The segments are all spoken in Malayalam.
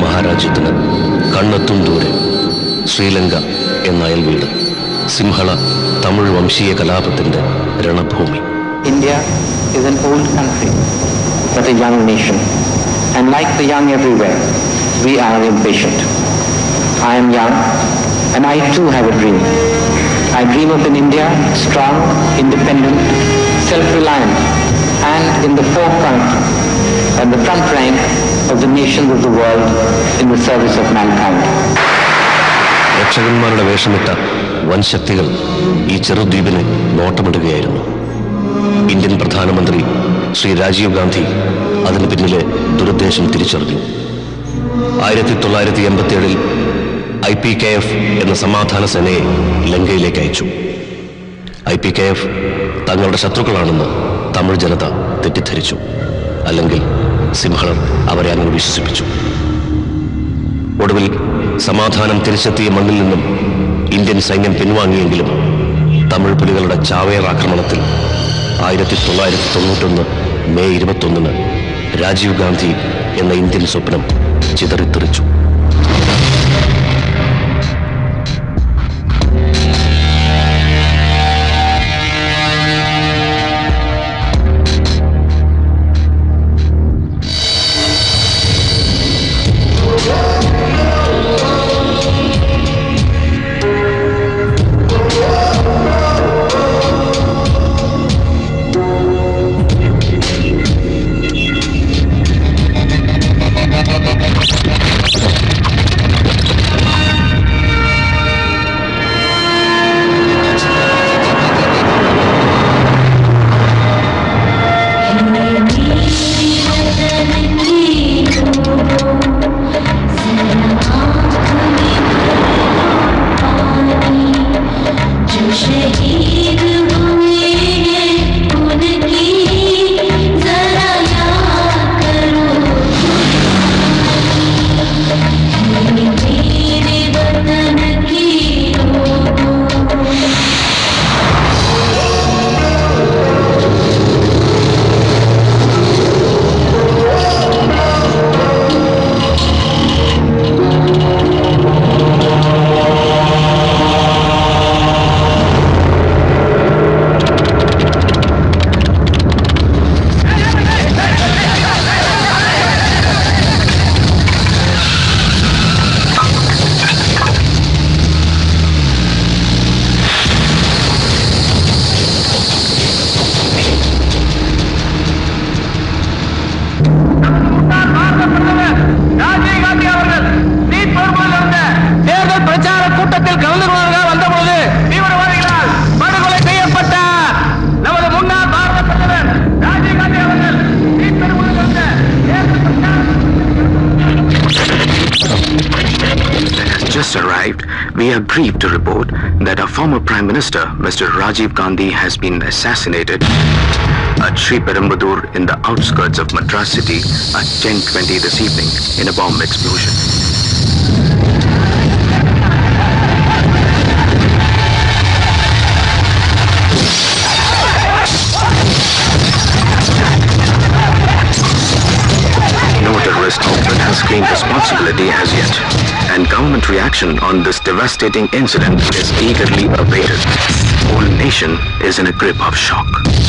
മഹാരാജ്യത്തിന് കണ്ണെത്തും ദൂരെ ശ്രീലങ്ക എന്ന അയൽവീട്, സിംഹള തമിഴ് വംശീയ കലാപത്തിന്റെ രണഭൂമി. India is an old country, but a young nation. And like the young everywhere, we are impatient. I am young, and I too have a dream. I dream of an India strong, independent, self-reliant, and in the forefront and the front rank of the nations of the world in the service of mankind. രക്ഷകന്മാരുടെ വേഷമിട്ട വൻ ശക്തികൾ ഈ ചെറുദ്വീപിനെ നോട്ടമിടുകയായിരുന്നു. ഇന്ത്യൻ പ്രധാനമന്ത്രി ശ്രീ രാജീവ് ഗാന്ധി അതിന് പിന്നിലെ ദുരുദ്ദേശം തിരിച്ചറിഞ്ഞു. 1987 IPKF എന്ന സമാധാന സേനയെ ലങ്കയിലേക്ക് അയച്ചു. IPKF തങ്ങളുടെ ശത്രുക്കളാണെന്ന് തമിഴ് ജനത തെറ്റിദ്ധരിച്ചു. അല്ലെങ്കിൽ സിംഹളർ അവരെ അങ്ങനെ വിശ്വസിപ്പിച്ചു. ഒടുവിൽ സമാധാനം തിരിച്ചെത്തിയ മണ്ണിൽ നിന്നും ഇന്ത്യൻ സൈന്യം പിൻവാങ്ങിയെങ്കിലും തമിഴ് പുലികളുടെ ചാവേർ ആക്രമണത്തിൽ 1991 മെയ് 21 രാജീവ് ഗാന്ധി എന്ന ഇന്ത്യൻ സ്വപ്നം ചിതറിത്തെറിച്ചു. We are grieved to report that our former Prime Minister, Mr. Rajiv Gandhi, has been assassinated at Sriperumbudur in the outskirts of Madras city at 10:20 this evening in a bomb explosion. No terrorist outfit has claimed responsibility as yet, and government reaction on this devastating incident is eagerly awaited. The whole nation is in a grip of shock.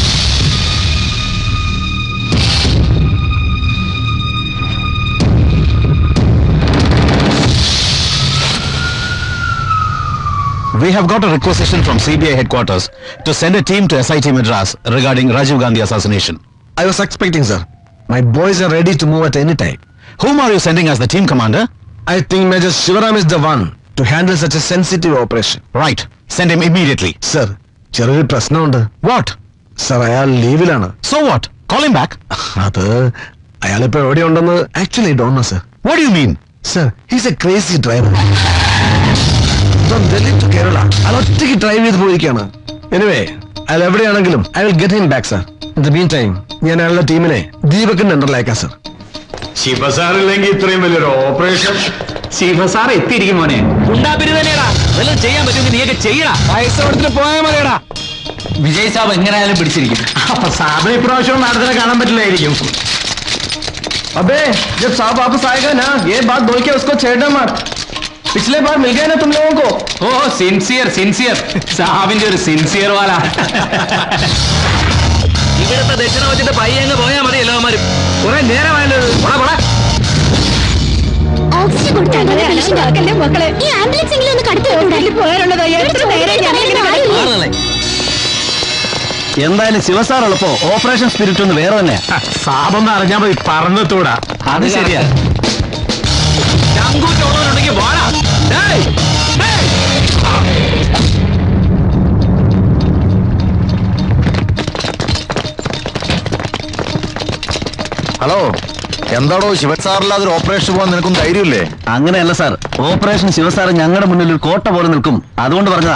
We have got a requisition from CBI headquarters to send a team to SIT Madras regarding Rajiv Gandhi assassination. I was expecting, sir. My boys are ready to move at any time. Whom are you sending as the team commander? I think Major Shivaram is the one to handle such a sensitive operation. Right. Send him immediately. Sir, ചെറിയൊരു പ്രശ്നമുണ്ട്. What? Sir, അയാൾ ലീവിലാണ്. So what? Call him back. അത് അയാളിപ്പോ എവിടെയുണ്ടെന്ന് actually don't know, sir. What do you mean? Sir, he's a crazy driver. From Delhi to Kerala. അയാൾ ഒറ്റയ്ക്ക് ഡ്രൈവ് ചെയ്ത് പോയിരിക്കുകയാണ്. Anyway, അയാൾ എവിടെയാണെങ്കിലും I will get him back, sir. In the meantime, ഞാൻ അയാളുടെ ടീമിനെ ദീപകിന്റെ അണ്ടറിലേക്കാം, sir. ശിവസാറില്ലെങ്കിൽ ഇത്രയും വലിയൊരു ഓപ്പറേഷൻ. ശിവസാർ എത്തിയിരിക്കും മോനെ. വല്ലതും ചെയ്യാൻ പറ്റുമെങ്കിൽ നീയൊക്കെ ചെയ്യടാ. പൈസ കൊടുത്തിട്ട് പോയാൽ മതിയടാ. വിജയ് സാബ് എങ്ങനെയായാലും പിടിച്ചിരിക്കും. അപ്പൊ സാബ് ഇപ്രാവശ്യം നടത്തിനെ കാണാൻ പറ്റില്ലായിരിക്കും. अबे जब साहब वापस आएगा ना ये बात बोल के उसको छेड़ना मत. पिछले बार मिल गया ना तुम लोगों को. ഓ സിൻസിയർ സാബിന്റെ ഒരു സിൻസിയർ വാല. ഇവിടുത്തെ ദക്ഷിണ വെച്ചിട്ട് പയ്യങ്ങ് പോയാൽ മതി എല്ലാവരും. കുറെ നേരമായല്ലോ. ഓക്സിജൻ കൊടുത്താൽ മക്കളെ ഈ ആംബുലൻസ് എങ്കിലും ഒന്ന് കടത്തി പോയാലുള്ളതാ. എന്തായാലും ശിവസാർ ഉള്ളപ്പോ ഓപ്പറേഷൻ സ്പിരിറ്റ് ഒന്ന് വേറെ തന്നെ. സാബൊന്ന് അറിഞ്ഞാൽ മതി പറഞ്ഞൂടാ. അത് ശരിയാ. ചങ്കൂറ്റുള്ളവരുണ്ടെങ്കിൽ വാടാ. ഹലോ, എന്താടോ ശിവസാറില്ലാതെ ഒരു ഓപ്പറേഷൻ പോകാൻ നിനക്കും ധൈര്യമില്ലേ? അങ്ങനെയല്ല സാർ, ഓപ്പറേഷൻ ശിവസാർ ഞങ്ങളുടെ മുന്നിൽ ഒരു കോട്ട പോലെ നിൽക്കും, അതുകൊണ്ട് പറഞ്ഞതാ.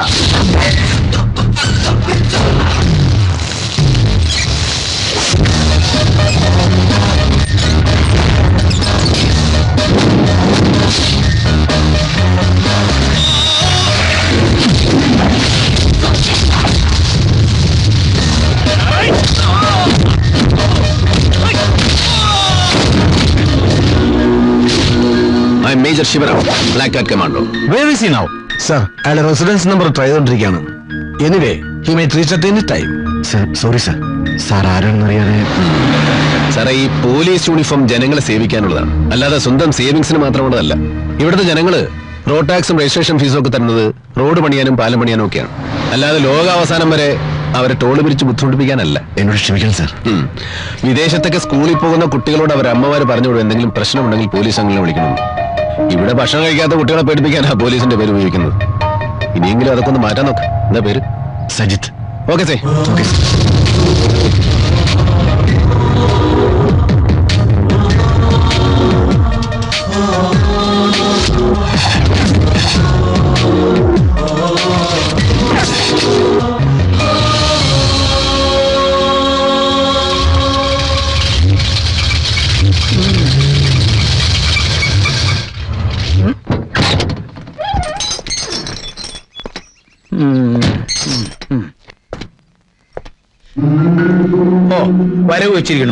I'm Major Shivaram, Black Cat Commando. Where is he now? Sir, അയാളുടെ റെസിഡൻസ് നമ്പർ ട്രൈ ചെയ്തോണ്ടിരിക്കുകയാണ്. Anyway he my reach at any time. Sorry sir, sir ആരാണെന്നറിയാതെ. സാറേ, ഈ പോലീസ് യൂണിഫോം ജനങ്ങളെ സേവിക്കാനുള്ളതാണ്, അല്ലാതെ സ്വന്തം സേവിങ്സിന് മാത്രമുള്ളതല്ല. ഇവിടുത്തെ ജനങ്ങള് റോഡ് ടാക്സും രജിസ്ട്രേഷൻ ഫീസും ഒക്കെ തരുന്നത് റോഡ് പണിയാനും പാലം പണിയാനും ഒക്കെയാണ്, അല്ലാതെ ലോകാവസാനം വരെ അവരെ ടോള് പിരിച്ച് ബുദ്ധിമുട്ടിപ്പിക്കാനല്ല. എന്നോട് ക്ഷമിക്കണം സാർ. വിദേശത്തൊക്കെ സ്കൂളിൽ പോകുന്ന കുട്ടികളോട് അവരെ അമ്മമാര് പറഞ്ഞുകൊടുക്കും എന്തെങ്കിലും പ്രശ്നമുണ്ടെങ്കിൽ പോലീസ് അങ്ങനെ വിളിക്കണം. ഇവിടെ ഭക്ഷണം കഴിക്കാത്ത കുട്ടികളെ പേടിപ്പിക്കാനാ പോലീസിന്റെ പേര് ഉപയോഗിക്കുന്നത്. ഇനിയെങ്കിലും അതൊക്കെ ഒന്ന് മാറ്റാൻ നോക്ക്. എന്താ പേര്? സജിത്ത്. Okay say. ഓ, വരവ് വെച്ചിരിക്കണു.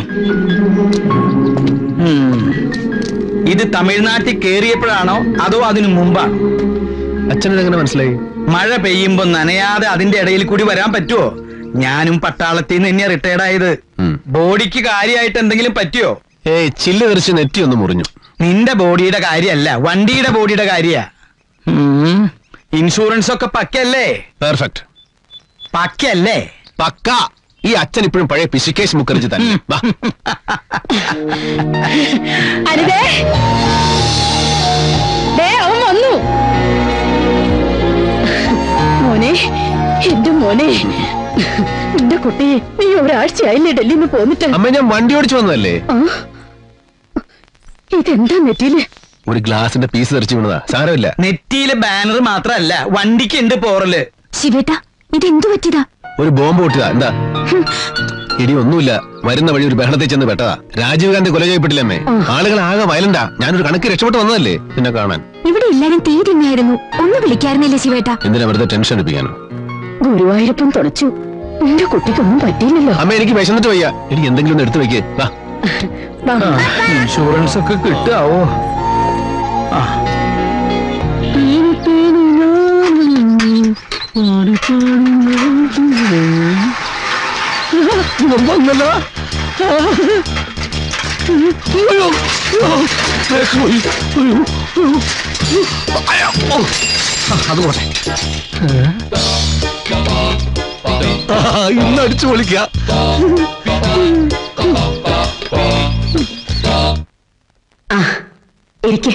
ഇത് തമിഴ്നാട്ടിൽ കേറിയപ്പോഴാണോ അതോ അതിനു മുമ്പാണോ? അച്ഛനെങ്ങനെ മനസ്സിലായി? മഴ പെയ്യുമ്പോ നനയാതെ അതിന്റെ ഇടയിൽ കൂടി വരാൻ പറ്റുമോ? ഞാനും പട്ടാളത്തിൽ നിന്ന് തന്നെയാ റിട്ടയർഡ് ആയത്. ബോഡിക്ക് കാര്യമായിട്ട് എന്തെങ്കിലും പറ്റിയോ? ഏയ്, ചില്ല് തെറിച്ച് നെറ്റി ഒന്ന് മുറിഞ്ഞു. നിന്റെ ബോഡിയുടെ കാര്യമല്ല, വണ്ടിയുടെ ബോഡിയുടെ കാര്യ. ഇൻഷുറൻസ് ഒക്കെ പക്കല്ലേ? പെർഫെക്റ്റ്. പക്കല്ലേ? പക്ക. ഈ അച്ഛൻ ഇപ്പോഴും പഴയ പിശുക്കേശ് മുഖർജി തന്നെ. അവൻ വന്നു. മോനെ, എന്റെ മോനെ, എന്റെ കുട്ടി, നീ ഒരാഴ്ചയായില്ലേ ഡൽഹിന്ന് പോന്നിട്ട്? അമ്മ, ഞാൻ വണ്ടി ഓടിച്ചു വന്നതല്ലേ. ഇതെന്താ നെറ്റിയില്? ഒരു ഗ്ലാസിന്റെ പീസ് തെറിച്ചു വീണതാ, സാരമില്ല. നെറ്റിയിലെ ബാനർ മാത്രല്ല, വണ്ടിക്ക് ഉണ്ട് പോറല്. ശിവേട്ടാ, ഇതെന്തു പറ്റിയതാ? ഒരു ബോംബ് പൊട്ടിയതാ. എന്താ? ഇടി ഒന്നുമില്ല, വരുന്ന വഴി ഒരു ബഹളത്തിൽ ചെന്ന് പെട്ടതാ. രാജീവ് ഗാന്ധി കൊല ചെയ്യപ്പെട്ടില്ലേ അമ്മേ? ആളുകൾ ആകെ വയലണ്ടാ. ഞാനൊരു കണക്ക് രക്ഷപ്പെട്ട് വന്നതല്ലേ പിന്നെ കാണാൻ. ഇവിടെ എല്ലാരും തീ തിന്നായിരുന്നു, ഒന്ന് വിളിക്കാറുന്നില്ലേ ശിവേട്ടാ? എന്തിനാ വെറുതെ ടെൻഷൻ എടുപ്പിക്കാനോ? ഗുരുവായൂരപ്പം തുണച്ചു, എന്റെ കുട്ടിക്കൊന്നും പറ്റിയില്ലല്ലോ. അമ്മ, എനിക്ക് വിശന്നിട്ട് വയ്യ. എനിക്ക് എന്തെങ്കിലും ഒന്ന് എടുത്തു വെക്കേ. ഇൻഷുറൻസ് ഒക്കെ കിട്ടാവോ? അത് പോട്ടെ, ഇന്ന് അടിച്ചു പൊളിക്ക. ഇരിക്കെ.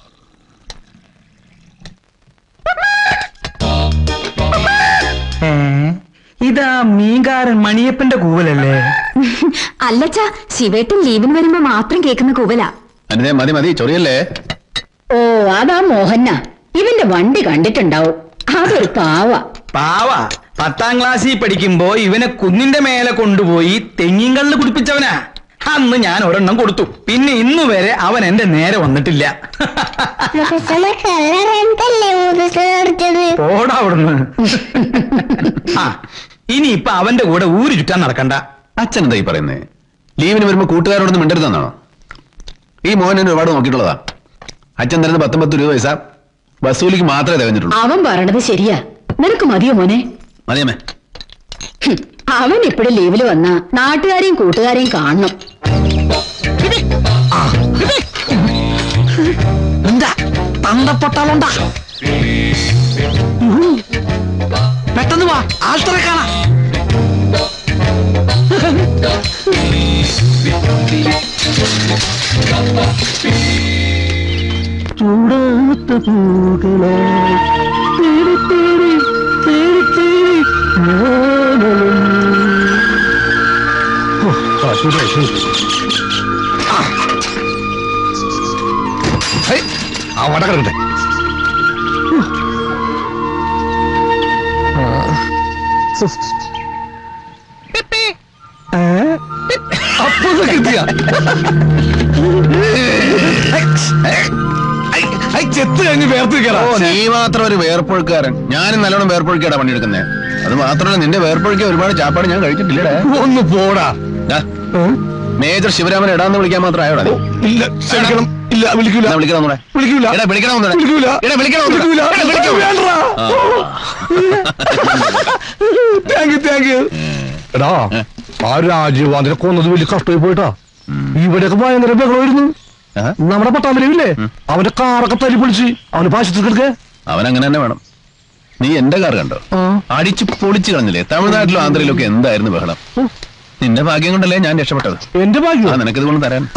ഇതാ മീൻകാരൻ മണിയപ്പന്റെ കൂവലല്ലേ? അല്ലച്ചാ, ശിവേട്ടൻ ലീവിന് വരുമ്പോ മാത്രം കേൾക്കുന്ന കൂവലാ. അനിതേ, മതി മതി, ചൊറിയല്ലേ. ഓ, അതാ മോഹന്ന. ഇവന്റെ വണ്ടി കണ്ടിട്ടുണ്ടാവും. അതൊരു പാവ 10ാം ക്ലാസ്സിൽ പഠിക്കുമ്പോ ഇവനെ കുന്നിന്റെ മേലെ കൊണ്ടുപോയി തെങ്ങിങ്കല്ല് കുടിപ്പിച്ചവനാ. അന്ന് ഞാൻ ഒരെണ്ണം കൊടുത്തു. പിന്നെ ഇന്നു വരെ അവൻ എന്റെ നേരെ വന്നിട്ടില്ല. പോടാ അവിടുന്ന്. ഇനിയിപ്പൊ അവന്റെ കൂടെ ഊര് ചുറ്റാൻ നടക്കണ്ട. അച്ഛൻ എന്തായി പറയുന്നേ? ലീവിന് വരുമ്പോ കൂട്ടുകാരോടൊന്നും മിണ്ടരുതെന്നാണോ? ഈ മോഹൻ എന്നെ ഒരുപാട് നോക്കിയിട്ടുള്ളതാ. അച്ഛൻ തരുന്ന 19 പൈസ വസൂലിക്ക് മാത്രമേ തികഞ്ഞിട്ടുള്ളൂ. അവൻ പറയണത് ശരിയാ. നിനക്ക് മതിയോ മോനെ? മതിയമ്മേ. അവൻ എപ്പോഴും ലീവില് വന്ന നാട്ടുകാരെയും കൂട്ടുകാരെയും കാണണം. എന്താ തന്തപ്പൊട്ടാളുണ്ടാ? പെട്ടെന്ന് വാ, ആൾത്തറ കാണാം. ചൂടാത്ത പൂകളോ തേടി തേടി തേടി തേടി അവിടെ കിടക്കട്ടെ. അപ്പൊ കിട്ടിയ ചെത്ത് കഴിഞ്ഞ് വേർത്ത് കയറാ. നീ മാത്രം ഒരു വേർപ്പൊഴുക്കാരൻ. ഞാനും നല്ലോണം വേർപ്പൊഴുക്കാടാ പണിയെടുക്കുന്നേ. അത് മാത്രമല്ല, നിന്റെ വേർപ്പൊഴുക്ക ഒരുപാട് ചാപ്പാട് ഞാൻ കഴിച്ചിട്ടില്ലേ. ഒന്ന് പോടാ. മേജർ ശിവരാമൻ ഇടാന്ന് വിളിക്കാൻ മാത്രം ആയോടാ? ഇല്ല, ക്ഷമിക്കണം. ഇല്ല, വിളിക്കൂല. വിളിക്കണം. വിളിക്കൂല. Thank you. എടാ, ആ രാജീവ് അതിനെ കൊന്നത് വലിയ കഷ്ടമായി പോയിട്ടാ. ഇവിടെയൊക്കെ ഭയങ്കര ബഹളമായിരുന്നു. നമ്മുടെ പട്ടാമ്പലമില്ലേ, അവന്റെ കാറൊക്കെ തല്ലി പൊളിച്ച് അവന് പാശത്തിൽ കിടക്കേ. അവൻ അങ്ങനെ തന്നെ വേണം. നീ എന്റെ കാർ കണ്ടോ? അടിച്ചു പൊളിച്ചു കളഞ്ഞില്ലേ? തമിഴ്നാട്ടിലും ആന്ധ്രയിലും ഒക്കെ എന്തായിരുന്നു ബഹളം. നിന്റെ ഭാഗ്യം കൊണ്ടല്ലേ ഞാൻ രക്ഷപ്പെട്ടത്. എന്റെ ഭാഗ്യം നിനക്കിത് കൊണ്ട് തരാൻ.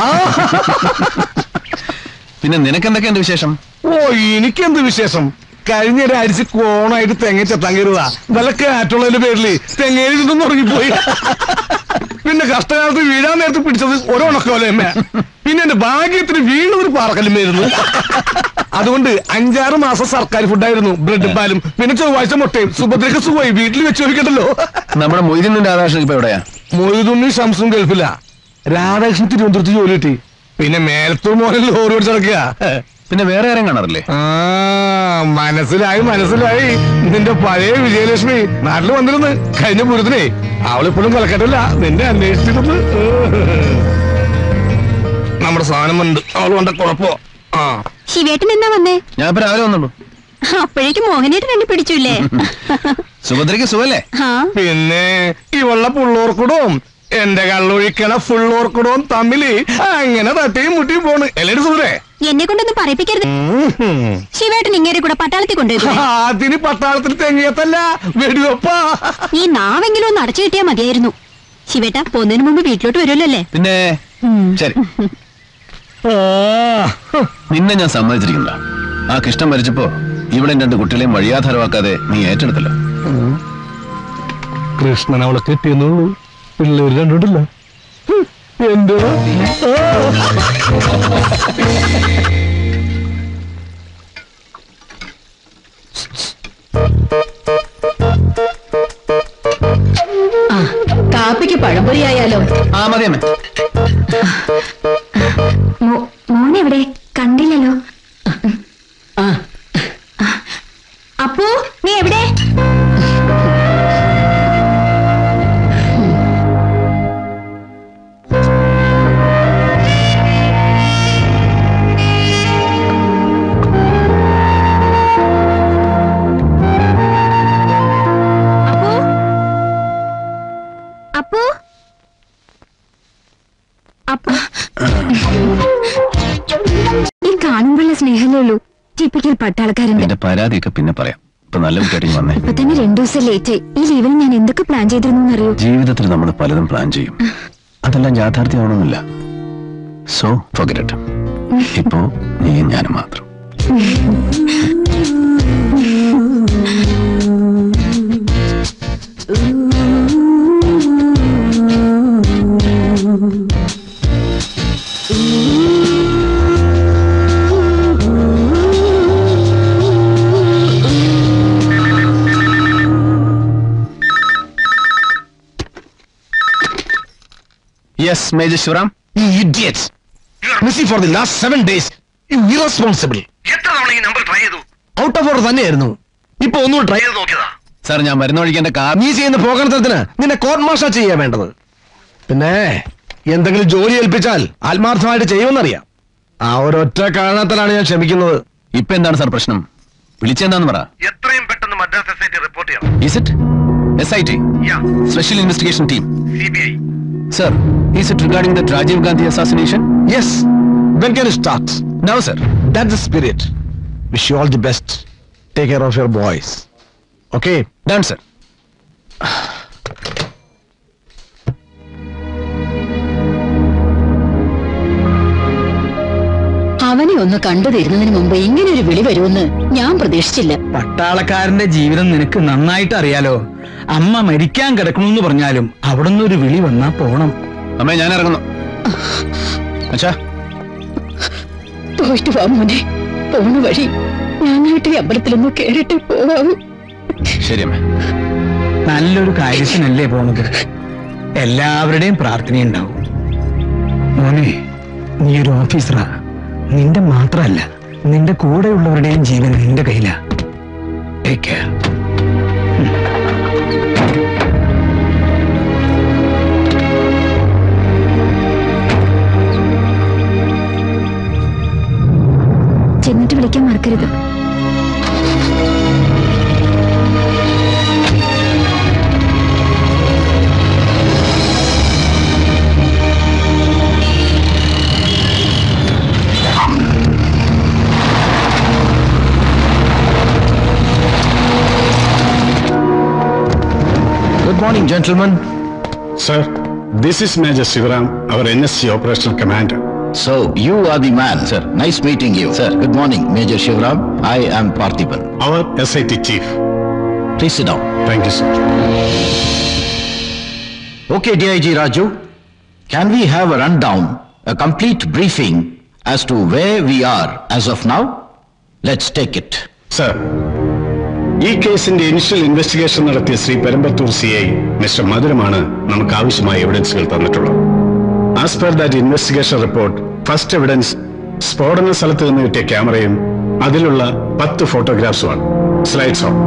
പിന്നെ നിനക്കെന്തൊക്കെയുണ്ട് വിശേഷം? ഓ, എനിക്കെന്ത് വിശേഷം? കഴിഞ്ഞ ഒരാഴ്ച കോണായിട്ട് തെങ്ങ ചെത്താൻ കയറുക. വല്ല കാറ്റുള്ളതിന്റെ പേരില് തെങ്ങയിൽ നിന്നും ഉറങ്ങിപ്പോയി. പിന്നെ കഷ്ടകാലത്ത് വീഴാൻ നേരത്ത് പിടിച്ചത് ഒരോണക്കോലമ്മ. പിന്നെ എന്റെ ഭാഗ്യത്തിന് വീണൊരു പാറക്കല്ലുമായിരുന്നു. അതുകൊണ്ട് 5-6 മാസം സർക്കാർ ഫുഡായിരുന്നു. ബ്രെഡും പാലും, പിന്നെ ചൊവ്വാഴ്ച മുട്ടയും. സുഭദ്രക്ക് സുഖമായി, വീട്ടിൽ വെച്ച് ചോദിക്കണ്ടല്ലോ. നമ്മുടെ മൊയ്തീനും രാധാകൃഷ്ണൻ ഇപ്പൊ എവിടെയാ? മൊയ്തീനും ഷംസും ഗൾഫില്ല. രാധാകൃഷ്ണൻ തിരുവനന്തപുരത്ത് ജോലി കിട്ടി. പിന്നെ മേലത്തൂർ മോനിൽ ലോറി ഓടിച്ച് നടക്കുക. പിന്നെ വേറെ ആരും കാണാറില്ലേ? മനസ്സിലായി. നിന്റെ പഴയ വിജയലക്ഷ്മി നാട്ടിൽ വന്നിരുന്നു കഴിഞ്ഞ പൂരത്തിനെ. അവളിപ്പോഴും കൊലക്കട്ടില്ല. നിന്നെ അന്വേഷിച്ചിരുന്നു. നമ്മുടെ സാധനം ഉണ്ട്, അവൾ കൊണ്ട കുഴപ്പോ. ശിവേട്ടൻ എന്നാ വന്നേ? ഞാൻ ഇപ്പൊ രാവിലെ വന്നുള്ളൂ. അപ്പോഴേക്കും മോഹനേട്ടൻ എന്നെ പിടിച്ചില്ലേ? സുഭദ്രയ്ക്ക് സുഖല്ലേ? പിന്നെ ഇവളുടെ പുള്ളോർക്കുടവും എന്റെ കള്ളൊഴിക്കണ ഫുള്ളോർക്കുടവും തമ്മില് അങ്ങനെ തട്ടിയും മുട്ടിയും പോണ്. എല്ലാരും സുഖേ? എന്നെ കൊണ്ടൊന്നും പറയിപ്പിക്കരുത്. ശിവേട്ടൻ ഇങ്ങേരെ കൂടെ പട്ടാളത്തിൽ കൊണ്ടുപോയി. അതിന് പട്ടാളത്തിൽ തെങ്ങിയത്തല്ല, വെടിവെപ്പാ. ഈ നാവെങ്കിലും ഒന്ന് അടച്ചു കിട്ടിയാ മതിയായിരുന്നു. ശിവേട്ട പോകുന്നതിന് മുമ്പ് വീട്ടിലോട്ട് വരുമല്ലോ അല്ലേ? പിന്നെ ശരി, നിന്നെ ഞാൻ സമ്മതിച്ചിരിക്കണ്ട. ആ കൃഷ്ണൻ മരിച്ചപ്പോ ഇവിടെ 2 കുട്ടികളെയും വഴിയാധാരമാക്കാതെ നീ ഏറ്റെടുത്തല്ലോ. കൃഷ്ണൻ അവളെ കെട്ടിയെന്നുള്ളൂ, പിള്ളേര് കണ്ടിട്ടില്ല. എന്റെ കാപ്പിക്ക് പഴംപൊരി ആയാലോ? ആ മതിയമ്മേ. മോനെവിടെ? കണ്ടില്ലല്ലോ. അപ്പോ നീ എവിടെ? ഈ കാണുമ്പോഴുള്ള സ്നേഹമേ ഉള്ളൂ. ടിപ്പിക്കൽ പട്ടാളക്കാരന്റെ. പരാതിയൊക്കെ പിന്നെ പറയാം. ഇപ്പൊ നല്ല കുട്ടിയായിട്ട് വന്നേ. ഇപ്പൊ തന്നെ 2 ദിവസം ലേറ്റ് ആയി. ഈ ലീവിന് ഞാൻ എന്തൊക്കെ പ്ലാൻ ചെയ്തിരുന്നു അറിയോ? ജീവിതത്തിൽ നമ്മൾ പലതും പ്ലാൻ ചെയ്യും, അതെല്ലാം യാഥാർത്ഥ്യമാണെന്നില്ല. So forget it. ഇപ്പോ നീയും ഞാനും മാത്രം. Yes, Major Shivaram. You idiots! You are missing for the last 7 days. You irresponsible. എത്ര തവണ ഈ നമ്പർ ട്രൈ ചെയ്തു? ഔട്ട് ഓഫ് ഓർഡർ തന്നെയായിരുന്നു. ഇപ്പൊ ഒന്നുകൂടെ ട്രൈ ചെയ്ത് നോക്കിയതാ. സാർ, ഞാൻ വരുന്ന വഴിക്ക് എന്റെ കാർ. നീ ചെയ്യുന്ന പോകണത്തിന് നിന്നെ കോർട്ട് മാർഷൽ ചെയ്യാൻ വേണ്ടത്. പിന്നെ എന്തെങ്കിലും ജോലി ഏൽപ്പിച്ചാൽ ആത്മാർത്ഥമായിട്ട് ചെയ്യുമെന്നറിയാം. ആ ഒരൊറ്റ കാരണത്തിലാണ് ഞാൻ ക്ഷമിക്കുന്നത്. ഇപ്പൊ എന്താണ് സാർ പ്രശ്നം? വിളിച്ചെന്താന്ന് പറ. എത്രയും പെട്ടെന്ന് മദ്രാസ് SIT റിപ്പോർട്ട് ചെയ്യണം. Is it SIT? Yeah. Special Investigation Team. CBI. Sir, is it regarding the Rajiv Gandhi assassination? Yes. When can you start? Now, sir. That's the spirit. Wish you all the best. Take care of your boys. Okay? Done, sir. അവനെ ഒന്ന് കണ്ടു തരുന്നതിന് മുമ്പ് ഇങ്ങനെ ഒരു വിളി വരുമെന്ന് ഞാൻ പ്രതീക്ഷിച്ചില്ല. പട്ടാളക്കാരന്റെ ജീവിതം നിനക്ക് നന്നായിട്ട് അറിയാലോ. അമ്മ മരിക്കാൻ കിടക്കണമെന്ന് പറഞ്ഞാലും അവിടുന്ന് ഒരു വിളി വന്നാ പോണം. അമ്മേ, ഞാൻ ഇറങ്ങുന്നു. അച്ഛാ, പോയിട്ട് വാ മോനെ. പോണ വഴി ഞങ്ങളുടെ അമ്പലത്തിലൊന്ന് കേറിട്ട് പോവാം. ശരി അമ്മേ. നല്ലൊരു കാര്യത്തിനല്ലേ പോണത്. എല്ലാവരുടെയും പ്രാർത്ഥനയുണ്ടാവും. മോനെ, നീ ഒരു ഓഫീസറാ. നിന്റെ മാത്രമല്ല, നിന്റെ കൂടെയുള്ളവരുടെയും ജീവൻ നിന്റെ കയ്യിലാ. Take care. ചെന്നിട്ട് വിളിക്കാൻ മറക്കരുത്. Good morning, gentlemen. Sir, this is Major Sivaram, our NSC operational commander. So, you are the man, sir. Nice meeting you. Sir, good morning, Major Shivaram. I am Parthiban. Our SIT chief. Please sit down. Thank you, sir. Okay, DIG Raju. Can we have a rundown, a complete briefing as to where we are as of now? Let's take it. Sir, ഈ കേസിന്റെ ഇനിഷ്യൽ ഇൻവെസ്റ്റിഗേഷൻ നടത്തിയ ശ്രീ പെരുമ്പത്തൂർ CI മിസ്റ്റർ മധുരമാണ് നമുക്ക് ആവശ്യമായ എവിഡൻസുകൾ തന്നിട്ടുള്ളത്. As per that investigation report, first evidence സ്ഫോടന സ്ഥലത്ത് നിന്ന് കിട്ടിയ ക്യാമറയും അതിലുള്ള 10 ഫോട്ടോഗ്രാഫ്സുമാണ്. Slides on.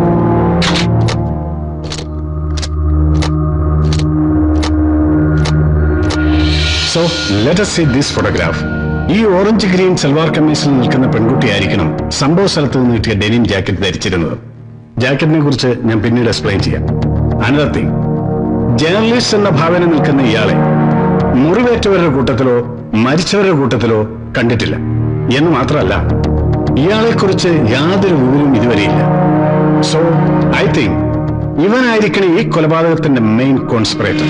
So let us see this photograph. ഈ ഓറഞ്ച് ഗ്രീൻ സൽവാർ കമ്മീസിൽ നിൽക്കുന്ന പെൺകുട്ടിയായിരിക്കണം സംഭവ സ്ഥലത്ത് നിന്ന് കിട്ടിയ ഡെനിം ജാക്കറ്റ് ധരിച്ചിരുന്നത്. ജാക്കറ്റിനെ കുറിച്ച് ഞാൻ പിന്നീട് എക്സ്പ്ലെയിൻ ചെയ്യാം. അനദർ തിങ്, ജേർണലിസ്റ്റ് എന്ന ഭാവന നിൽക്കുന്ന ഇയാളെ മുറിവേറ്റവരുടെ കൂട്ടത്തിലോ മരിച്ചവരുടെ കൂട്ടത്തിലോ കണ്ടിട്ടില്ല എന്ന് മാത്രമല്ല, ഇയാളെക്കുറിച്ച് യാതൊരു വിവരവും ഇതുവരെയില്ല. സോ ഐ തിങ്ക് ഇവനായിരിക്കണം ഈ കൊലപാതകത്തിന്റെ മെയിൻ കോൺസ്പിറേറ്റർ.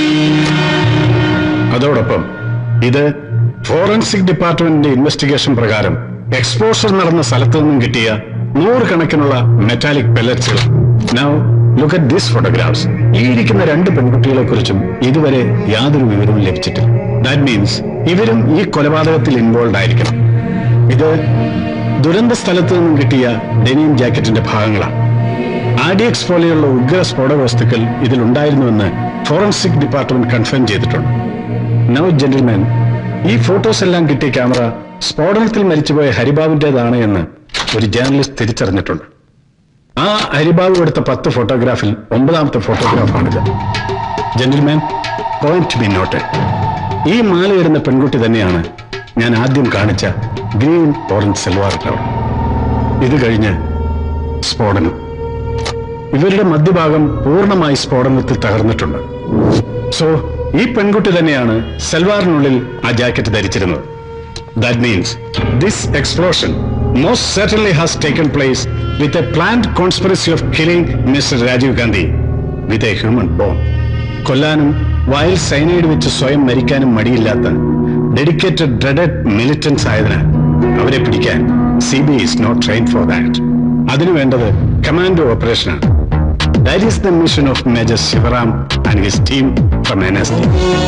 അതോടൊപ്പം ഇത് ഫോറൻസിക് ഡിപ്പാർട്ട്മെന്റിന്റെ ഇൻവെസ്റ്റിഗേഷൻ പ്രകാരം എക്സ്പോഷർ നടന്ന സ്ഥലത്ത് നിന്നും കിട്ടിയ 100 കണക്കിനുള്ള മെറ്റാലിക് പെല്ലറ്റ്സുകൾ. Now look at this photographs. ഈ ഇരിക്കുന്ന 2 പെൺകുട്ടികളെ കുറിച്ചും ഇതുവരെ യാതൊരു വിവരവും ലഭിച്ചിട്ടില്ല. ദാറ്റ് മീൻസ് ഇവരും ഈ കൊലപാതകത്തിൽ ഇൻവോൾവ് ആയിരിക്കണം. ഇത് ദുരന്ത സ്ഥലത്ത് നിന്നും കിട്ടിയ ഡെനിം ജാക്കറ്റിന്റെ ഭാഗങ്ങളാണ്. RDX പോലെയുള്ള ഉഗ്ര സ്ഫോടക വസ്തുക്കൾ ഇതിലുണ്ടായിരുന്നുവെന്ന് ഫോറൻസിക് ഡിപ്പാർട്ട്മെന്റ് കൺഫേം ചെയ്തിട്ടുണ്ട്. നൗ ജെന്റിൽമാൻ, ഈ ഫോട്ടോസ് എല്ലാം കിട്ടിയ ക്യാമറ സ്ഫോടനത്തിൽ മരിച്ചുപോയ ഹരിബാബുന്റേതാണ് എന്ന് ഒരു ജേർണലിസ്റ്റ് തിരിച്ചറിഞ്ഞിട്ടുണ്ട്. ആ ഹരിബാബു എടുത്ത 10 ഫോട്ടോഗ്രാഫിൽ 9ാമത്തെ ഫോട്ടോഗ്രാഫാണിത്. Gentleman, point be noted. ഈ മാലയിടുന്ന പെൺകുട്ടി തന്നെയാണ് ഞാൻ ആദ്യം കാണിച്ച ഗ്രീൻ ഓറഞ്ച് സൽവാർ കളർ. ഇത് കഴിഞ്ഞ് സ്ഫോടനം. ഇവരുടെ മധ്യഭാഗം പൂർണ്ണമായി സ്ഫോടനത്തിൽ തകർന്നിട്ടുണ്ട്. സോ ഈ പെൺകുട്ടി തന്നെയാണ് സൽവാറിനുള്ളിൽ ആ ജാക്കറ്റ് ധരിച്ചിരുന്നത്. That means this explosion most certainly has taken place with a planned conspiracy of killing Mr. Rajiv Gandhi with a human bomb. കൊല്ലാനും വയൽ സൈനൈഡ് വെച്ച് സ്വയം മരിക്കാനും മടിയില്ലാത്ത ഡെഡിക്കേറ്റഡ് ഡ്രെഡഡ് മിലിറ്റൻസ് ആയതിനാൽ അവരെ പിടിക്കാൻ CBI is not trained for that. അതിനു വേണ്ടത് കമാൻഡോ ഓപ്പറേഷനാണ്. That is the mission of Major Sivaram and his team from NSD.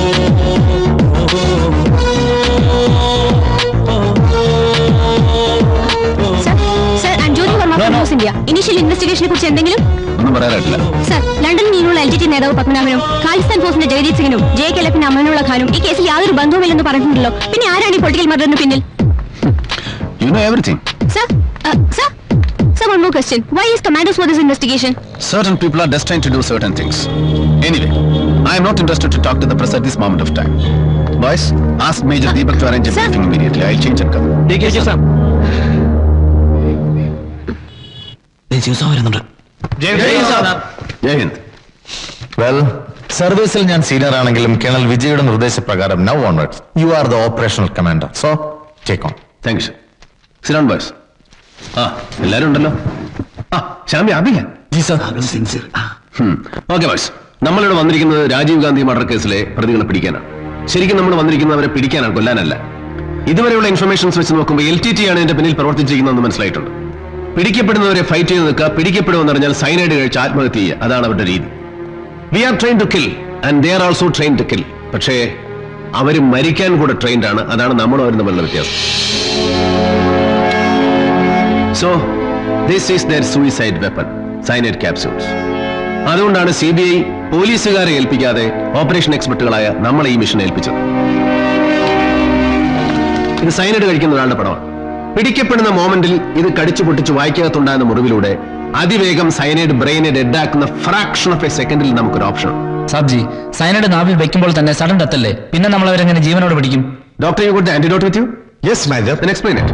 Sir, I'm Jyoti Verma from News India. Initial investigation കുറിച്ച് എന്തെങ്കിലും ഒന്നും പറയാനായിട്ടില്ല. സർ, ലണ്ടനിൽ നിന്നുള്ള LTT നേതാവ് പത്മനാഭനും ഖാലിസ്ഥാൻ ഫോഴ്സിന്റെ ജഗദീപ് സിംഗിനും JKLF-ന്റെ അമനുള്ള ഖാനും ഈ കേസിൽ യാതൊരു ബന്ധവുമില്ലെന്ന് പറഞ്ഞിട്ടുണ്ടല്ലോ. പിന്നെ ആരാണ് ഈ പൊളിറ്റിക്കൽ മർഡറിന് പിന്നിൽ? You know everything. Sir, one more question. Why is commandos for this investigation? Certain people are destined to do certain things. Anyway, I am not interested to talk to the press at this moment of time. Boys, ask Major Deepak to arrange a briefing immediately. I'll change and come. Take care, sir. Jai Hind. Well, സർവീസിൽ ഞാൻ സീനിയർ ആണെങ്കിലും കേണൽ വിജയുടെ നിർദ്ദേശപ്രകാരം now onwards you are the operational commander. So take on. Thank you, sir. Sit down, boys. എല്ലാരും ഉണ്ടല്ലോ. ശ്യാമി അഭിയ. ഓക്കെ ബോയ്സ്, നമ്മളിവിടെ വന്നിരിക്കുന്നത് രാജീവ് ഗാന്ധി മർഡർ കേസിലെ പ്രതികളെ പിടിക്കാനാണ്. ശരിക്കും നമ്മൾ വന്നിരിക്കുന്നത് അവരെ പിടിക്കാനാണ്, കൊല്ലാനല്ല. ഇതുവരെയുള്ള ഇൻഫർമേഷൻസ് വെച്ച് നോക്കുമ്പോൾ LTT ആണ് ഇതിന്റെ പിന്നിൽ പ്രവർത്തിച്ചിരിക്കുന്നതെന്ന് മനസ്സിലായിട്ടുണ്ട്. പിടിക്കപ്പെടുന്നവരെ ഫൈറ്റ് ചെയ്ത് നിൽക്കുക, പിടിക്കപ്പെടുമെന്ന് പറഞ്ഞാൽ സൈനൈഡ് കഴിച്ച് ആത്മഹത്യ ചെയ്യുക, അതാണ് അവരുടെ രീതി. We are train to kill and they are also train to kill. പക്ഷേ അവർ മരിക്കാൻ കൂടെ ട്രെയിൻഡ് ആണ്, അതാണ് നമ്മളും അവരും തമ്മിലുള്ള വ്യത്യാസം. So this is their suicide weapon, cyanide capsules. അതുകൊണ്ടാണ് CBI പോലീസുകാരെ ഏൽപ്പിക്കാതെ ഓപ്പറേഷൻ എക്സ്പെർട്ടുകളായ നമ്മളെ ഈ മിഷൻ ഏൽപ്പിച്ചത്. ഇത് സൈനൈഡ് കഴിക്കുന്ന ഒരാളുടെ പടമാണ്. പിടിക്കപ്പെടുന്ന മോമെന്റിൽ ഇത് കടിച്ചു പൊട്ടിച്ച് വായിക്കകത്തുണ്ടാകുന്ന മുറിവിലൂടെ അതിവേഗം സൈനൈഡ് ബ്രെയിനെ ഡെഡാക്കുന്ന ഫ്രാക്ഷൻ ഓഫ് എ സെക്കൻഡിൽ നമുക്കൊരു ഓപ്ഷൻ. സാബ്ജി, സൈനൈഡ് നാവിൽ വെക്കുമ്പോൾ തന്നെ സഡൻ ഡെത്ത് അല്ലേ, പിന്നെ നമ്മൾ അവരെങ്ങനെ ജീവനോട് പിടിക്കും? Doctor, you got the antidote with you? Yes major. Then explain it.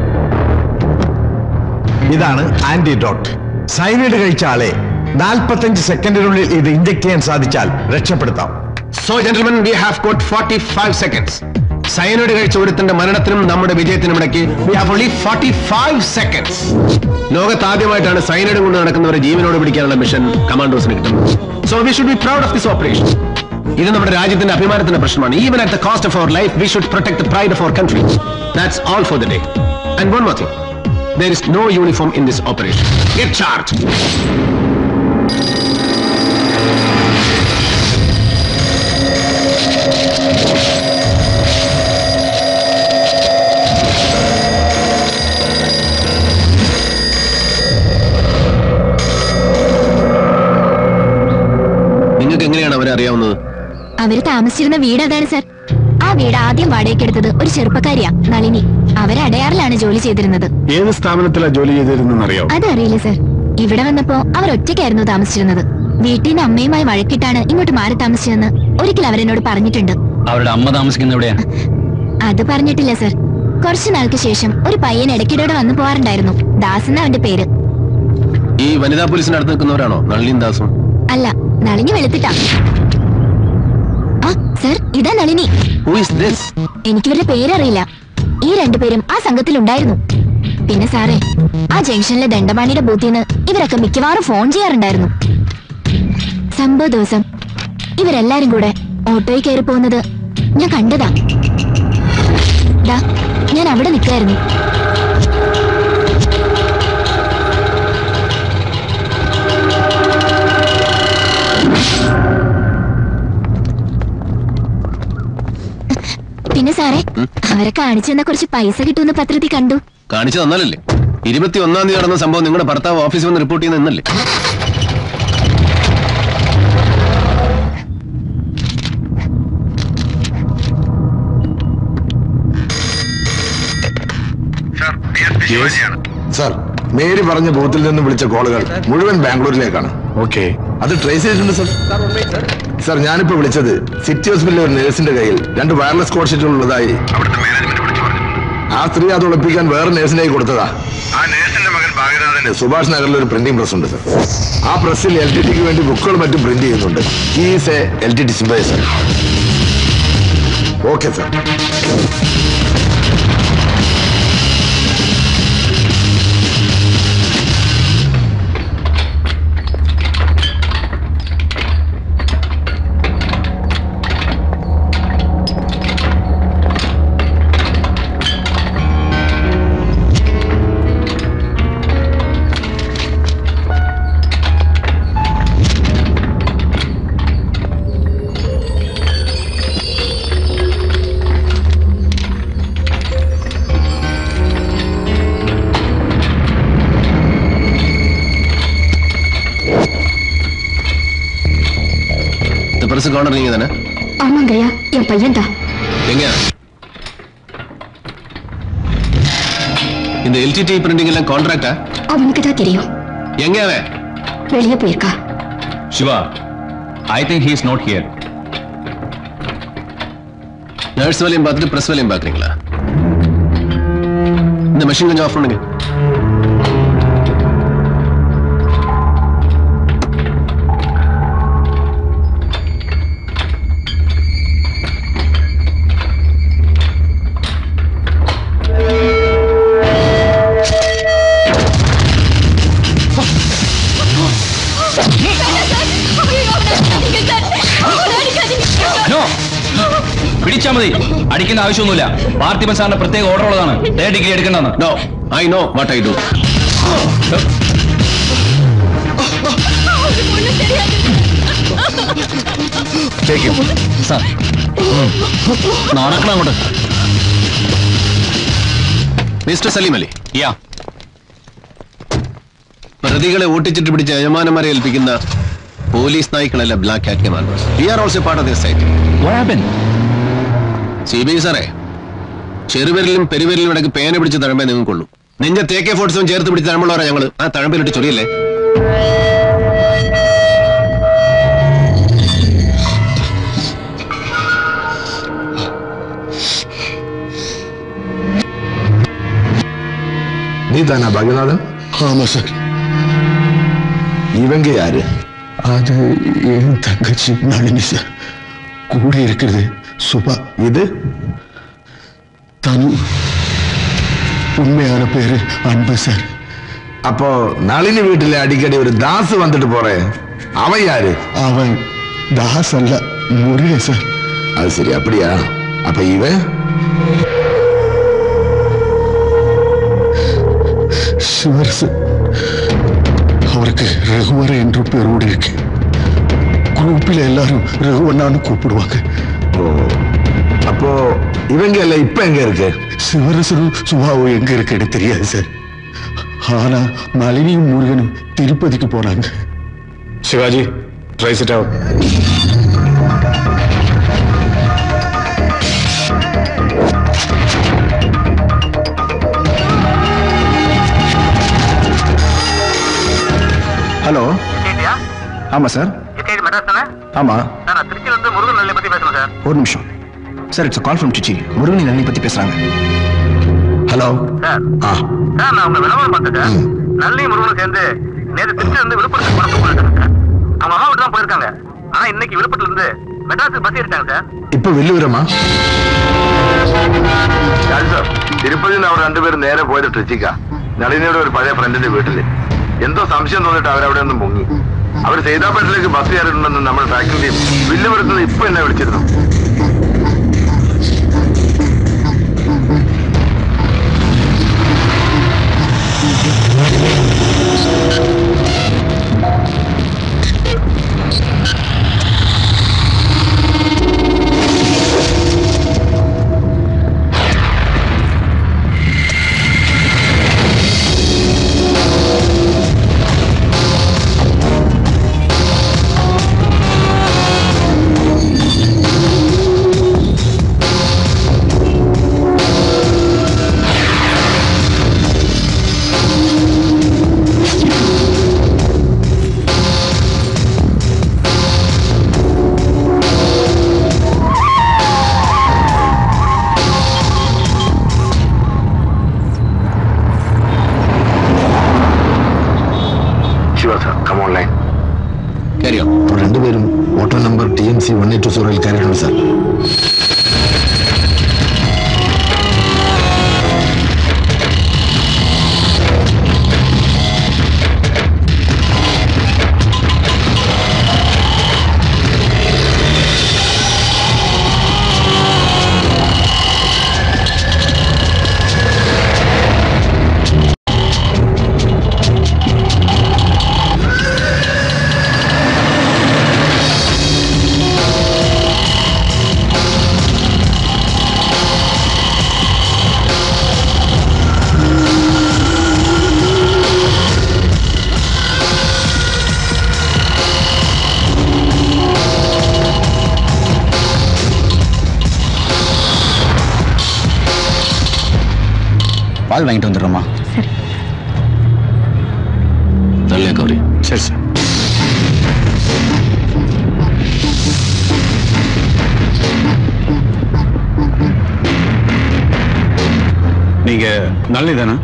ഇതാണ് ആന്റിഡോട്ട്. സൈനൈഡ് കഴിച്ച ആളെ 45 സെക്കൻഡിനുള്ളിൽ ഇത് ഇഞ്ചക്ട് ചെയ്യാൻ സാധിച്ചാൽ രക്ഷപ്പെടുത്താം. So gentlemen, we have got 45 seconds. Cyanide കഴിച്ച ഒരുത്തന്റെ മരണത്തിനും നമ്മുടെ വിജയത്തിനും ഇടയ്ക്ക് we have only 45 seconds. ലോകത്ത് ആദ്യമായിട്ടാണ് സൈനൈഡ് കൊണ്ട് നടക്കുന്നവരെ ജീവനോട് പിടിക്കാനുള്ള മിഷൻ കമാൻഡോസിന് കിട്ടുന്നത്. So we should be proud of this operation. ഇത് നമ്മുടെ രാജ്യത്തിന്റെ അഭിമാനത്തിന്റെ പ്രശ്നമാണ്. Even at the cost of our life, we should protect the pride of our country. That's all for the day. And one more thing. There is no uniform in this operation. Get charged. നിങ്ങൾക്ക് എങ്ങനെയാണ് അവരെ അറിയാവുന്നത്? അവര് താമസിച്ചിരുന്ന വീട് അതാണ് സർ. ആ വീട് ആദ്യം വാടകയ്ക്കെടുത്തത് ഒരു ചെറുപ്പക്കാരിയാ, നളിനി. അവര് അടയാറിലാണ് ജോലി ചെയ്തിരുന്നത്. ഏത് സ്ഥാപനത്തിലാണ് ജോലി ചെയ്തിരുന്നറിയാം? അതറിയില്ല സർ. ഇവിടെ വന്നപ്പോ അവർ ഒറ്റയ്ക്കായിരുന്നു താമസിച്ചിരുന്നത്. വീട്ടിൽ നിന്ന് അമ്മയുമായി വഴക്കിട്ടാണ് ഇങ്ങോട്ട് മാറി താമസിച്ചതെന്ന് ഒരിക്കൽ അവരെന്നോട് പറഞ്ഞിട്ടുണ്ട്. അവരുടെ അമ്മ താമസിക്കുന്ന എവിടെയാ? അത് പറഞ്ഞിട്ടില്ല സർ. കുറച്ചു നാൾക്ക് ശേഷം ഒരു പയ്യൻ ഇടയ്ക്കിടെ വന്നു പോവാറുണ്ടായിരുന്നു. ദാസ് എന്ന അവന്റെ പേര്. ഈ വനിതാ പോലീസിന് അടുത്ത് നിൽക്കുന്നവരാണോ നളിനിയും ദാസും? അല്ല, നളിനി വെളുത്തിട്ടാ. സർ, ഇതാ നളിനി. Who is this? എനിക്കിവരുടെ പേരറിയില്ല. ഈ രണ്ടുപേരും ആ സംഘത്തിലുണ്ടായിരുന്നു. പിന്നെ സാറേ, ആ ജംഗ്ഷനിലെ ദണ്ഡപാണിയുടെ ബൂത്തിൽ നിന്ന് ഇവരൊക്കെ മിക്കവാറും ഫോൺ ചെയ്യാറുണ്ടായിരുന്നു. സംഭവ ദിവസം ഇവരെല്ലാരും കൂടെ ഓട്ടോയിൽ കയറി പോകുന്നത് ഞാൻ കണ്ടതാ. ഞാൻ അവിടെ നിൽക്കായിരുന്നു. പിന്നെ സാറേ, അവരെ കാണിച്ചു തന്ന കുറച്ച് പൈസ കിട്ടുമെന്ന് പത്രത്തിൽ കണ്ടു. കാണിച്ചു തന്നാലല്ലേ? 21-ാം തീയതി നടന്ന സംഭവം നിങ്ങളുടെ ഭർത്താവ് ഓഫീസിൽ വന്ന് റിപ്പോർട്ട് ചെയ്യുന്ന എന്നല്ലേ? സർ, മേരി പറഞ്ഞ ബൂത്തിൽ നിന്ന് വിളിച്ച കോളുകൾ മുഴുവൻ ബാംഗ്ലൂരിലേക്കാണ്. ഓക്കെ, അത് ട്രേസ് ചെയ്തിട്ടുണ്ട് സർ. സർ, ഞാനിപ്പോ വിളിച്ചത് സിറ്റി ഹോസ്പിറ്റലിലെ ഒരു നേഴ്സിന്റെ കയ്യിൽ 2 വയർലെസ് കോഡ് ഷീറ്റുകൾ ഉള്ളതായി. ആ സ്ത്രീ അത് ഒളിപ്പിക്കാൻ വേറെ നേഴ്സിനെ കൊടുത്തതാ. ആ നേഴ്സിന്റെ മകൻ ഭാഗ്യനാഥന് സുഭാഷ് നഗറിൽ ഒരു പ്രിന്റിംഗ് പ്രസ് ഉണ്ട് സർ. ആ പ്രസ്സിൽ LTTക്ക് വേണ്ടി ബുക്കുകൾ മറ്റും പ്രിന്റ് ചെയ്യുന്നുണ്ട്. He is a LTT sympathiser. Okay sir. Press counter நீங்க தானே? ஆமாங்கய்யா, என் பையன் தான். எங்க இந்த LTT பிரிண்டிங் எல்லாம் கான்ட்ராக்டா? அவனுக்கு தான் தெரியும். எங்க அவன்? வெளியே போயிருக்கா. Shiva, I think he is not here. Nurse வேலையும் பார்த்துட்டு பிரஸ் வேலையும் பார்க்குறீங்களா? இந்த மெஷின் கொஞ்சம் ஆஃப் பண்ணுங்க. പിടിച്ചാ മതി, അടിക്കേണ്ട ആവശ്യമൊന്നുമില്ല. പാർത്ഥിപൻ സാറിന്റെ പ്രത്യേക ഓർഡർ ഉള്ളതാണ്. ഡിഗ്രി എടുക്കേണ്ടതാണ്. No, I know what I do. Sir നടക്കണം അങ്ങോട്ട്. മിസ്റ്റർ സലീം അലി, പ്രതികളെ ഓട്ടിച്ചിട്ട് പിടിച്ച യജമാനന്മാരെ ഏൽപ്പിക്കുന്ന പോലീസ് നായ്ക്കളല്ല black cat commandos. We are also part of this site. What happened? CBI സാറേ, ചെറുവിരലിലും പെരുവിരലിലും ഇടയ്ക്ക് പേന പിടിച്ച് തഴമ്പേ നിങ്ങൾക്കുള്ളൂ. നിന്റെ AK-47 ചേർത്ത് പിടിച്ച് തഴമ്പുള്ളവരാ ഞങ്ങള്. ആ തഴമ്പിലിട്ട് ചൊറിയല്ലേ. நீ தானா பகநாதன்? ஆமா சார். இவங்க யாரு? அது என் தங்கச்சி நளினி சார். கூட இருக்கிறது சுபா. இது தனு. உண்மையான பேரு அன்பு சார். அப்போ நளினி வீட்டுல அடிக்கடி ஒரு தாசு வந்துட்டு போறேன், அவன் யாரு? அவன் தாஸ் அல்ல, முருகன் சார். அது சரி, அப்படியா? அப்ப இவன் சிவரசு. அவருக்கு ரகுவரன் என்ற பேரோடு இருக்கு. குரூப்பில் எல்லாரும் ரகுவண்ணான்னு கூப்பிடுவாங்க. அப்போ இவங்க எல்லாம் இப்ப எங்க இருக்கு? சிவரசனும் சுபாவும் எங்க இருக்குன்னு தெரியாது சார். ஆனா நளினியும் முருகனும் திருப்பதிக்கு போனாங்க. Shivaji, trace it out. Hello. ஆமா சார். ஆமா ஒரு நிமிஷம் sir. It's call from Trichy. Murugan Nalini பத்தி பேசுறாங்க. Hello sir. நான் உங்க விளம்பரம் பார்த்துட்டேன். நளினி முருகனும் சேர்ந்து நேற்று திருச்சி இருந்து விழுப்புரத்துக்கு பணத்தை போயிருக்காங்க சார். அவங்க அம்மா வீட்டு தான் போயிருக்காங்க. ஆனா இன்னைக்கு விழுப்புரத்துல இருந்து மெட்ராஸுக்கு பஸ் ஏறிட்டாங்க சார். இப்ப வெள்ளுவரமா? സാർ, തിരുപ്പതിയിൽ നിന്ന് അവർ രണ്ടുപേരും നേരെ പോയത് ട്രിച്ചിക്ക, നളിനിയുടെ ഒരു പഴയ ഫ്രണ്ടിന്റെ വീട്ടില്. എന്തോ സംശയം തോന്നിട്ട് അവരവിടെ ഒന്നും മുങ്ങി. അവർ സൈതാപ്പേട്ടിലേക്ക് ബസ് കയറിയിട്ടുണ്ടെന്ന് നമ്മുടെ ട്രാക്കിംഗ് ടീം വില്ലുപുരത്ത് ഇപ്പൊ എന്നെ വിളിച്ചിരുന്നു. രണ്ടുപേരും ഓട്ടോ നമ്പർ TMC 180 കയറിയിട്ടുണ്ട് സാർ. பால் வாங்கிட்டு வந்துடுறோமா? நல்ல கௌரி. சரி சார். நீங்க நல்லி தானே?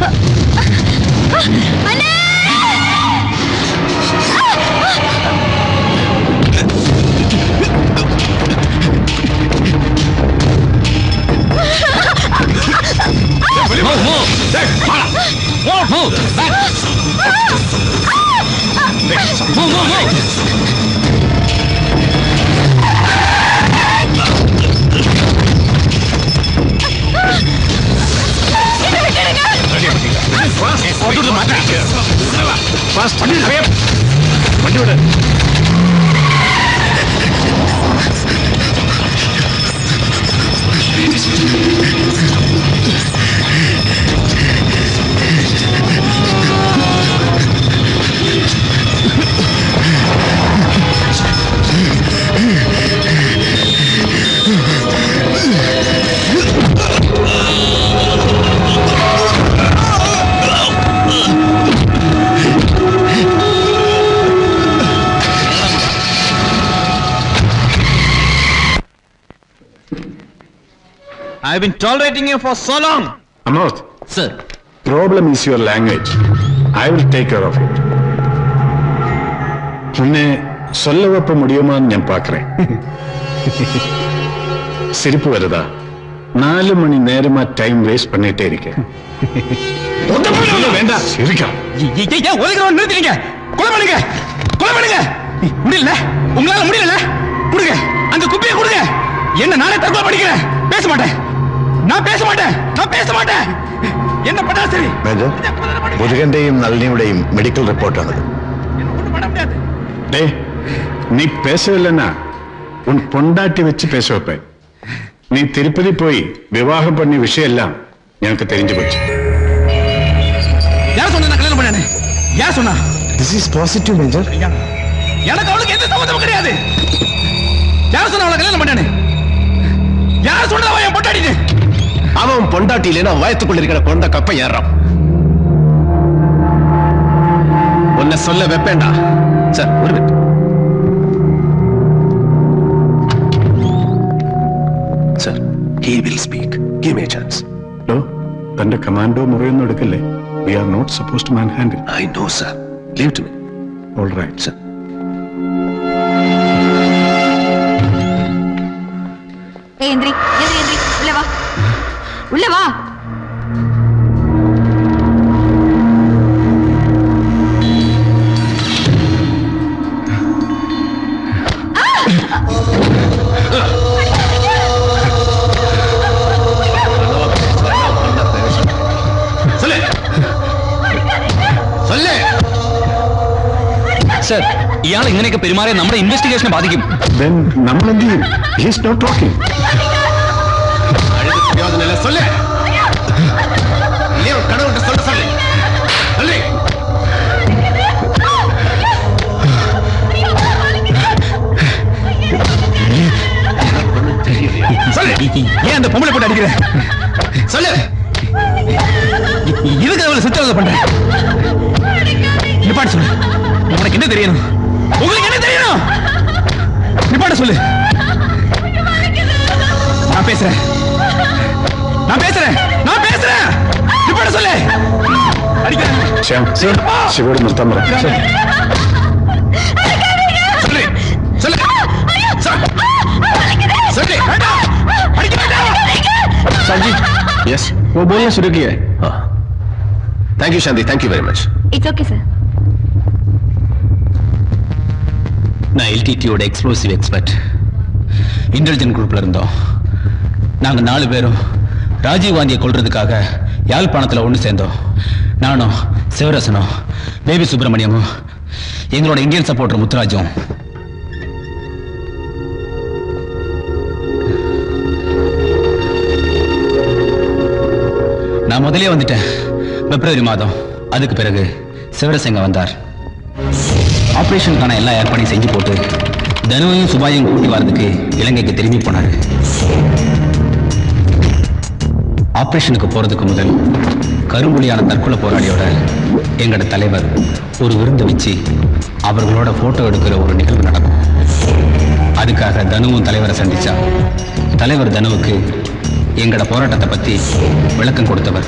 வண்டி விட I've been tolerating you for so long. Amarth, Sir. problem is your language. I will take care of it. உன்னை சொல்ல வைப்ப முடியுமான்னு நான் பார்க்கிறேன். சிரிப்பு வருதா? 4 மணி நேரமா டைம் வேஸ்ட் பண்ணிட்டே இருக்கேன். வேண்டாம் சிரிக்கா. ஏன் ஒதுக்கிறோம் நிறுத்திட்டீங்க? கொலை பண்ணுங்க, கொலை பண்ணுங்க. முடியல, உங்களால முடியல. கொடுங்க, அந்த குப்பியை கொடுங்க. என்ன நானே தற்கொலை பண்ணிக்கிறேன். பேச மாட்டேன், நான் பேச மாட்டேன், நான் பேச மாட்டேன். என்ன பண்ணா சரி? മേജർ, മുരുകന്റെയും നളിനിയുടെയും മെഡിക്കൽ റിപ്പോർട്ടാണത്. டேய், நீ பேசவில்லைன்னா உன் பொண்டாட்டி வச்சு பேச வைப்பேன். நீ திருப்பதி போய் விவாகம் பண்ணி விஷயம் எல்லாம் எனக்கு தெரிஞ்சு போச்சு. யார் சொன்னா கல்யாணம் பண்ணானே? யார் சொன்னா? This is positive major. எனக்கு அவளுக்கு எந்த சம்மந்தமும் கிடையாது. யார் சொன்னா அவளை கல்யாணம் பண்ணானே? யார் சொன்னா அவன் என் பொண்டாட்டின்னு? அவன் பொண்டாட்டி இல்லைன்னா வயத்துக்குள்ள இருக்கிற கொண்ட கப்பை ஏறான். உன்னை சொல்ல வைப்பேண்டா. சார், ஒரு minute. Sir, he will speak. Give me a chance. No, തന്റെ കമാൻഡോ മുറിയൊന്നും എടുക്കല്ലേ. We are not supposed to manhandle. I know, sir. Leave to me. All right, sir. ஏய் எந்திரி, எந்திரி, எந்திரி. உள்ள வா, உள்ள வா. സർ, ഇയാൾ ഇങ്ങനെയൊക്കെ പെരുമാറിയ നമ്മുടെ ഇൻവെസ്റ്റിഗേഷനെ ബാധിക്കും. Then നമ്മൾ എന്ത് ചെയ്യും? He is not talking. சொல்லு. இல்லையா கடவுள்கிட்ட சொல்ல சொல்லு. சொல்லு. சொல்லு. ஏன் அந்த பொம்பளை போட்டு அடிக்கிற? சொல்லு. இதுக்கு அவளை சுத்தம் பண்ற. நிப்பாட்டு சொல்லு. உனக்கு என்ன தெரியணும்? உங்களுக்கு என்ன தெரியணும்? நிப்பாட்ட சொல்லு. நான் பேசுறேன், நான் பேசுறேன், நான் பேசுறேன். நிப்பாட்ட சொல்லு. அடிக்கிறேன். ശ്യാം, ശിവോട് നിർത്താൻ പറ. சொல்லு, சொல்லு. சொல்லு. வேண்டாம். அடிக்க வேண்டாம். संजीव, yes. वो बोलना शुरू किया है. हाँ. Thank you, Shanti. Thank you very much. It's okay, sir. நான் எல்டிடியோட எக்ஸ்ப்ளோசிவ் எக்ஸ்பர்ட். இன்டெலிஜென்ட் குரூப்ல இருந்தோம். நாங்க 4 பேரும் ராஜீவ் காந்தியை கொல்றதுக்காக யாழ்ப்பாணத்தில் ஒன்று சேர்ந்தோம். நானும் சிவரசனும் பேபி சுப்பிரமணியமும் எங்களோட இந்தியன் சப்போர்ட்டர் முத்துராஜும். நான் முதலே வந்துட்டேன் பிப்ரவரி மாதம். அதுக்கு பிறகு சிவரசங்க வந்தார். ஆபரேஷனுக்கான எல்லா ஏற்பாடையும் செஞ்சு போட்டு தனுவையும் சுபாயும் கூட்டி வரதுக்கு இலங்கைக்கு திரும்பி போனார். ஆபரேஷனுக்கு போறதுக்கு முதல் கரும்புலியான தற்கொலை போராளியோட எங்களோட தலைவர் ஒரு விருந்து வச்சு அவர்களோட போட்டோ எடுக்கிற ஒரு நிகழ்வு நடக்கும். அதுக்காக தனுவும் தலைவரை சந்திச்சா தலைவர் தனுவுக்கு எங்கட போராட்டத்தை பத்தி விளக்கம் கொடுத்தவர்.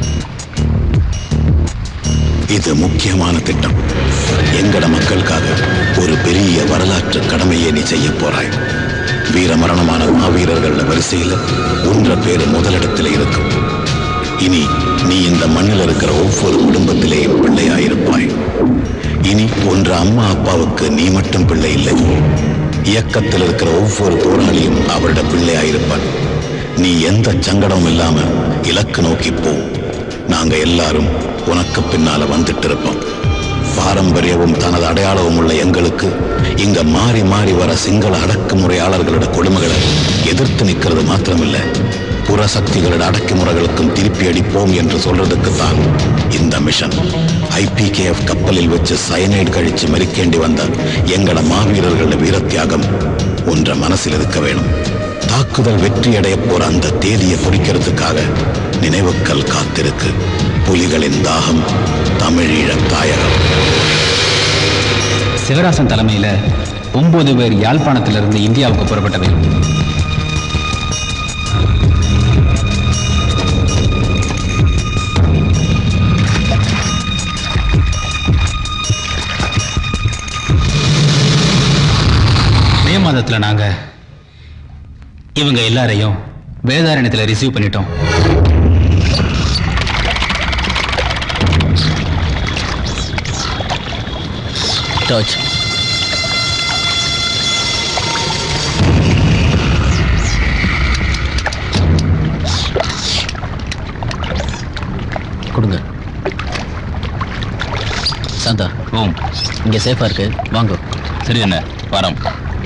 இது முக்கியமான திட்டம். எங்கட மக்களுக்காக ஒரு பெரிய வரலாற்று கடமையை நீ செய்ய போறாய். வீரமரணமான மாவீரர்கள் வரிசையில் ஒன்ற பேரு முதலிடத்தில் இருக்கும். இனி நீ இந்த மண்ணில் இருக்கிற ஒவ்வொரு குடும்பத்திலேயும் பிள்ளையாயிருப்பாய். இனி ஒன்ற அம்மா அப்பாவுக்கு நீ மட்டும் பிள்ளை இல்லை. இயக்கத்தில் இருக்கிற ஒவ்வொரு போராளியும் அவரோட பிள்ளையாயிருப்பான். நீ எந்த சங்கடமும் இல்லாம இலக்கு நோக்கி போ. நாங்க எல்லாரும் உனக்கு பின்னால வந்துட்டு இருப்போம். பாரம்பரியமும் தனது அடையாளமும் உள்ள எங்களுக்கு இங்க மாறி மாறி வர சிங்கள அடக்குமுறையாளர்களோட கொடுமைகளை எதிர்த்து நிற்கிறது மாத்திரமில்லை, புற சக்திகளோட அடக்குமுறைகளுக்கும் திருப்பி அடிப்போம் என்று சொல்றதுக்கு தான் இந்த மிஷன். IPKF கப்பலில் வச்சு சயனைடு கழிச்சு மறிக்கேண்டி வந்த எங்கட மாவீரர்களோட வீரத்தியாகம் ஒன்ற மனசில் இருக்க வேணும். தாக்குதல் வெற்றி அடைய போற அந்த தேதியை குறிக்கிறதுக்காக நினைவுக்கல் காத்திருக்கு. புலிகளின் தாகம், தமிழீழ தாயகம். சிவராசன் தலைமையில 9 பேர் யாழ்ப்பாணத்திலிருந்து இந்தியாவுக்கு புறப்பட்டவை. மே மாதத்துல நாங்க இவங்க எல்லாரையும் வேதாரண்யத்துல ரிசீவ் பண்ணிட்டோம். டார்ச். கொடுங்க. சாந்தா, இங்க சேஃபா இருக்கு, வாங்க. சரி என்ன வரோம்.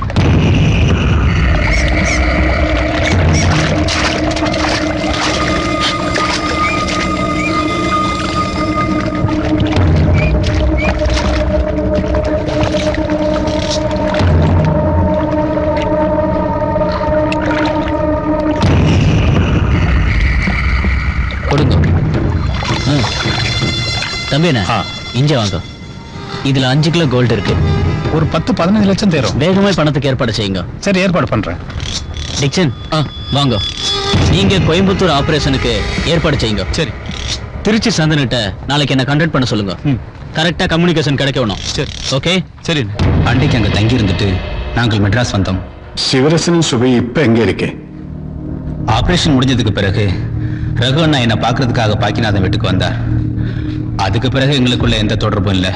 தம்பிண்ணா, இங்க வாங்க. இதுல 5 கிலோ கோல்டு இருக்கு. ஒரு 10-15 லட்சம் தேரும். வேகமா பணத்துக்கு ஏற்பாடு செய்யுங்க. சரி, ஏற்பாடு பண்றேன். டிக்சன், வாங்க. நீங்க கோயம்புத்தூர் ஆபரேஷனுக்கு ஏற்பாடு செய்யுங்க. சரி. திருச்சி சந்தனிட்ட நாளைக்கு என்ன கான்டாக்ட் பண்ண சொல்லுங்க. கரெக்டா கம்யூனிகேஷன் கிடைக்கணும். சரி. ஓகே. சரி. அன்றைக்கு அங்க தங்கி இருந்துட்டு நாங்கள் மெட்ராஸ் வந்தோம். சிவரசனும் சுபை இப்ப எங்க இருக்கு? ஆபரேஷன் முடிஞ்சதுக்கு பிறகு ரகு அண்ணா என்ன பாக்குறதுக்காக பாக்கிநாதன் வீட்டுக்கு வந்தார். அதுக்கு பிறகு எங்களுக்குள்ள எந்த தொடர்பும் இல்லை.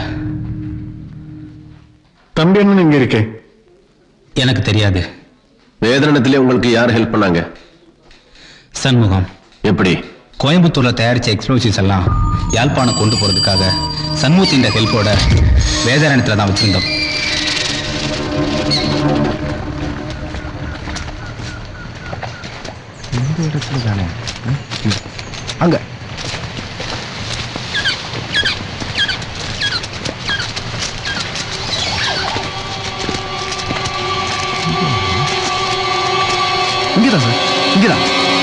தம்பி அண்ணன் எங்க இருக்கே? எனக்கு தெரியாது. வேதனத்திலே உங்களுக்கு யார் ஹெல்ப் பண்ணாங்க? சண்முகம். எப்படி? கோயம்புத்தூர்ல தயாரிச்ச எக்ஸ்ப்ளோசிவ்ஸ் எல்லாம் யாழ்ப்பாணம் கொண்டு போறதுக்காக சண்முகத்தின் ஹெல்ப்போட வேதாரண்யத்துல தான் வச்சிருந்தோம். இந்த இடத்துல தானே அங்க இங்கதான் சார், இங்கதான்.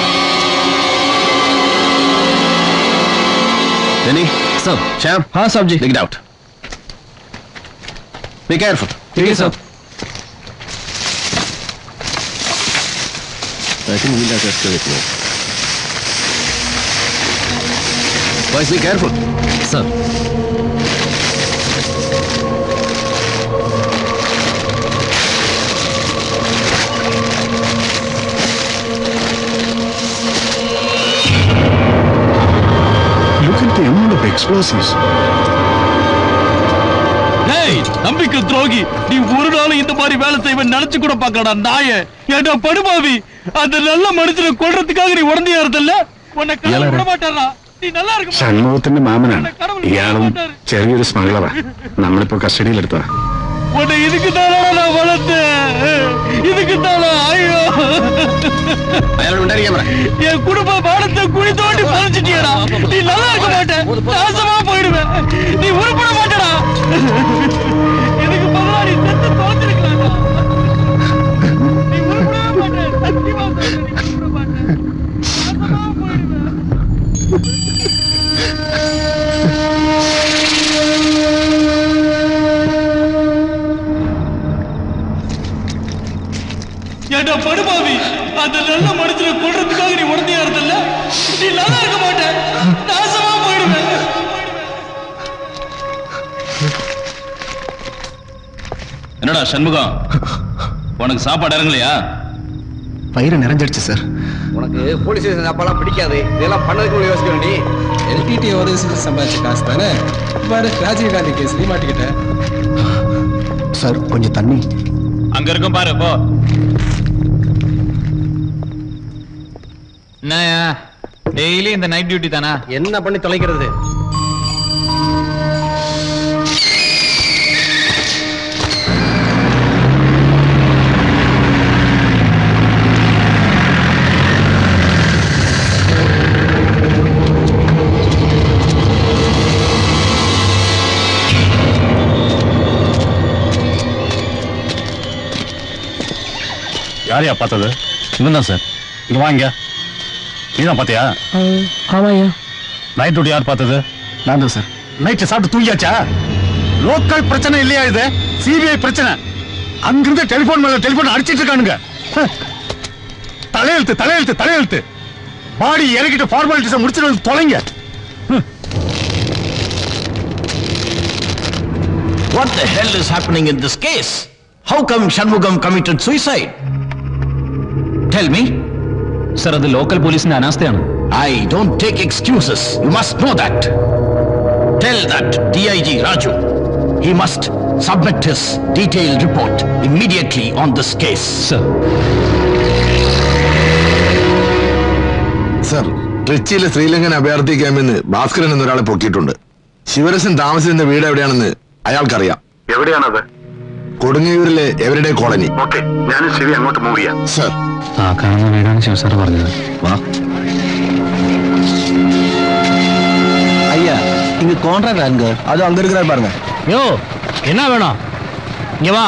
Benny? Sir. Sham? हाँ साहब जी. Dig it out. Be careful. ठीक है साहब. I think we'll have to escalate now. Boys, be careful. Sir. Look at the amount of explosives. Hey, நம்பிக்கை துரோகி, நீ ஒரு நாள் இந்த மாதிரி வேலை செய்வன் நினைச்சு கூட பார்க்கலடா நாயே. ஏடா படுபாவி, அந்த நல்ல மனுஷனை கொல்றதுக்காக நீ உடந்தையா இருந்தல்ல, உன்னை கடவுள் விட மாட்டாரா? நீ நல்லா இருக்க. ഷൺമുഖത്തിന്റെ മാമനാണ്. ഇയാളും ചെറിയൊരു സ്മഗ്ലറാ. നമ്മളിപ്പോ കസ്റ്റഡിയിലെടുത്തതാ. உன்னை இதுக்கு தானே நான் வளர்த்தேன், இதுக்கு தானே. ஐயோ, என் குடும்ப பாடத்தை குழி தோண்டி பறிச்சிட்டியடா. நீ நல்லா இருக்க மாட்டேன், நாசமா போயிடுவேன். நீ உருப்பட மாட்டடா. இதுக்கு பதிலா நீ செத்து தோந்திருக்கலாம்டா. நீ உருப்படவே மாட்டேன், சத்தியமா சொல்றேன், நீ உருப்பட மாட்டேன், நாசமா போயிடுவேன். ஏண்டா படுபாவி, அந்த நல்ல மனுஷனை கொல்றதுக்காக நீ உடனே என்னடா சண்முகம், உனக்கு சாப்பாடு இறங்கலையா? பயிரை நிறைஞ்சிடுச்சு சார். உனக்கு போலீஸ் ஸ்டேஷன் சாப்பாடுலாம் பிடிக்காது. இதெல்லாம் பண்ணதுக்கு யோசிக்கணும் நீ. எல்டிடி உதவி சம்பாதிச்ச காசு தானே. பாரு ராஜீவ் காந்தி கேஸ் நீ மாட்டிக்கிட்ட. சார் கொஞ்சம் தண்ணி அங்க இருக்கும் பாரு. போ. என்னயா டெய்லி இந்த நைட் டியூட்டி தானா? என்ன பண்ணி தொலைக்கிறது? யாரையா பார்த்தது? இவன் தான் சார். இங்க வாங்க. நீதான் பாத்தியா? ஆமாய்யா. நைட் டியூட்டி யார் பார்த்தது? நான் தான் சார். நைட்ல சாப்பிட்டு தூங்கியாச்சா? லோக்கல் பிரச்சனை இல்லையா இது? சிபிஐ பிரச்சனை. அங்கிருந்து டெலிபோன் மேல டெலிபோன் அடிச்சிட்டு இருக்கானுங்க. தலையெழுத்து தலையெழுத்து தலையெழுத்து. பாடி இறக்கிட்டு ஃபார்மாலிட்டிஸை முடிச்சுட்டு வந்து தொலைங்க. What the hell is happening in this case? How come Shanmugam committed suicide? Tell me. Sir, அது லோக்கல் போலீஸ் அனாஸ்தைയാണ്. I don't take excuses. You must know that. Tell that DIG Raju. He must submit his detailed report immediately on this case. Sir. Sir, ട്രിച്ചിയിലെ ശ്രീലങ്കൻ അഭയാർത്ഥി ക്യാമ്പിൽ ഭാസ്കരൻ എന്നൊരാളെ പൊക്കിയിട്ടുണ്ട്. ശിവരസൻ താമസിക്കുന്ന വീട് എവിടെയാണെന്ന് അയാൾക്കറിയാം. എവിടെയാണത്? കൊടുങ്ങയൂരിലെ എവരുടെ കോളനി. ഓക്കെ, ഞാൻ ശരി അങ്ങോട്ട് മൂവ് ചെയ്യാം. സർ. ആ കാണുന്ന വീടാണ് ശിവസാർ പറഞ്ഞത്. വാ. ஐயா, இங்க கான்ட்ராக்ட் அங்க அது அங்க இருக்கிறார் பாருங்க. யோ, என்ன வேணும்? இங்க வா.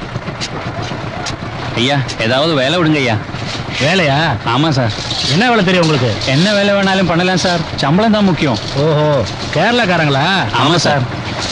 ஐயா, ஏதாவது வேலை விடுங்க ஐயா. வேலையா? ஆமா சார். என்ன வேலை தெரியும் உங்களுக்கு? என்ன வேலை வேணாலும் பண்ணலாம் சார். சம்பளம் தான் முக்கியம். ஓஹோ, கேரளாக்காரங்களா? ஆமா சார்.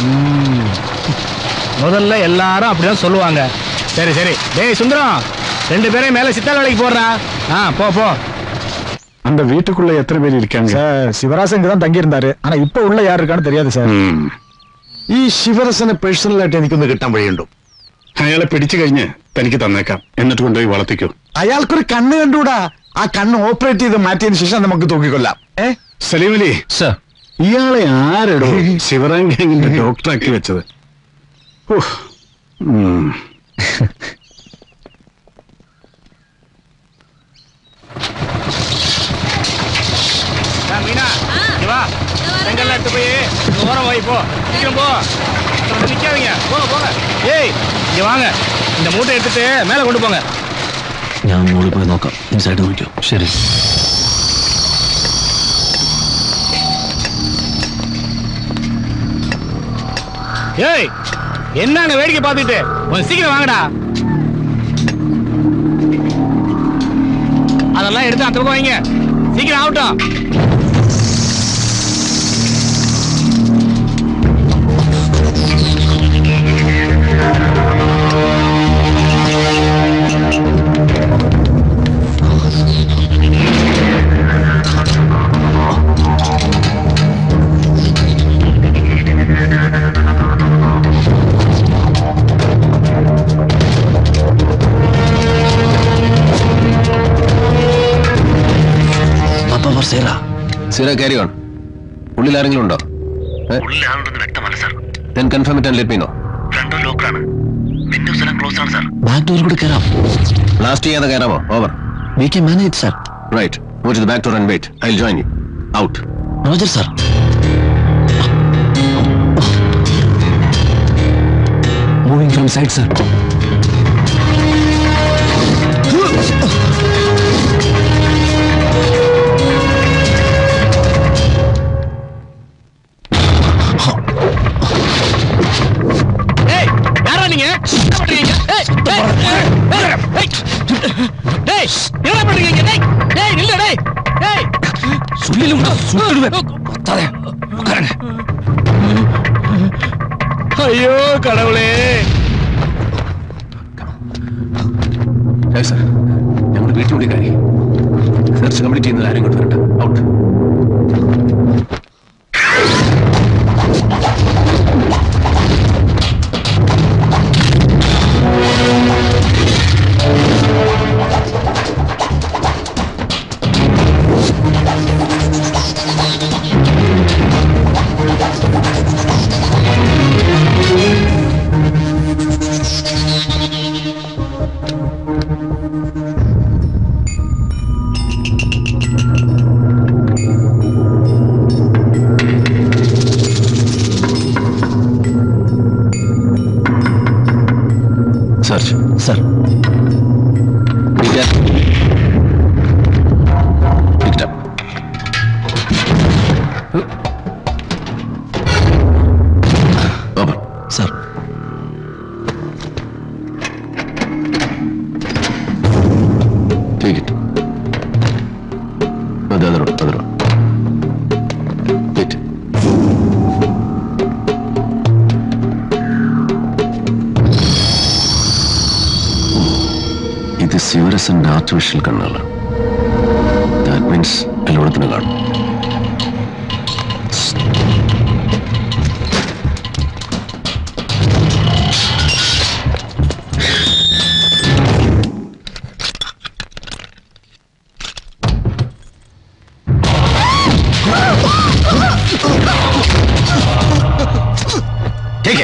முதல்ல எல்லாரும் அப்படிதான் சொல்லுவாங்க. சரி சரி. டேய் சுந்தரம், 2 பேரையும் மேல சித்தால் வேலைக்கு போடுறா. போ போ. அந்த வீட்டுக்குள்ள எத்தனை பேர் இருக்காங்க? சார், ശിവരാസൻ தான் தங்கி இருந்தாரு. ஆனா இப்ப உள்ள யார் இருக்கான்னு தெரியாது சார். ഈ ശിവരസനെ പേഴ്സണലായിട്ട് എനിക്കൊന്ന് കിട്ടാൻ വഴിയുണ്ടോ? അയാളെ പിടിച്ചു കഴിഞ്ഞ് തനിക്ക് തന്നേക്കാം. എന്നിട്ട് കൊണ്ടുപോയി വളർത്തിക്കോ. അയാൾക്കൊരു കണ്ണ് കണ്ടുകൂടാ. ആ കണ്ണ് ഓപ്പറേറ്റ് ചെയ്ത് മാറ്റിയതിനു ശേഷം നമുക്ക് തൂക്കിക്കൊല്ലാം. സലീം അലി സർ, ഇയാളെ ആരെടോ ശിവറാം ഗാങ്ങിന്റെ ഡോക്ടറാക്കി വെച്ചത്? மீனா, இங்க வா. செங்கல்ல எடுத்து போய் ஓரம் போய் போ. சீக்கிரம் போ. நிக்காதீங்க. போங்க போங்க. ஏய், இங்க வாங்க. இந்த மூட்டை எடுத்துட்டு மேல கொண்டு போங்க. ഞാൻ മുകളിൽ പോയി നോക്കാം. ഇൻസൈഡ് നോക്കിയോ? ശരി. ஏய், என்னங்க வேடிக்கை பார்த்துட்டு? கொஞ்சம் சீக்கிரம் வாங்கடா. அதெல்லாம் எடுத்து அந்த பக்கம் வைங்க. சீக்கிரம் ஆகட்டும். Sira, carry on. ഉള്ളിൽ ആരെങ്കിലും ഉണ്ടോ? ഉള്ളിലാളുണ്ടെന്ന് വ്യക്തമല്ല sir. Then confirm it and let me know. Front door ലോക്കാണ്. വിൻഡോസ് എല്ലാം ക്ലോസ് ആണ് സാർ. ബാക്ക് ഡോർ കൂടെ കയറാം. ബ്ലാസ്റ്റ് ചെയ്യാതെ കയറാമോ? Over. We can manage, sir. Right. Go to the back door and wait. I'll join you. Out. Roger, sir. Moving from side, sir. ஐயோ கடவுளே! സാർ, ഞങ്ങളുടെ വീട്ടിൽ കാര്യം സെർച്ച് കംപ്ലീറ്റ് ചെയ്യുന്നത് ആരും കൊണ്ട് വരട്ടെ. Out. Search. Sir. Pick it up. Open. Sir. Take it. No, the other one. Wait. ഇത് ശിവരസന്റെ ആർട്ടിഫിഷ്യൽ കണ്ണുകളാണ്. ദാറ്റ് മീൻസ് എല്ലായിടത്തിനും കാണും. Take it.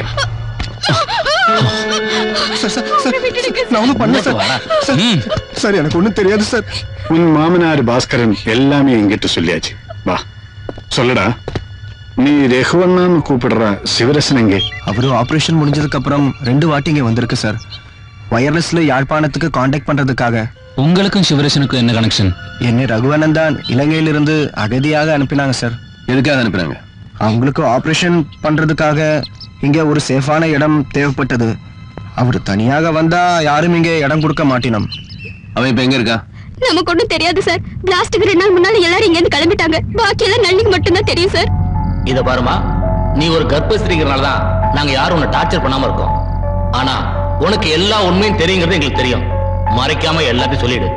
நான் ஒன்றும் பண்ணல சார். சார் எனக்கு ஒன்றும் தெரியாது சார். உன் மாமனார் பாஸ்கரன் எல்லாமே என்கிட்ட சொல்லியாச்சு. வா சொல்லுடா. நீ ரகுவண்ணான்னு கூப்பிடுற சிவரசன் எங்கே? அவரு ஆபரேஷன் முடிஞ்சதுக்கு அப்புறம் 2 வாட்டி இங்க வந்திருக்கு சார். வயர்லெஸ்ல யாழ்ப்பாணத்துக்கு கான்டாக்ட் பண்றதுக்காக. உங்களுக்கும் சிவரசனுக்கும் என்ன கனெக்ஷன்? என்னை ரகுவண்ணன் தான் இலங்கையிலிருந்து அகதியாக அனுப்பினாங்க சார். எதுக்காக அனுப்பினாங்க? அவங்களுக்கு ஆபரேஷன் பண்றதுக்காக இங்க ஒரு சேஃபான இடம் தேவைப்பட்டது. அவர் தனியாக வந்தா யாரும் இங்க இடம் கொடுக்க மாட்டினோம். அவன் இப்ப எங்க இருக்கா? நமக்கு ஒண்ணும் தெரியாது சார். பிளாஸ்டுக்கு 2 நாள் முன்னால எல்லாரும் இங்க இருந்து கிளம்பிட்டாங்க. பாக்கி எல்லாம் நளினிக்கு மட்டும்தான் தெரியும் சார். இத பாருமா, நீ ஒரு கர்ப்பஸ்திரிங்கிறனால தான் நாங்க யாரும் உன்னை டார்ச்சர் பண்ணாம இருக்கோம். ஆனா உனக்கு எல்லா உண்மையும் தெரியுங்கிறது எங்களுக்கு தெரியும். மறைக்காம எல்லாத்தையும் சொல்லிடு.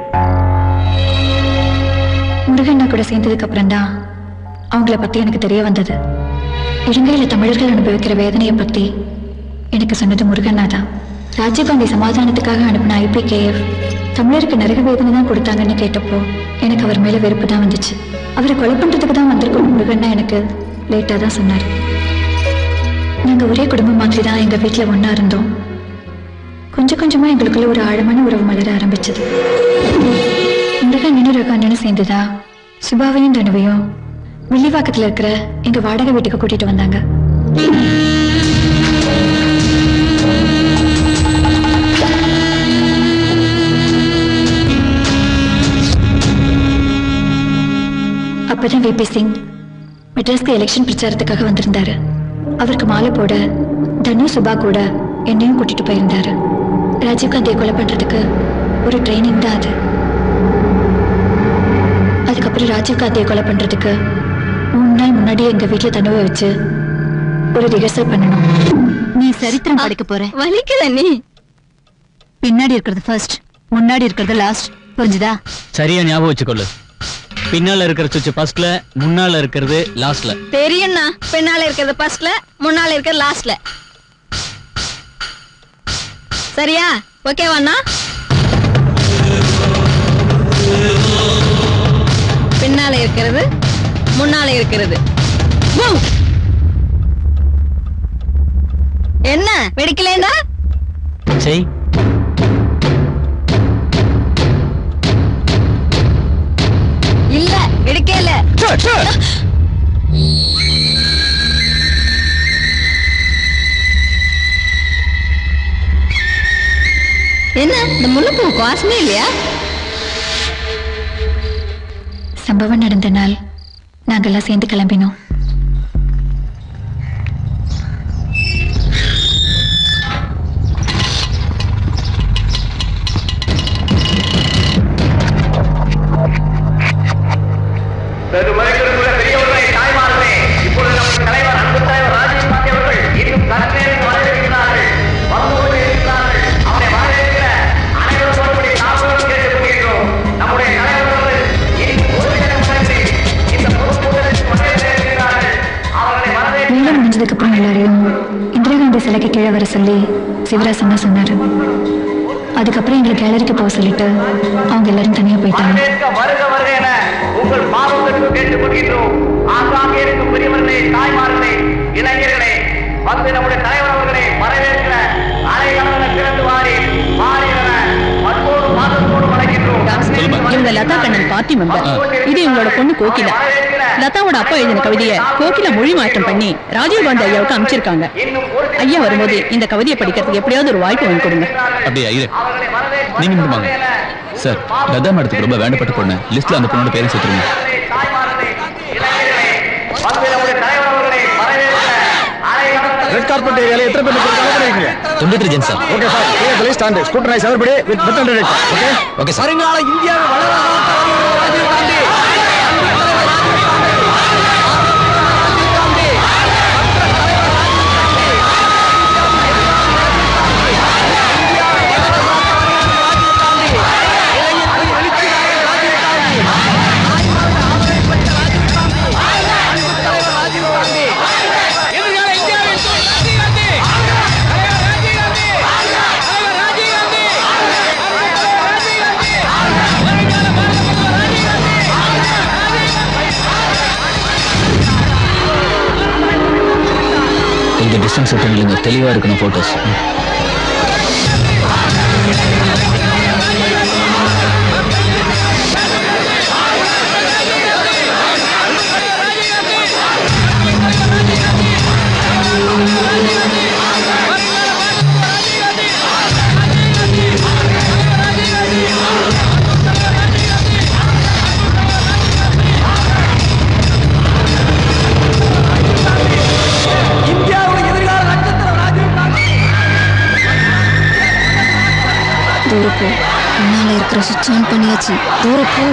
முருகண்ணா கூட சேர்ந்ததுக்கு அப்புறம் தான் அவங்கள பத்தி எனக்கு தெரிய வந்தது. இலங்கையில தமிழர்கள் அனுபவிக்கிற வேதனையை பத்தி எனக்கு சொன்னது முருகண்ணா தான். ராஜீவ்காந்தி சமாதானத்துக்காக அனுப்பின IPKF தமிழருக்கு நிறைய வேதனை தான் கொடுத்தாங்கன்னு கேட்டப்போ எனக்கு அவர் மேல வெறுப்பு தான் வந்துச்சு. அவரை கொலை பண்றதுக்கு தான் வந்திருக்கோம் முருகண்ணா எனக்கு லேட்டா தான் சொன்னார். நாங்க ஒரே குடும்பம் மாதிரி தான் எங்க வீட்டுல ஒன்னா இருந்தோம். கொஞ்சம் கொஞ்சமா எங்களுக்குள்ள ஒரு ஆழமான உறவு மலர ஆரம்பிச்சது. முருகன் ரகான்னு சேர்ந்துதா சுபாவையும் தனுவையும் வில்லிவாக்கத்துல இருக்கிற எங்க வாடகை வீட்டுக்கு கூட்டிட்டு வந்தாங்க. அப்பதான் VP சிங் மெட்ராஸ்க்கு எலெக்ஷன் பிரச்சாரத்துக்காக வந்திருந்தாரு. அவருக்கு மாலை போட தனு சுபா கூட என்னையும் கூட்டிட்டு போயிருந்தாரு. ராஜீவ்காந்தியை கொலை பண்றதுக்கு ஒரு ட்ரைனிங் தான் அது. அதுக்கப்புறம் ராஜீவ்காந்தியை கொலை பண்றதுக்கு 3 நாள் முன்னாடி எங்க வீட்டுல தனுவை வச்சு ஒரு ரிஹர்சல் பண்ணணும். நீ சரித்திரம் படிக்க போற. வலிக்குதா நீ? பின்னாடி இருக்கிறது ஃபர்ஸ்ட், முன்னாடி இருக்கிறது லாஸ்ட். புரிஞ்சுதா? சரியா ஞாபகம் வச்சுக்கொள்ளு. பின்னால இருக்கிற சுவிட்ச் ஃபர்ஸ்ட்ல, முன்னால இருக்கிறது லாஸ்ட்ல. தெரியும்னா, பின்னால இருக்கிறது ஃபர்ஸ்ட்ல, முன்னால இருக்கிறது லாஸ்ட்ல. சரியா? ஓகேவாண்ணா? பின்னால இருக்கிறது, முன்னால இருக்கிறது. என்ன வெடிக்கலேண்டா? செய். இல்ல வெடிக்கல. என்ன இந்த முல்லைப்பூ வாசமே இல்லையா? சம்பவம் நடந்த நாள் நாங்கெல்லாம் சேர்ந்து கிளம்பினோம். பெரியவர்களே, தாய்மார்களே, இப்பொழுது நமது தலைவர் அன்பு தலைவர் ராஜீவ் காந்தி அவர்கள் இன்னும் சற்றேனும் வரவேற்கிறார்கள். வந்து கொண்டிருக்கிறார்கள். அவரை வரவேற்கிற அனைவரும் ஒருபடி நாங்களும் கேட்டுக் கொள்கிறோம். நம்முடைய தலைவர் அவர்கள் இன்னும் ஒரு தினம் கழித்து இந்த பொதுக்கூட்டத்திற்கு வரவேற்கிறார்கள். அவர்களை வரவேற்க வேலை முடிஞ்சதுக்கு அப்புறம் எல்லாரையும் இந்திரா காந்தி சிலைக்கு கீழே வர சொல்லி சிவராசன் தான் சொன்னாரு. அதுக்கப்புறம் எங்களை கேலரிக்கு போக சொல்லிட்டு அவங்க எல்லாரும் தனியா போயிட்டாங்க. வருக வருக என உங்கள் பாவங்களுக்கு கேட்டுக் கொள்கின்றோம். ஆங்காங்கே இருக்கும் பெரியவர்களே, தாய்மார்களே, இளைஞர்களே, வந்து நம்முடைய தலைவர் அவர்களை வரவேற்கிற அலைகள திறந்து வாரி மாறின மற்றோடு மாதத்தோடு வழங்கின்றோம். இவங்க லதா கண்ணன் பார்ட்டி மெம்பர். இது இவங்களோட பொண்ணு கோகிலா. லதாவோட அப்பா எழுதின கவிதையை கோகில மொழி மாற்றம் பண்ணி ராஜீவ் காந்தி ஐயாவுக்கு அமைச்சிருக்காங்க. ஐயா வரும்போது இந்த கவிதையை படிக்கிறதுக்கு எப்படியாவது ஒரு வாய்ப்பு வாங்கி கொடுங்க. அப்படியே ஐயரே, நீங்க மட்டும் வாங்க சார். லதா மேடத்துக்கு ரொம்ப வேண்டப்பட்ட பொண்ணு. லிஸ்ட்ல அந்த பொண்ணோட பேரை சேர்த்துருங்க. ரெட் கார்பெட் ஏரியால எத்தனை பேர் நிக்கிறீங்க? 23 ஜென் sir. Okay sir. Please stand. Scrutinise everybody with metal detector. Okay okay sir. வருங்கால இந்தியாவை ராஜீவ் காந்தி. கொஞ்சம் டிஸ்டன்ஸ் விட்டுங்க, தெளிவா இருக்கணும் போட்டோஸ். தூரப்போ, முன்னால இருக்கிற சுவிட்ச் ஆன் பண்ணியாச்சு. தூரப்போ.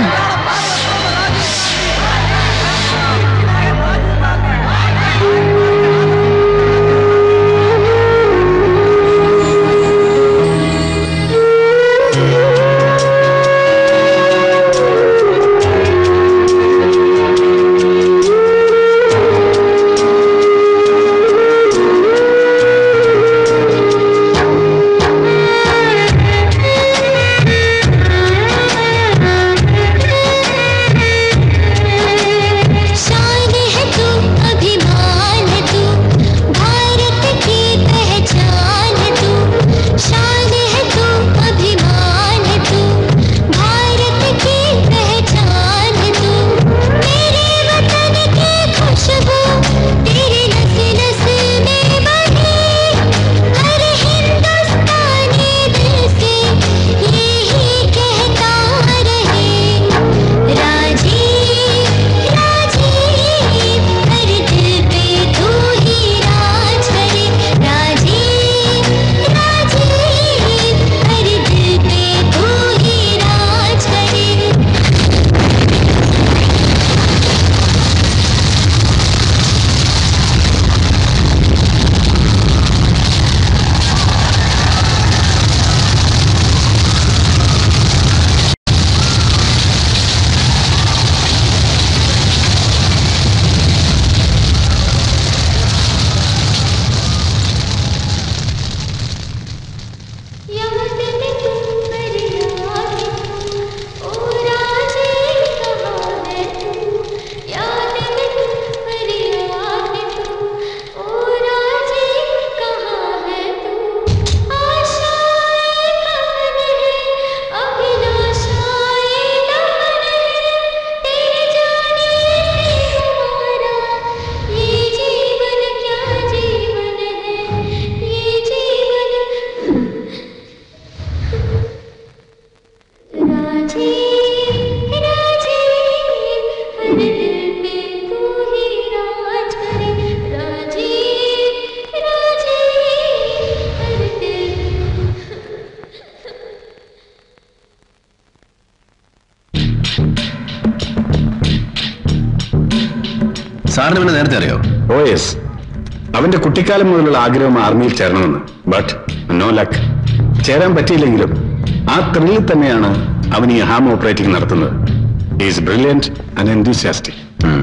സാറിന് പിന്നെ നേരത്തെ അറിയോ? ഓ യെസ്, അവന്റെ കുട്ടിക്കാലം മുതലുള്ള ആഗ്രഹം ആർമിയിൽ ചേരണമെന്ന്. But no luck. ചേരാൻ പറ്റിയില്ലെങ്കിലും ആ ത്രില്ലിൽ തന്നെയാണ് അവൻ ഈ ഹാം ഓപ്പറേറ്റിംഗ് നടത്തുന്നത്. Is brilliant and enthusiastic.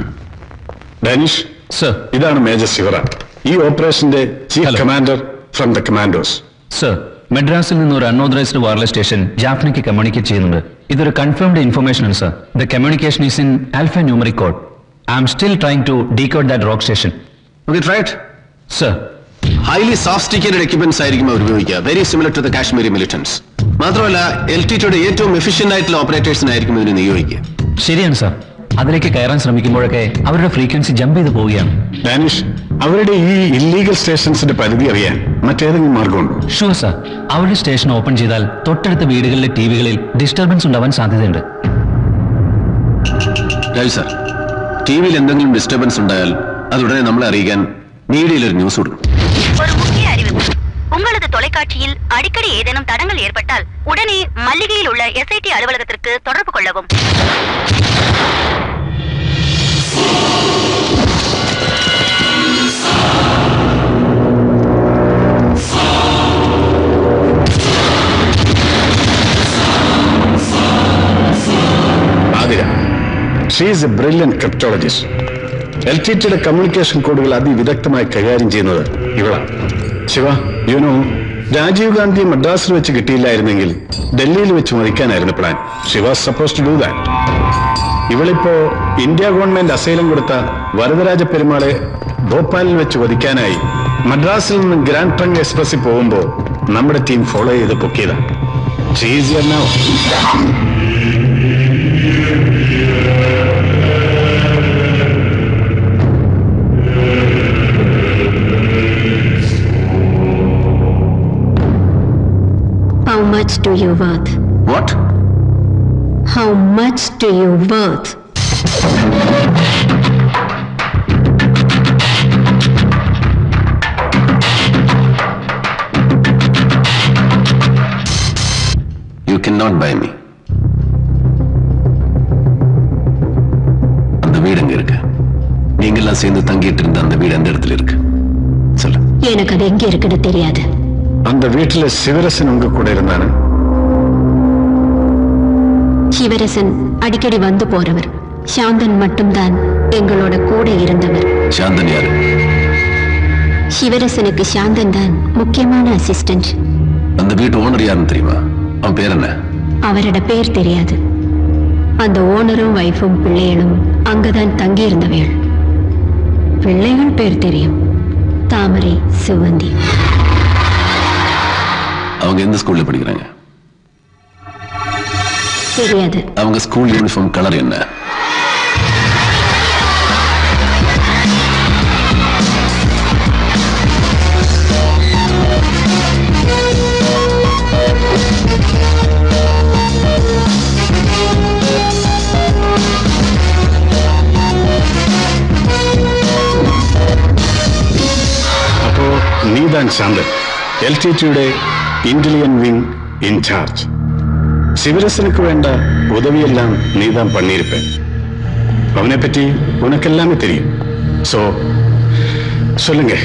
Danish sir, ഇതാണ് മേജർ ശിവറാം, ഈ ഓപ്പറേഷന്റെ chief commander from the commandos. Sir, മെഡ്രാസിൽ നിന്ന് ഒരു അൺഓതറൈസ്ഡ് വയർലെസ് സ്റ്റേഷൻ ജാഫ്നയ്ക്ക് കമ്മ്യൂണിക്കേറ്റ് ചെയ്യുന്നുണ്ട്. ഇതൊരു കൺഫേംഡ് ഇൻഫർമേഷൻ ആണ് sir. The communication is in alpha numeric code. I am still trying to decode that rogue station. Okay, try it sir. Highly sophisticated equipments ആയിരിക്കും അവർ ഉപയോഗിക്കുക, very similar to the Kashmiri militants. മാത്രമല്ല LTTയുടെ ഏറ്റവും എഫിഷ്യന്റ് ആയിട്ടുള്ള ഓപ്പറേറ്റേഴ്സിനായിരിക്കും ഇതിനെ നിയോഗിക്കുക. ശരിയാണ് സാർ. അതിലേക്ക് കയറാൻ ശ്രമിക്കുമ്പോഴൊക്കെ അവരുടെ ഫ്രീക്വൻസി ജമ്പ് ചെയ്ത് പോവുകയാണ്. ഡാനിഷ്, അവരുടെ ഈ ഇല്ലീഗൽ സ്റ്റേഷൻസിന്റെ പരിധി അറിയാൻ മറ്റേതെങ്കിലും മാർഗമുണ്ടോ? Sure sir. അവരുടെ സ്റ്റേഷൻ ഓപ്പൺ ചെയ്താൽ തൊട്ടടുത്ത വീടുകളിലെ ടിവികളിൽ ഡിസ്റ്റർബൻസ് ഉണ്ടാവാൻ സാധ്യതയുണ്ട്. രാജു സാർ, ടിവിയിൽ എന്തെങ്കിലും ഡിസ്റ്റർബൻസ് ഉണ്ടായാൽ അതുടനെ നമ്മളെ അറിയിക്കാൻ மீடியில் ஒரு நியூஸ் கொடுக்கும். ஒரு முக்கிய அறிவிப்பு. உங்களது தொலைக்காட்சியில் அடிக்கடி ஏதேனும் தடங்கள் ஏற்பட்டால் உடனே மல்லிகையில் உள்ள SIT அலுவலகத்திற்கு தொடர்பு கொள்ளவும். Athira, she is a brilliant cryptologist. LTTയുടെ കമ്മ്യൂണിക്കേഷൻ കോഡുകൾ അതിവിദഗ്ധമായി കൈകാര്യം ചെയ്യുന്നത് ഇവളാണ്. ശിവ, യുനോ, രാജീവ് ഗാന്ധിയെ മദ്രാസിൽ വെച്ച് കിട്ടിയില്ലായിരുന്നെങ്കിൽ ഡൽഹിയിൽ വെച്ച് മതിക്കാനായിരുന്നു plan. She was suppose to do that. ഇവളിപ്പോ ഇന്ത്യ ഗവൺമെന്റ് അസൈലം കൊടുത്ത വരദരാജ പെരുമാളെ ഭോപ്പാലിൽ വെച്ച് വധിക്കാനായി മദ്രാസിൽ നിന്ന് ഗ്രാൻഡ് ട്രങ്ക് എക്സ്പ്രസിൽ പോകുമ്പോ നമ്മുടെ ടീം ഫോളോ ചെയ്ത് പൊക്കിയതാണ്. She is here now. How much do you worth? What? How much do you worth? You cannot buy me. அந்த வீடு எங்க இருக்கு? நீங்கெல்லாம் சேர்ந்து தங்கிட்டு இருந்த அந்த வீடு எந்த இடத்துல இருக்கு? சொல்லு. எனக்கு அது எங்க இருக்குன்னு தெரியாது. அந்த வீட்டுல சிவரசன் உங்க கூட இருந்தானே? சிவரசன் அடிக்கடி வந்து போறவர். சாந்தன் மட்டும்தான் எங்களோட கூட இருந்தவர். சாந்தன் யாரு? சிவரசனுக்கு சாந்தன் தான் முக்கியமான அசிஸ்டன்ட். அந்த வீட்டு ஓனர் யாருன்னு தெரியுமா? அவன் பேர் என்ன? அவரோட பேர் தெரியாது. அந்த ஓனரும் வைஃபும் பிள்ளைகளும் அங்கதான் தங்கி இருந்தவர்கள். பிள்ளைகள் பேர் தெரியும், தாமரை, சிவந்தி. அவங்க எந்த ஸ்கூல்ல படிக்கிறாங்க? தெரியாது. அவங்க ஸ்கூல் யூனிஃபார்ம் கலர் என்ன? അപ്പോ നീതാൻ ശാന്തൻ, LTTയുടെ ഇന്റലിജന്റ് വിങ് இன்சார்ஜ். சிவரசனுக்கு வேண்ட உதவியெல்லாம் நீதான் பண்ணியிருப்பேன். அவனை பற்றி உனக்கு எல்லாமே தெரியும். சோ சொல்லுங்க.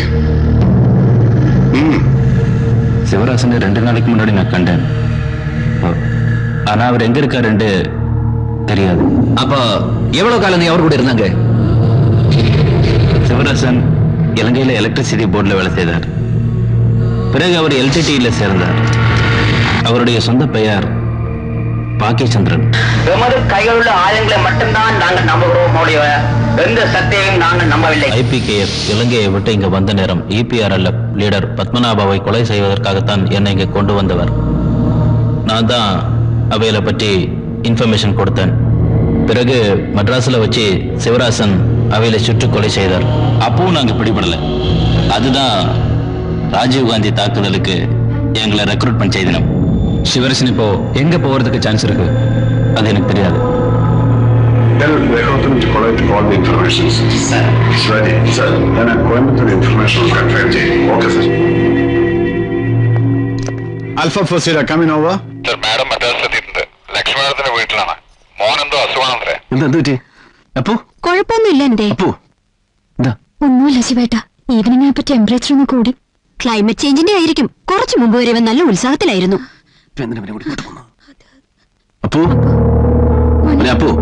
சிவராசனை 2 நாளைக்கு முன்னாடி நான் கண்டேன். ஆனா அவர் எங்க இருக்காருன்னு தெரியாது. அப்ப எவ்வளவு காலம் நீ அவர் கூட இருந்தாங்க? சிவராசன் இலங்கையில எலக்ட்ரிசிட்டி போர்டில் வேலை செய்தார். பிறகு அவர் LTTயில் சேர்ந்தார். அவருடைய சொந்த பெயர் பாக்கியச்சந்திரன். எமது கையில் உள்ள ஆயுதங்களை மட்டும்தான் நாங்கள் நம்புகிறோம். எந்த சக்தியையும் நாங்கள் நம்பவில்லை. IPKF இலங்கையை விட்டு இங்க வந்த நேரம் EPRLF லீடர் பத்மநாபாவை கொலை செய்வதற்காகத்தான் என்னை இங்க கொண்டு வந்தவர். நான் தான் அவைகளை பற்றி இன்ஃபர்மேஷன் கொடுத்தேன். பிறகு மദ്രാസിல் வச்சு சிவராசன் அவைகளை சுட்டு கொலை செய்தார். அப்பவும் நாங்க பிடிபடல. அதுதான் ராஜீவ் காந்தி தாக்குதலுக்கு எங்களை ரெக்ரூட்மெண்ட் செய்தோம். சிவரசன் இப்போ எங்க போறதுக்கு சான்ஸ் இருக்கு? அது எனக்கு தெரியாது. Tell recruitment to collect all the information. Sir. It's ready. Sir. Then I'm going to the information conference. Okay, sir. Alpha Fosira, coming over. Sir, madam മദ്രാസിലെത്തിയിട്ടുണ്ട്. ലക്ഷ്മണത്തിന്റെ വീട്ടിലാണ്. മോനെന്തോ അസുഖമാണത്രേ. എന്താ പറ്റി? അപ്പോ കുഴപ്പമൊന്നുമില്ല എന്റെ. ഒന്നുമില്ല ശിവേട്ട. ഈവനിങ് ആയപ്പോ ടെമ്പറേച്ചർ ഒന്ന് കൂടി. ക്ലൈമറ്റ് ചേഞ്ചിന്റെ ആയിരിക്കും. കുറച്ചു മുമ്പ് വരെ ഇവൻ നല്ല ഉത്സാഹത്തിലായിരുന്നു. അപ്പോ അപ്പോ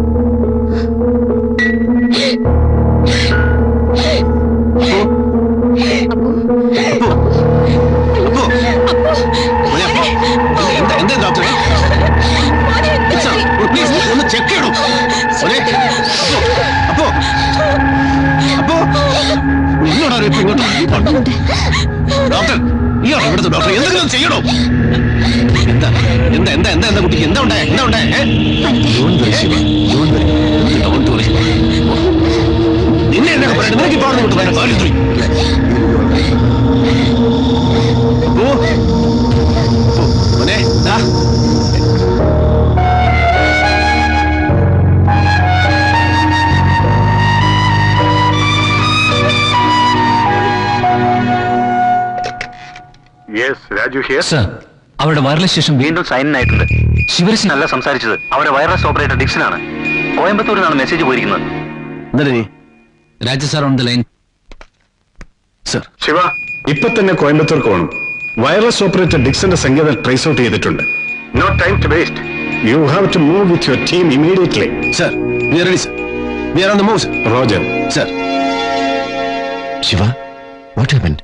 എന്താ ഡോക്ടറെ? ഒന്ന് ചെക്ക് ചെയ്യണോ? അപ്പോ അപ്പോ ഇങ്ങോട്ടാ ഇങ്ങോട്ട് ഡോക്ടർ, ഇയാളോ ഇവിടുത്തെ ഡോക്ടർ? എന്തെങ്കിലും ചെയ്യണോ? എന്താ എന്താ എന്താ എന്താ എന്താ കുട്ടിക്ക് എന്താ ഉണ്ടായ എന്താ ഉണ്ടായ നിന്നെ എന്നൊക്കെ പറയട്ടെ നിനക്ക് ഇപ്പോൾ അവിടെ വിട്ടു കാലിത്രി മോനെ രാജു ഹിയർ അവരുടെ വയർലെസ് സ്റ്റേഷൻ വീണ്ടും സൈൻ ആയിട്ടുണ്ട്. ശിവരശനല്ല സംസാരിച്ചത്, അവരുടെ വയർലെസ് ഓപ്പറേറ്റർ ഡിക്സനാണ്. കോയമ്പത്തൂരിൽ നിന്നാണ് മെസ്സേജ് പോയിരിക്കുന്നത്. Raju sir on the line. Sir Shiva ഇപ്പൊ തന്നെ കോയമ്പത്തൂർക്ക് പോകണം. വയർലെസ് ഓപ്പറേറ്റർ ഡിക്സന്റെ സംഗീതം ട്രേസ് ഔട്ട് ചെയ്തിട്ടുണ്ട്. No time to waste. You have to move with your team immediately. Sir we are ready sir. We are on the move sir. Roger. Sir. Shiva what happened?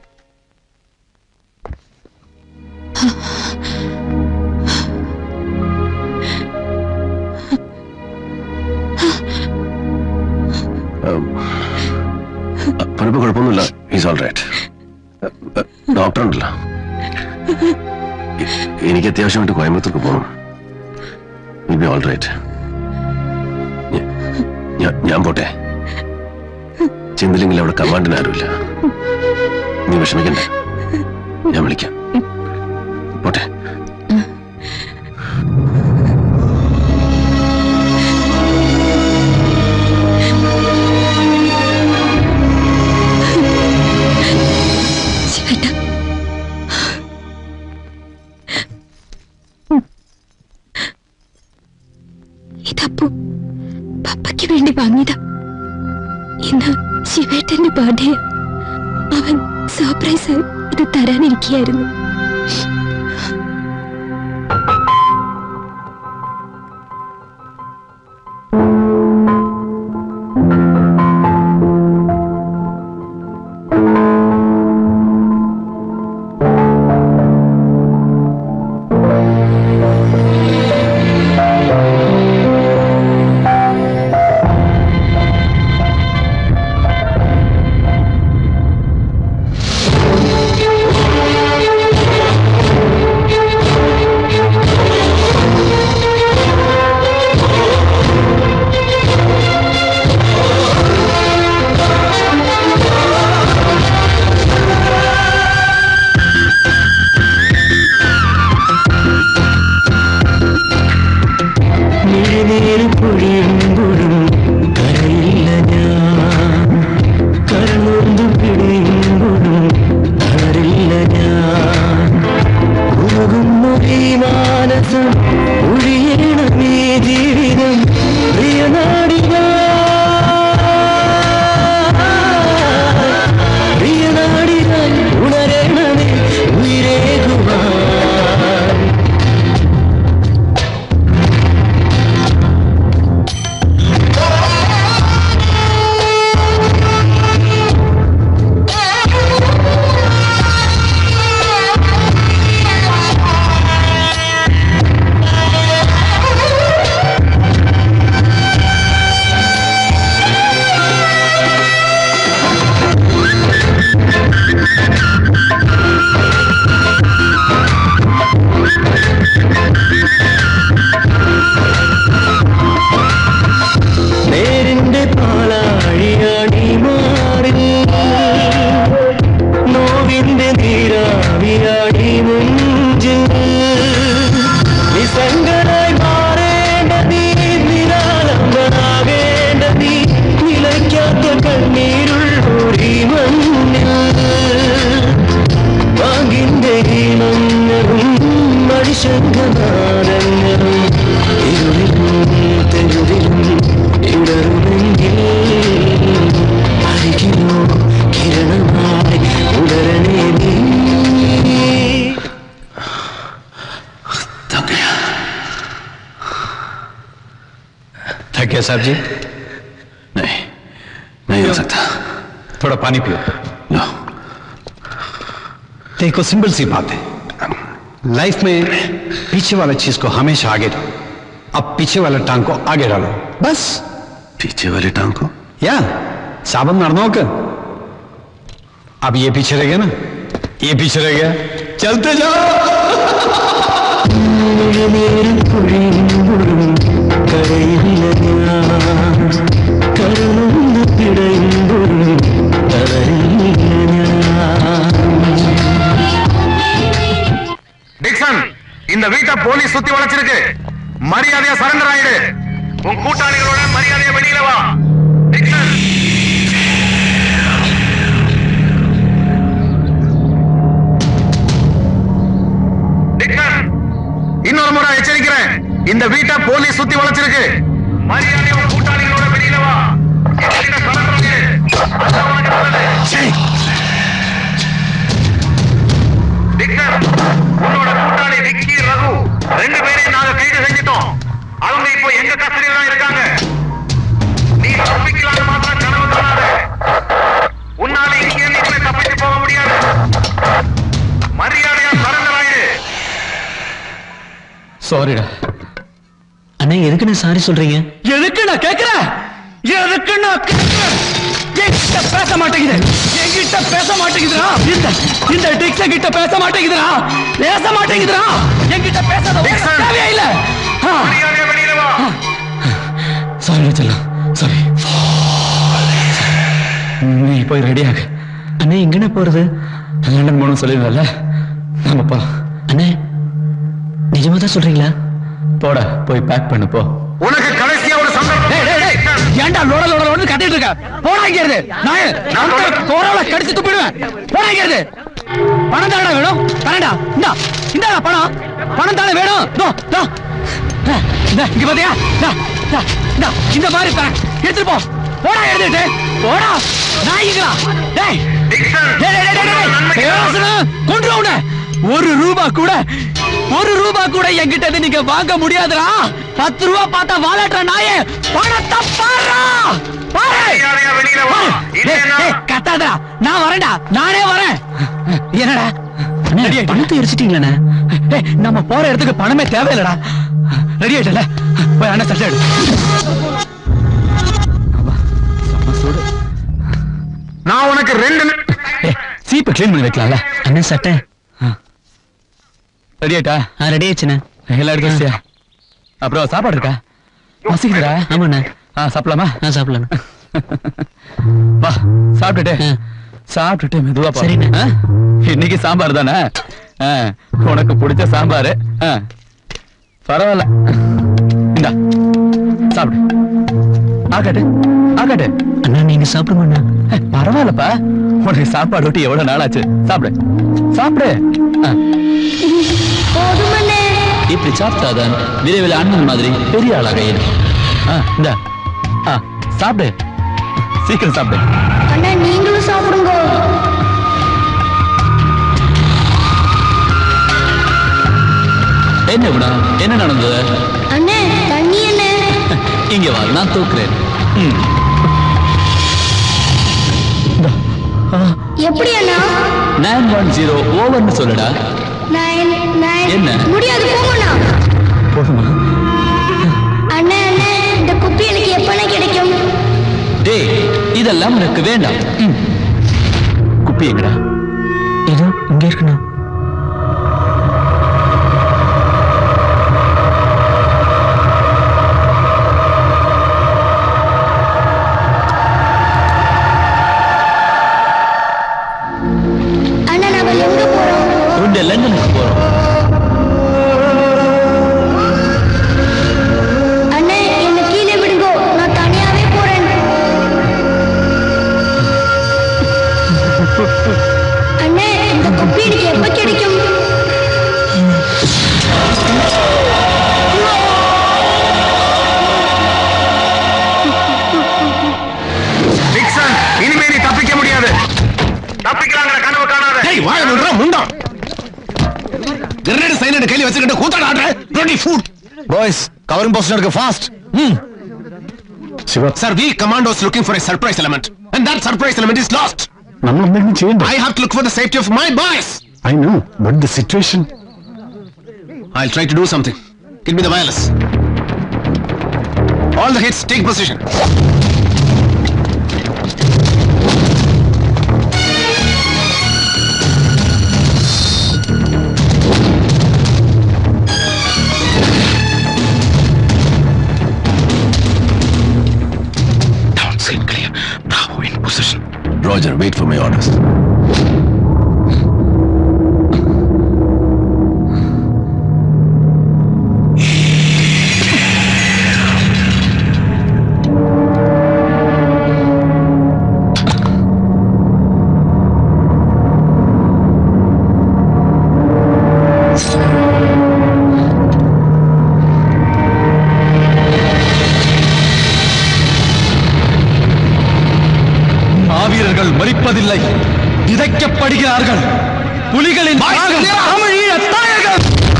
പണിപ്പോ കുഴപ്പമൊന്നുമില്ല. Is all right. ഡോക്ടർ ഉണ്ടല്ലോ. എനിക്ക് അത്യാവശ്യമായിട്ട് കോയമ്പത്തൂർക്ക് പോകണം. Will be all right. ഞാൻ പോട്ടെ. ചിന്തില്ലെങ്കിൽ അവിടെ കമാൻഡിന് ആരുമില്ല. നീ വിഷമിക്കണ്ട, ഞാൻ വിളിക്കാം. പോട്ടെ. ഇതപ്പോ പപ്പയ്ക്ക് വേണ്ടി വാങ്ങിയതാ. ഇന്ന് ശിവേട്ടന്റെ ബർത്ത്ഡേ. അവൻ സർപ്രൈസ് ഇത് തരാനിരിക്കുകയായിരുന്നു. क्या साहब जी? नहीं हो सकता. थोड़ा पानी पियो. लो. देखो सिंपल सी बात है, लाइफ में पीछे वाला चीज को हमेशा आगे डालो. अब पीछे वाला टांग को आगे डालो, बस. पीछे वाले टांग को? या साबन मारना कर. अब ये पीछे रह गया ना, ये पीछे रह गया, चलते जाओ. നേരം പൊഴിയുമ്പോഴും കരയില്ല ഞാൻ കരളൊന്ന് പിടയുമ്പോഴും തളരില്ല ഞാൻ. டிக்சன், இந்த வீட்டை போலீஸ் சுத்தி வளைச்சிருக்கு. மரியாதையா சரண்டர் ஆயிடு. உன் கூட்டாளிகளோட மரியாதையா வெளியில வா. டிக்சன். டிக்சன், இன்னொரு முறை எச்சரிக்கிறேன். இந்த வீட்டை போலீஸ் சுத்தி வளைச்சிருக்கு. மரியாதையா உன் கூட்டாளிகளோட வெளியில வா. சரண்டர் ஆயிடு. அதான் உனக்கு நல்லது. டிக்சன், உன்னோட கூட்டாளி விக்கி, ரகு ரெண்டு பேரையும் நாங்க கைது செஞ்சிட்டோம். அவங்க இப்போ எங்க கஸ்டடியில தான் இருக்காங்க. நீ தப்பிக்கலாம்னு மாத்திரம் கனவு காணாத. உன்னால இங்கே இருந்து தப்பிச்சு போக முடியாது. மரியாதையா சரண்டர் ஆயிடு. சாரிடா. அண்ணா எதுக்கு நான் சாரி சொல்றீங்க? எதுக்கு நான் கேக்குறேன்? எதுக்கு நான் கேக்குறேன்? என்கிட்ட பேச மாட்டேங்குது. என்கிட்ட பேச மாட்டேங்குதுடா. இந்த டிக்ஸ கிட்ட பேச மாட்டேங்குதுடா. பேச மாட்டேங்குதுடா. என்கிட்ட பேசாத தேவையே இல்ல. மரியாதையா வெளியில வா. சாரி செல்லம், சாரி. நீ போய் ரெடி ஆகு. அண்ணா எங்கண்ணா போறது? லண்டன் போகணும் சொல்லிடுறல, நம்ம போ. அண்ணே நிஜமா தான் சொல்றீங்களா? போட போய் பேக் பண்ணு போ. உனக்கு கடைசியா ஒரு சந்தர்ப்பம். ஏன்டா லோட லோட லோட கட்டிட்டு இருக்க? போடா இங்க இருந்து. நான் கோரவள கடிச்சு துப்பிடுவேன். போடா இங்க இருந்து. பணம் தானடா வேணும்? தரேன்டா. இந்தாடா பணம். பணம் தானே வேணும். இங்க பாத்தியா? இந்த மாதிரி தரேன். எடுத்துட்டு போ. போடா எடுத்துட்டு. போடா. நாய்களா. டேய். கொன்றுவன. ஒரு ரூபா கூட என்கிட்ட நீங்க வாங்க முடியாதுடா. 10 ரூபா பார்த்தா வாலாட்ட நாயே. பணத்தை பாருடா. கத்தாதடா. நான் வரேன்டா. நானே வரேன். என்னடா பணத்தை எரிச்சிட்டீங்களா? நம்ம போற இடத்துக்கு பணமே தேவையில்லடா. ரெடி ஆயிட்டல? போய் அண்ணா சட்டை எடு. நான் உனக்கு 2 சீப்பை கிளீன் பண்ணி வைக்கலாம்ல? அண்ணா சட்டை ரெடி ஆயிட்டா? ரெடி ஆயிடுச்சுண்ணே. எல்லாம் எடுத்து வச்சியா? அப்புறம் சாப்பாடு இருக்கா? பசிக்குதுடா. ஆமாண்ணா. சாப்பிடலாமா? சாப்பிடலாம். வா சாப்பிட்டுட்டு மெதுவா போ. சரிண்ணே. இன்னைக்கு சாம்பார் தானே? உனக்கு பிடிச்ச சாம்பார். பரவாயில்ல, இந்தா சாப்பிடு. ஆகாட்டு அண்ணா நீங்க சாப்பிடுமாண்ணா? பரவாயில்லப்பா, உனக்கு சாப்பாடு விட்டு எவ்வளவு நாள் ஆச்சு. சாப்பிடு. இப்படி சாப்பிட்டாதான் விரைவில் அண்ணன் மாதிரி பெரிய ஆளாக இந்த சாப்பிடு, சீக்கிரம் சாப்பிடு. அண்ணா நீங்களும் சாப்பிடுங்க. என்ன குணா, என்ன நடந்தது? அண்ணே தண்ணி என்ன? இங்க வா, நான் தூக்குறேன். எப்படி அண்ணா? 910 ஓவர்னு சொல்லுடா. என்ன முடியாது, போங்கண்ணா. போதுமா? அண்ணே இந்த குப்பி எனக்கு எப்பண்ணே கிடைக்கும்? டேய், இதெல்லாம் உனக்கு வேண்டாம். குப்பி எங்கடா? ஏதோ இங்க இருக்குண்ணா. அண்ணா நாம எங்க போறோம்? லண்டனுக்கு போறோம். அண்ணே என்ன கீழே விடுங்கோ, நான் தனியாவே போறேன். அண்ணே இந்த குப்பி எனக்கு எப்ப கிடைக்கும்? இனிமே நீ தப்பிக்க முடியாது. தப்பிக்கலாங்கிற கனவு காணாத. வாய மூடுறா முண்டம். கிரனேட் சைலண்ட் கையில வச்சிட்டு கூத்தாட ஆடுற. Bloody fool. Boys, covering position எடுங்க fast. Shiva. Sir, we commandos looking for a surprise element, and that surprise element is lost. I have to look for the safety of my boys. I know, but the situation. I'll try to do something. Give me the wireless. All the hits, take position. Roger, wait for my orders. மாவீரர்கள் மரிப்பதில்லை, விதைக்கப்படுகிறார்கள். புலிகளின் தமிழ் ஈழ தாயகம்.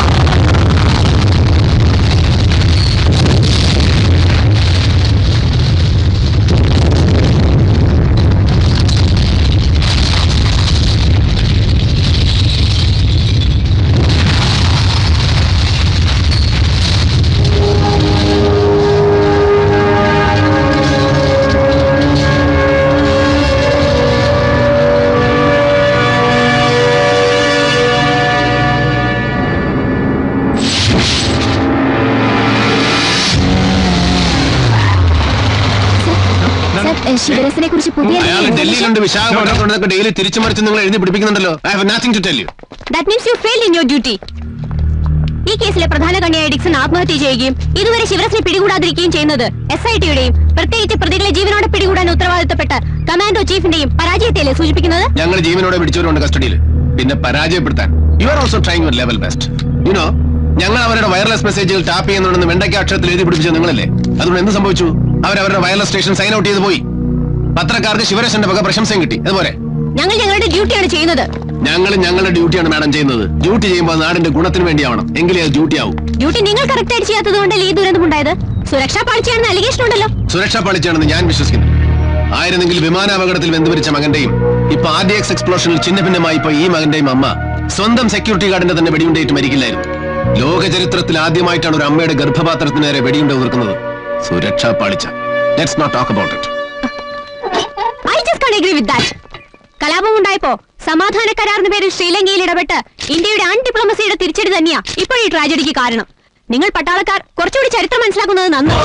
ശിവരസനെ കുറിച്ച് പുതിയ അയാൾ ഡൽഹിയിലുണ്ട്, വിശാഖപട്ടണത്ത് ഡെയിലി തിരിച്ചു മറിച്ച് നിങ്ങൾ എഴുതി പിടിപ്പിക്കുന്നുണ്ടല്ലോ. I have nothing to tell you. That means you failed in your duty. ഈ കേസിലെ പ്രധാന കണ്ണിയായ ഡിക്സൺ ആത്മഹത്യ ചെയ്യുകയും ഇതുവരെ ശിവരസനെ പിടികൂടാതിരിക്കുകയും ചെയ്യുന്നത് SIT-യുടെയും പ്രത്യേകിച്ച് പ്രതികളെ ജീവനോടെ പിടികൂടാൻ ഉത്തരവാദിത്തപ്പെട്ട കമാൻഡോ ചീഫിന്റെയും പരാജയത്തെയല്ലേ സൂചിപ്പിക്കുന്നത്? ഞങ്ങൾ ജീവനോടെ പിടിച്ചവരുണ്ട് കസ്റ്റഡിയിൽ. പിന്നെ പരാജയപ്പെടുത്താൻ you are also trying your level best. You know, ഞങ്ങൾ അവരുടെ വയർലെസ് മെസ്സേജുകൾ ടാപ്പ് ചെയ്യുന്നുണ്ടെന്ന് വെണ്ടയ്ക്ക അക്ഷരത്തിൽ എഴുതി പിടിപ്പിച്ച നിങ്ങളല്ലേ? അതുകൊണ്ട് എന്ത് സംഭവിച്ചു? അവരവരുടെ വയർലെസ് സ്റ്റേഷൻ സൈൻ ഔട്ട് ചെയ്ത് പോയി. പത്രക്കാർക്ക് ശിവരസന്റെ വക പ്രശംസയും കിട്ടി. അതുപോലെ ഞങ്ങൾ ഞങ്ങളുടെ ഡ്യൂട്ടിയാണ് ചെയ്യുന്നത്. ഞങ്ങൾ ഞങ്ങളുടെ ഡ്യൂട്ടിയാണ് മാഡം ചെയ്യുന്നത്. ഡ്യൂട്ടി ചെയ്യുമ്പോൾ നാടിന്റെ ഗുണത്തിന് വേണ്ടിയാവണം, എങ്കിലേ അത് ഡ്യൂട്ടി ആവും. ഡ്യൂട്ടി നിങ്ങൾ കറക്റ്റ് ആയിട്ട് ചെയ്യാത്തത് കൊണ്ടല്ലേ ഈ ദുരന്തമുണ്ടായത്? സുരക്ഷാ പാളിച്ചയാണെന്ന് അലിഗേഷൻ ഉണ്ടല്ലോ. സുരക്ഷാ പാളിച്ചാണെന്ന് ഞാൻ വിശ്വസിക്കുന്നു. ആയിരുന്നെങ്കിൽ വിമാനാപകടത്തിൽ വെന്തുമരിച്ച മകന്റെയും ഇപ്പൊ RDX എക്സ്പ്ലോഷനിൽ ചിഹ്നഭിന്നമായി ഇപ്പൊ ഈ മകന്റെയും അമ്മ സ്വന്തം സെക്യൂരിറ്റി ഗാർഡിന്റെ തന്നെ വെടിയുണ്ടേറ്റ് മരിക്കില്ലായിരുന്നു. ലോക ചരിത്രത്തിൽ ആദ്യമായിട്ടാണ് ഒരു അമ്മയുടെ ഗർഭപാത്രത്തിന് നേരെ വെടിയുണ്ട ഉതിർക്കുന്നത്. സുരക്ഷാ പാളിച്ച. Let's not talk about it. I just can't agree with that. കലാപം ഉണ്ടായപ്പോ സമാധാന കരാറിന് പേരിൽ ശ്രീലങ്കയിൽ ഇടപെട്ട് ഇന്ത്യയുടെ അൺഡിപ്ലോമസിയുടെ തിരിച്ചടി തന്നെയാ ഇപ്പോൾ ഈ ട്രാജഡിക്ക് കാരണം. നിങ്ങൾ പട്ടാളക്കാർ കുറച്ചുകൂടി ചരിത്രം മനസ്സിലാക്കുന്നത് നന്ന്.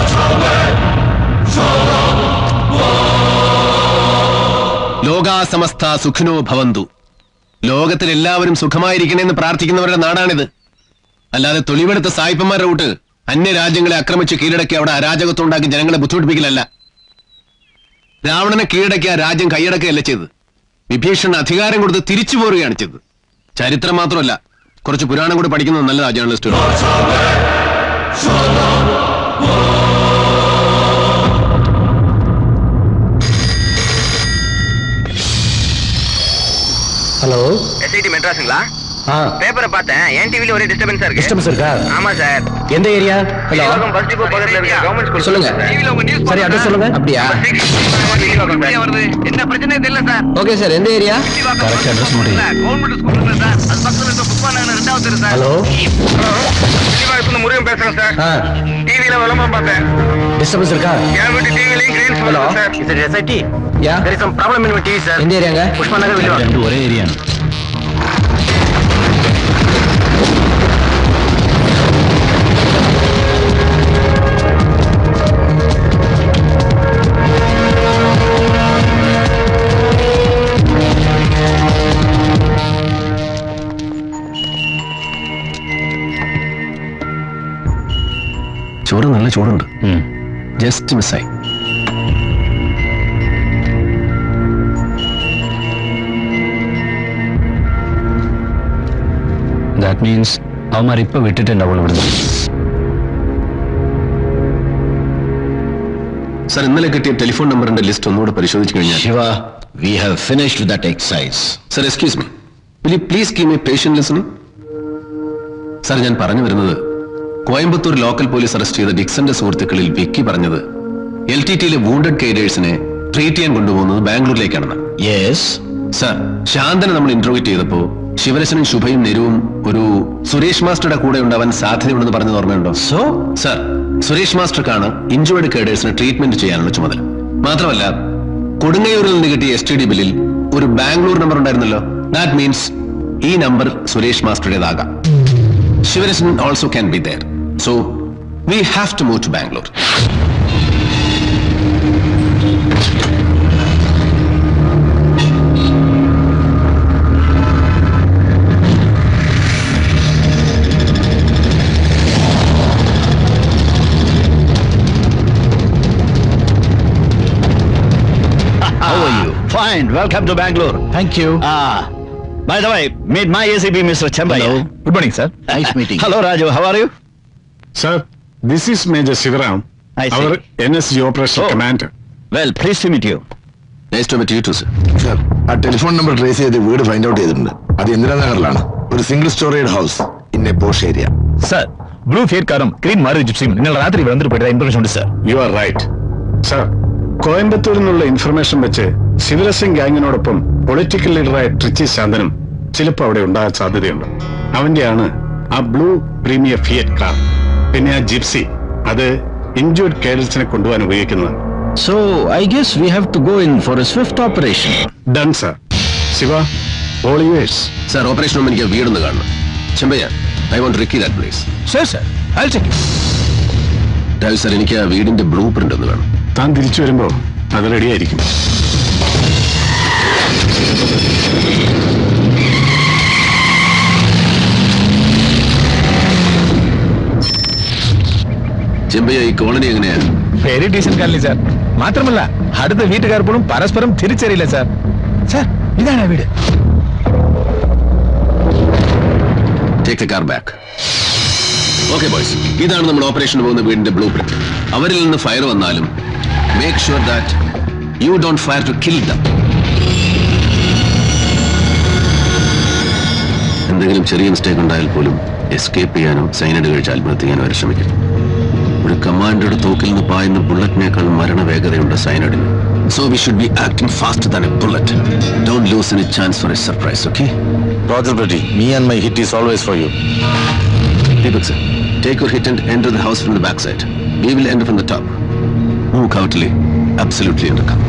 ലോകാ സമസ്ത സുഖിനോ ഭവന്തു. ലോകത്തിൽ എല്ലാവരും സുഖമായിരിക്കണമെന്ന് പ്രാർത്ഥിക്കുന്നവരുടെ നാടാണിത്. അല്ലാതെ തൊളിവെടുത്ത സായിപ്പന്മാരുടെ റൂട്ട് അന്യരാജ്യങ്ങളെ ആക്രമിച്ച് കീഴടക്കി അവിടെ അരാജകത്വം ഉണ്ടാക്കി ജനങ്ങളെ ബുദ്ധിമുട്ടിപ്പിക്കലല്ല. രാവണനെ കീഴടക്കി ആ രാജ്യം കൈയടക്കുകയല്ല ചെയ്തത്. വിഭീഷണ അധികാരം കൊടുത്ത് തിരിച്ചു പോരുകയാണ് ചെയ്തത്. ചരിത്രം മാത്രമല്ല, കുറച്ച് പുരാണം കൂടി പഠിക്കുന്നത് നല്ലതാ ജേർണലിസ്റ്റുകൾ. Hello, SIT மெட்ராஸுங்களா? பேப்பரை பார்த்தேன். என் டிவில ஒரே டிஸ்டர்பன்ஸா இருக்கு. டிஸ்டர்பன்ஸ் இருக்கா? ஆமா சார். எந்த ஏரியா? ஹலோ, பஸ் டிப்போ பக்கத்துல இருக்க கவர்மெண்ட் ஸ்கூல். சொல்லுங்க. டிவில உங்க நியூஸ் சரி, அட்ரஸ் சொல்லுங்க. அப்படியா? வருது. என்ன பிரச்சனை தெரியல சார். ஓகே சார், எந்த ஏரியா? கரெக்ட் அட்ரஸ் முடியும். கவர்மெண்ட் ஸ்கூல் இருக்கு சார். அது பக்கத்துல இருக்க புஷ்பா நகர் 2வது தெரு சார். ஹலோ, சினிமாவுக்கு முருகன் பேசுறேன் சார். டிவில விளம்பரம் பார்த்தேன். டிஸ்டர்பன்ஸ் இருக்கா? என் வீட்டு டிவிலயும் கிரீன்ஸ் hello sir. Is it SIT? Yeah, there is some problem in my TV sir. எந்த ஏரியாங்க? புஷ்பா நகர் வில்லுவா. ரெண்டு ஒரே ஏரியா. ചോറ് നല്ല ചൂടുണ്ട്. ജസ്റ്റ് മിസ്സായി. ദാറ്റ് മീൻസ് അവന്മാർ ഇപ്പൊ വിട്ടിട്ടുണ്ടാവുള്ളൂ ഇവിടുന്ന്. സർ, ഇന്നലെ കിട്ടിയ ടെലിഫോൺ നമ്പറിന്റെ ലിസ്റ്റ് ഒന്നുകൂടെ പരിശോധിച്ചു കഴിഞ്ഞാൽ Shiva, we have finished that exercise. Sir, excuse me, will you please give me patient listening? Sir, ഞാൻ പറഞ്ഞു വരുന്നത് കോയമ്പത്തൂർ ലോക്കൽ പോലീസ് അറസ്റ്റ് ചെയ്ത ഡിക്സന്റെ സുഹൃത്തുക്കളിൽ വിക്കി പറഞ്ഞത് LTTയിലെ വൂണ്ടഡ് കേഡേഴ്സിനെ ട്രീറ്റ് ചെയ്യാൻ കൊണ്ടുപോകുന്നത് ബാംഗ്ലൂരിലേക്കാണെന്ന്. യെസ് സർ, ശാന്തനെ നമ്മൾ ഇന്റർവ്യൂ ചെയ്തപ്പോ ശിവരസനും ശുഭയും നെരുവും ഒരു സുരേഷ് മാസ്റ്ററുടെ കൂടെ ഉണ്ടാവാൻ സാധ്യതയുണ്ടെന്ന് പറഞ്ഞത് ഓർമ്മയുണ്ടോ? സർ, സുരേഷ് മാസ്റ്റർക്കാണ് ഇഞ്ചുവേർഡ് കേഡേഴ്സിന് ട്രീറ്റ്മെന്റ് ചെയ്യാനുള്ള ചുമതല. മാത്രമല്ല, കൊടുങ്ങയൂരിൽ നിന്ന് കിട്ടിയ STD ബില്ലിൽ ഒരു ബാംഗ്ലൂർ നമ്പർ ഉണ്ടായിരുന്നല്ലോ. ദാറ്റ് മീൻസ് ഈ നമ്പർ സുരേഷ് മാസ്റ്ററുടേതാകാം. Shivarasan also can be there. So, we have to move to Bangalore. Fine. Welcome to Bangalore. Thank you. By the way, meet my ACP, Mr. Chembaya. Hello. Good morning, sir. Nice meeting. Hello, Raju. How are you? Sir, this is Major Sivaram, I see. our NSG Operation Commander. Well, pleased to meet you. Nice to meet you too, sir. Sir, ആ ടെലിഫോൺ നമ്പർ ട്രേസ് ചെയ്ത് വീട് ഫൈൻഡ് ഔട്ട് ചെയ്തിട്ടുണ്ട്. അത് ഇന്ദിരാനഗറിലാണ്. ഒരു single storeyed house in a posh area. Sir, blue Fiat കാറും green Maruti ജിപ്സിയും ഇന്നലെ രാത്രി വന്നിട്ട് പോയിട്ട് ഇൻഫർമേഷൻ ഉണ്ട്, sir. You are right. Sir, കോയമ്പത്തൂരിൽ നിന്നുള്ള ഇൻഫർമേഷൻ വെച്ച് ശിവരസിംഗ് ഗാങ്ങിനോടൊപ്പം പൊളിറ്റിക്കൽ ലീഡറായ ട്രിച്ചി ശാന്തനും ചിലപ്പോൾ അവിടെ ഉണ്ടാകാൻ സാധ്യതയുണ്ട്. അവന്റെയാണ് ആ ബ്ലൂ പ്രീമിയർ ഫിയറ്റ് കാർ. പിന്നെ ആ ജിപ്സി, അത് ഇൻജൂർഡ് കേഡൽസിനെ കൊണ്ടുപോകാൻ ഉപയോഗിക്കുന്നത്. So, I guess we have to go in for a swift operation. Done, sir. Shiva, all yours. Sir, operation room എനിക്ക് വീടൊന്ന് കാണണം. Chembayya, I want Ricky that place. Sure, sir. I'll check it. Raju sir, എനിക്ക് ആ വീടിന്റെ ബ്ലൂ പ്രിന്റ് ഒന്ന് വേണം. താൻ തിരിച്ചു വരുമ്പോ അത് റെഡിയായിരിക്കും. ചെമ്പയ്യ, ഈ കോളനി എങ്ങനെയാ? Very decent colony, sir. മാത്രമല്ല അടുത്ത വീട്ടുകാർ പോലും പരസ്പരം തിരിച്ചറിയില്ല, സാർ. സാർ, ഇതാണ് വീട്. Take the car back. Okay, boys. ഇതാണ് നമ്മൾ ഓപ്പറേഷന് പോകുന്ന വീടിന്റെ ബ്ലൂ പ്രിന്റ്. അവരിൽ നിന്ന് ഫയർ വന്നാലും make sure that you don't fire to kill them. എന്തെങ്കിലും ചെറിയ മിസ്റ്റേക്ക് ഉണ്ടായാൽ പോലും എസ്കേപ്പ് ചെയ്യാനോ സൈനൈഡ് കഴിച്ച് ആത്മഹത്യ വരെ ശ്രമിക്കും. ഒരു കമാൻഡറുടെ തോക്കിൽ നിന്ന് പായുന്ന ബുള്ളറ്റിനേക്കാൾ മരണവേഗതയുണ്ട് സൈനൈഡിന്. So we should be acting faster than a bullet. Don't lose any chance for a surprise, okay? Roger, Brady. Me and my hit is always for you. Deepak sir, take your hit and enter the house from the backside. We will enter from the top. Move covertly, absolutely undercover.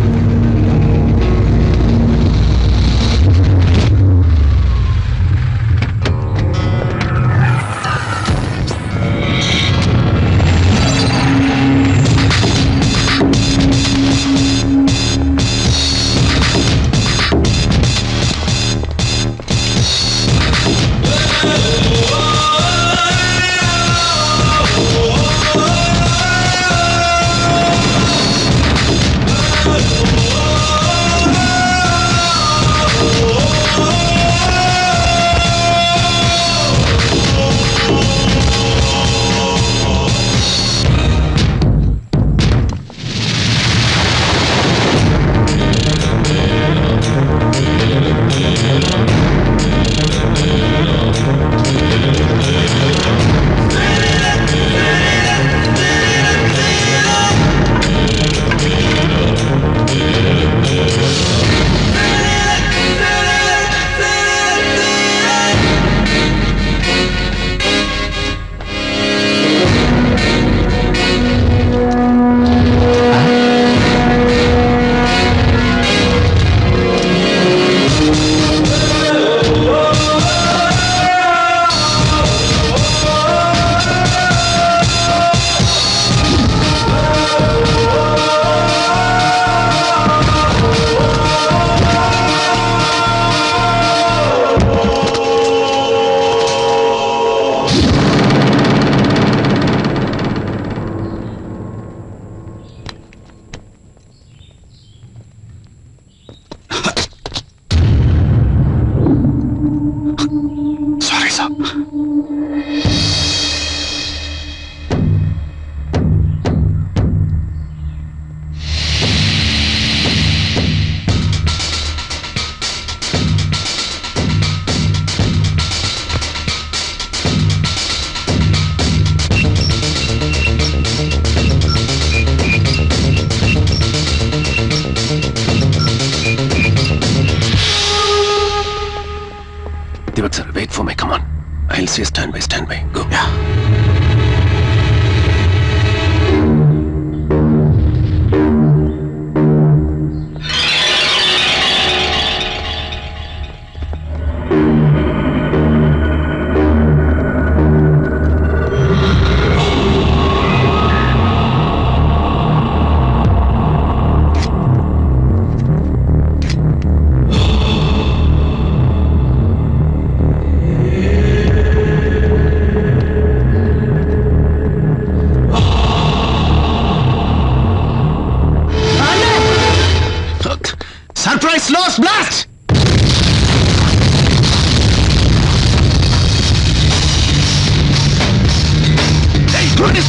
Deepak sir, wait for me. Come on. I'll say stand by. Go. Yeah.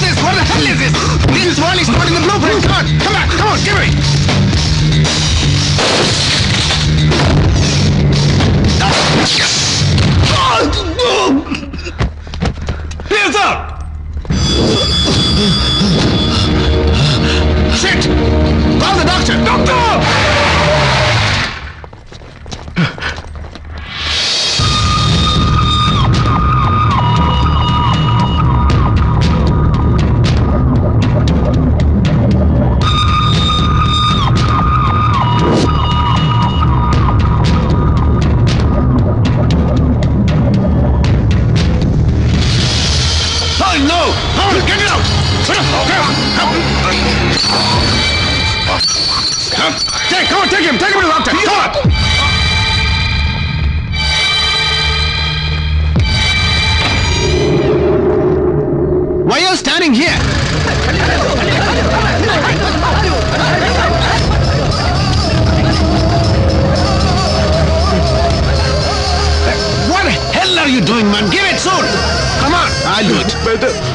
this? What the hell is this? This is Wally's not in the blueprint. Come on, come on, come on, give me. Hands up! Shit! Call the doctor! Doctor! Take him to the doctor! Come on! Why are you standing here? What the hell are you doing, man? Give it soon! Come on! I'll do it.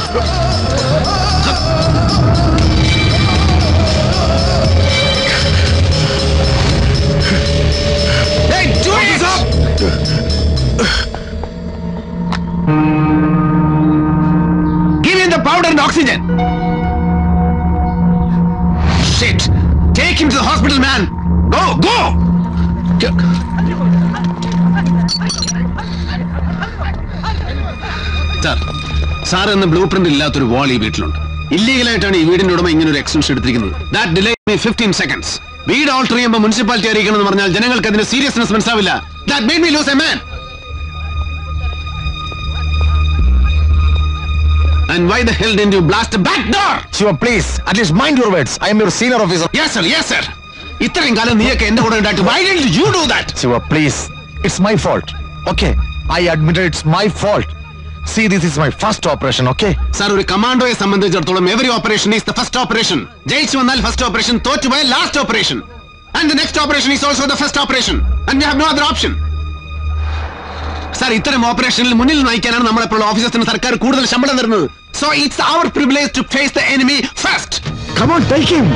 Give me the powder and oxygen. Shit! Take him to the hospital, man. Go, go! Sir in the blueprint illathor wall ee veettilundu. Illegal aayittaanu ee veedinte udama ingane oru extension eduthirukkunu. That delayed me 15 seconds. Weed alter cheyumbo municipality ariyikkanam ennu parnal janangalkku adinte seriousness manasavilla. That made me lose a man. And why the hell didn't you blast the back door? Shiva, please, at least mind your words. I am your senior officer. Yes, sir. Yes, sir. ഇത്രയും കാലം നീയൊക്കെ എന്റെ കൂടെ ഉണ്ടായിട്ട് why didn't you do that? Shiva, please, it's my fault. Okay, I admit it's my fault. See, this is my first operation, okay? Sir, ഒരു കമാൻഡോയെ സംബന്ധിച്ചിടത്തോളം every operation is the first operation. ജയിച്ചു വന്നാൽ first operation, തോറ്റുപോയ last operation. And the next operation is also the first operation. And we have no other option. Sir, ഇത്തരം ഓപ്പറേഷനിൽ മുന്നിൽ നയിക്കാനാണ് നമ്മളെപ്പോഴുള്ള ഓഫീസേഴ്സിന് സർക്കാർ കൂടുതൽ ശമ്പളം തരുന്നത്. So it's our privilege to face the enemy first. Come on, take him.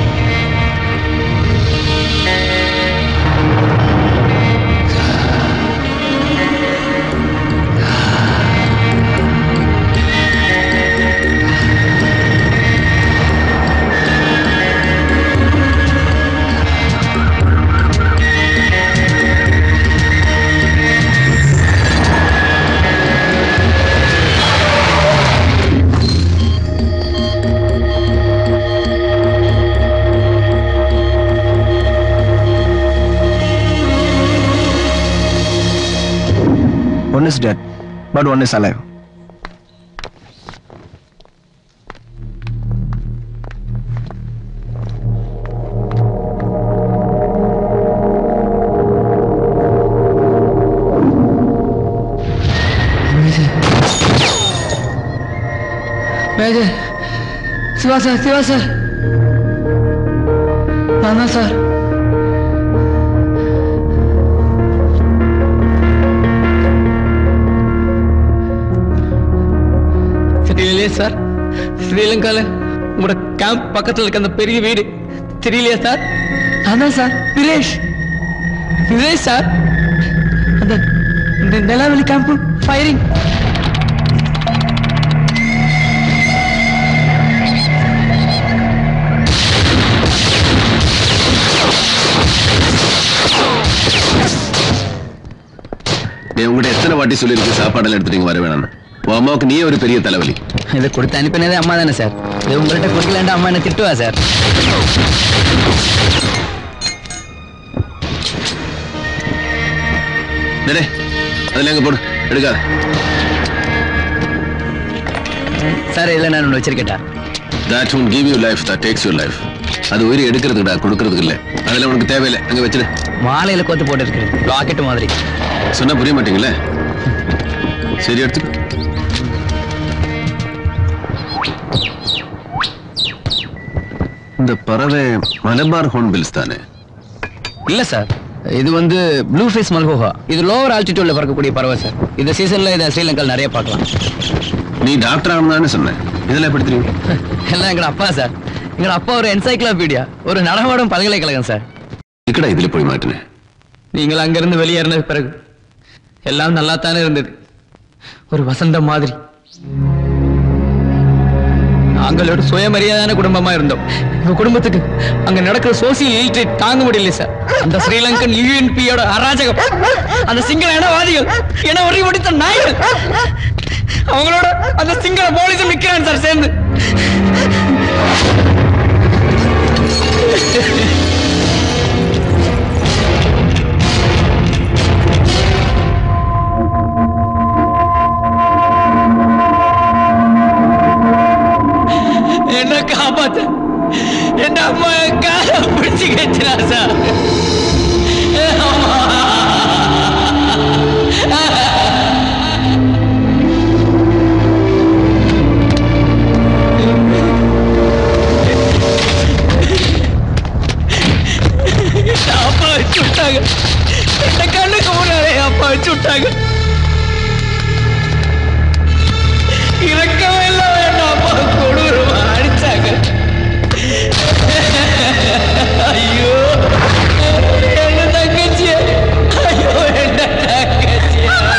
One is dead, but one is alive. Major, Shiva sir. Nana sir. தெரியலையே சார், ஸ்ரீலங்கால உங்களோட கேம்ப் பக்கத்தில் இருக்க அந்த பெரிய வீடு தெரியலையா சார்? அதான் சார், விரேஷ் சார், அந்த நெலாவலி கேம்ப் ஃபயரிங். உங்கள்கிட்ட எத்தனை வாட்டி சொல்லியிருக்கு சாப்பாடெல்லாம் எடுத்துட்டு வர வேணாம்னு? அம்மாவுக்கு நீயே ஒரு பெரிய தலைவலி. இதை கொடுத்து அனுப்பினதே அம்மா தானே சார். இது உங்கள்கிட்ட கொடுக்கலாண்டா அம்மா என்ன திட்டுவா சார்? அதெல்லாம் எங்க போடு, எடுக்காத சார். இல்லை நான் ஒன்று வச்சிருக்கேட்டா. That won't give you life, that takes your life. அது உயிரை எடுக்கிறதுக்குடா, கொடுக்கறதுக்கு இல்லை. அதெல்லாம் உனக்கு தேவையில்லை, அங்க வச்சிடு. மாலையில கோத்து போட்டு இருக்கிறது ராக்கெட் மாதிரி. சொன்னா புரிய மாட்டீங்களே. சரி, எடுத்து. இந்த பறவை மலபார் ஹார்ன்பில்ஸ் தானே? இல்ல சார், இது வந்து ப்ளூ ஃபேஸ் மல்ஹோஹா. இது லோவர் ஆல்டிடியூட்ல பறக்கக்கூடிய பறவை சார். இந்த சீசன்ல இதை ஸ்ரீலங்கால நிறைய பார்க்கலாம். நீ டாக்டர் ஆகணும்னு சொன்ன, இதெல்லாம் எப்படி தெரியும்? எல்லாம் எங்க அப்பா சார். எங்க அப்பா ஒரு என்சைக்ளோபீடியா, ஒரு நடமாடும் பல்கலைக்கழகம் சார். இதுக்கடா இதுல போய் மாட்டினேன். நீங்கள் அங்கிருந்து வெளியேறின பிறகு எல்லாம் நல்லா தானே இருந்தது, ஒரு வசந்தம் மாதிரி. நாங்களோட சுயமரியாதையான குடும்பமா இருந்தோம். எங்க குடும்பத்துக்கு அங்க நடக்கிற சோசியல் இலிட்ரேட் தாங்க முடியல சார். அந்த ஸ்ரீலங்கன் யூஎன்பியோட அராஜகம், அந்த சிங்கள இனவாதிகள், இன ஒரே முடித்த நாய்கள், அவங்களோட அந்த சிங்கள போலீஸும் நிக்கிறான் சார் சேர்ந்து. என்ன காப்பாத்த என் அம்மா கால பிடிச்சு கட்டினா சார். அப்பா வச்சு விட்டாங்க, என்ன கண்ணுக்கு முன்னாலே அப்பா வச்சு விட்டாங்க. இறக்கவே இல்லாம என்ன அப்பா கொடூரமா அடிச்சாங்க. ஐயோ என்ன தங்கச்சி, ஐயோ என்ன தங்கச்சி.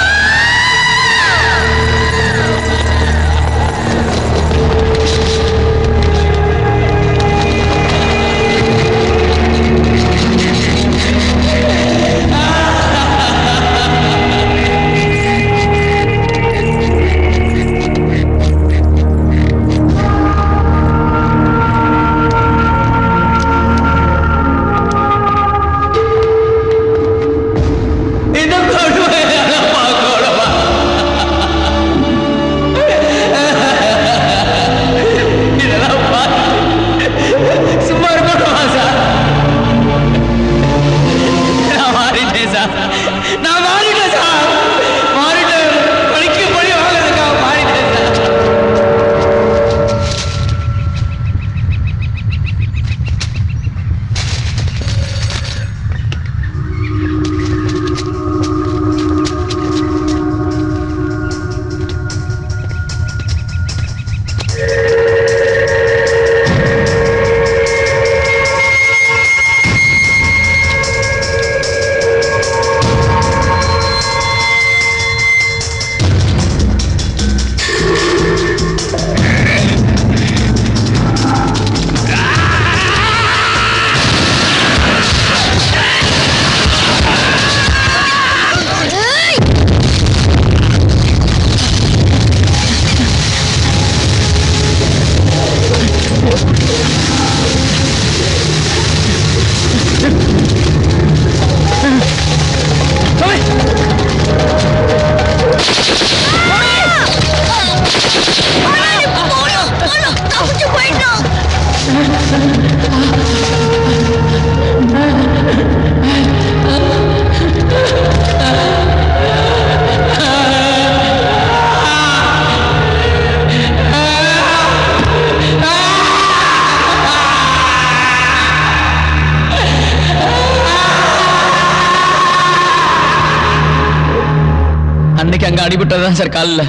அன்னைக்கு அங்க அடிபட்டதான் சார் காலில்.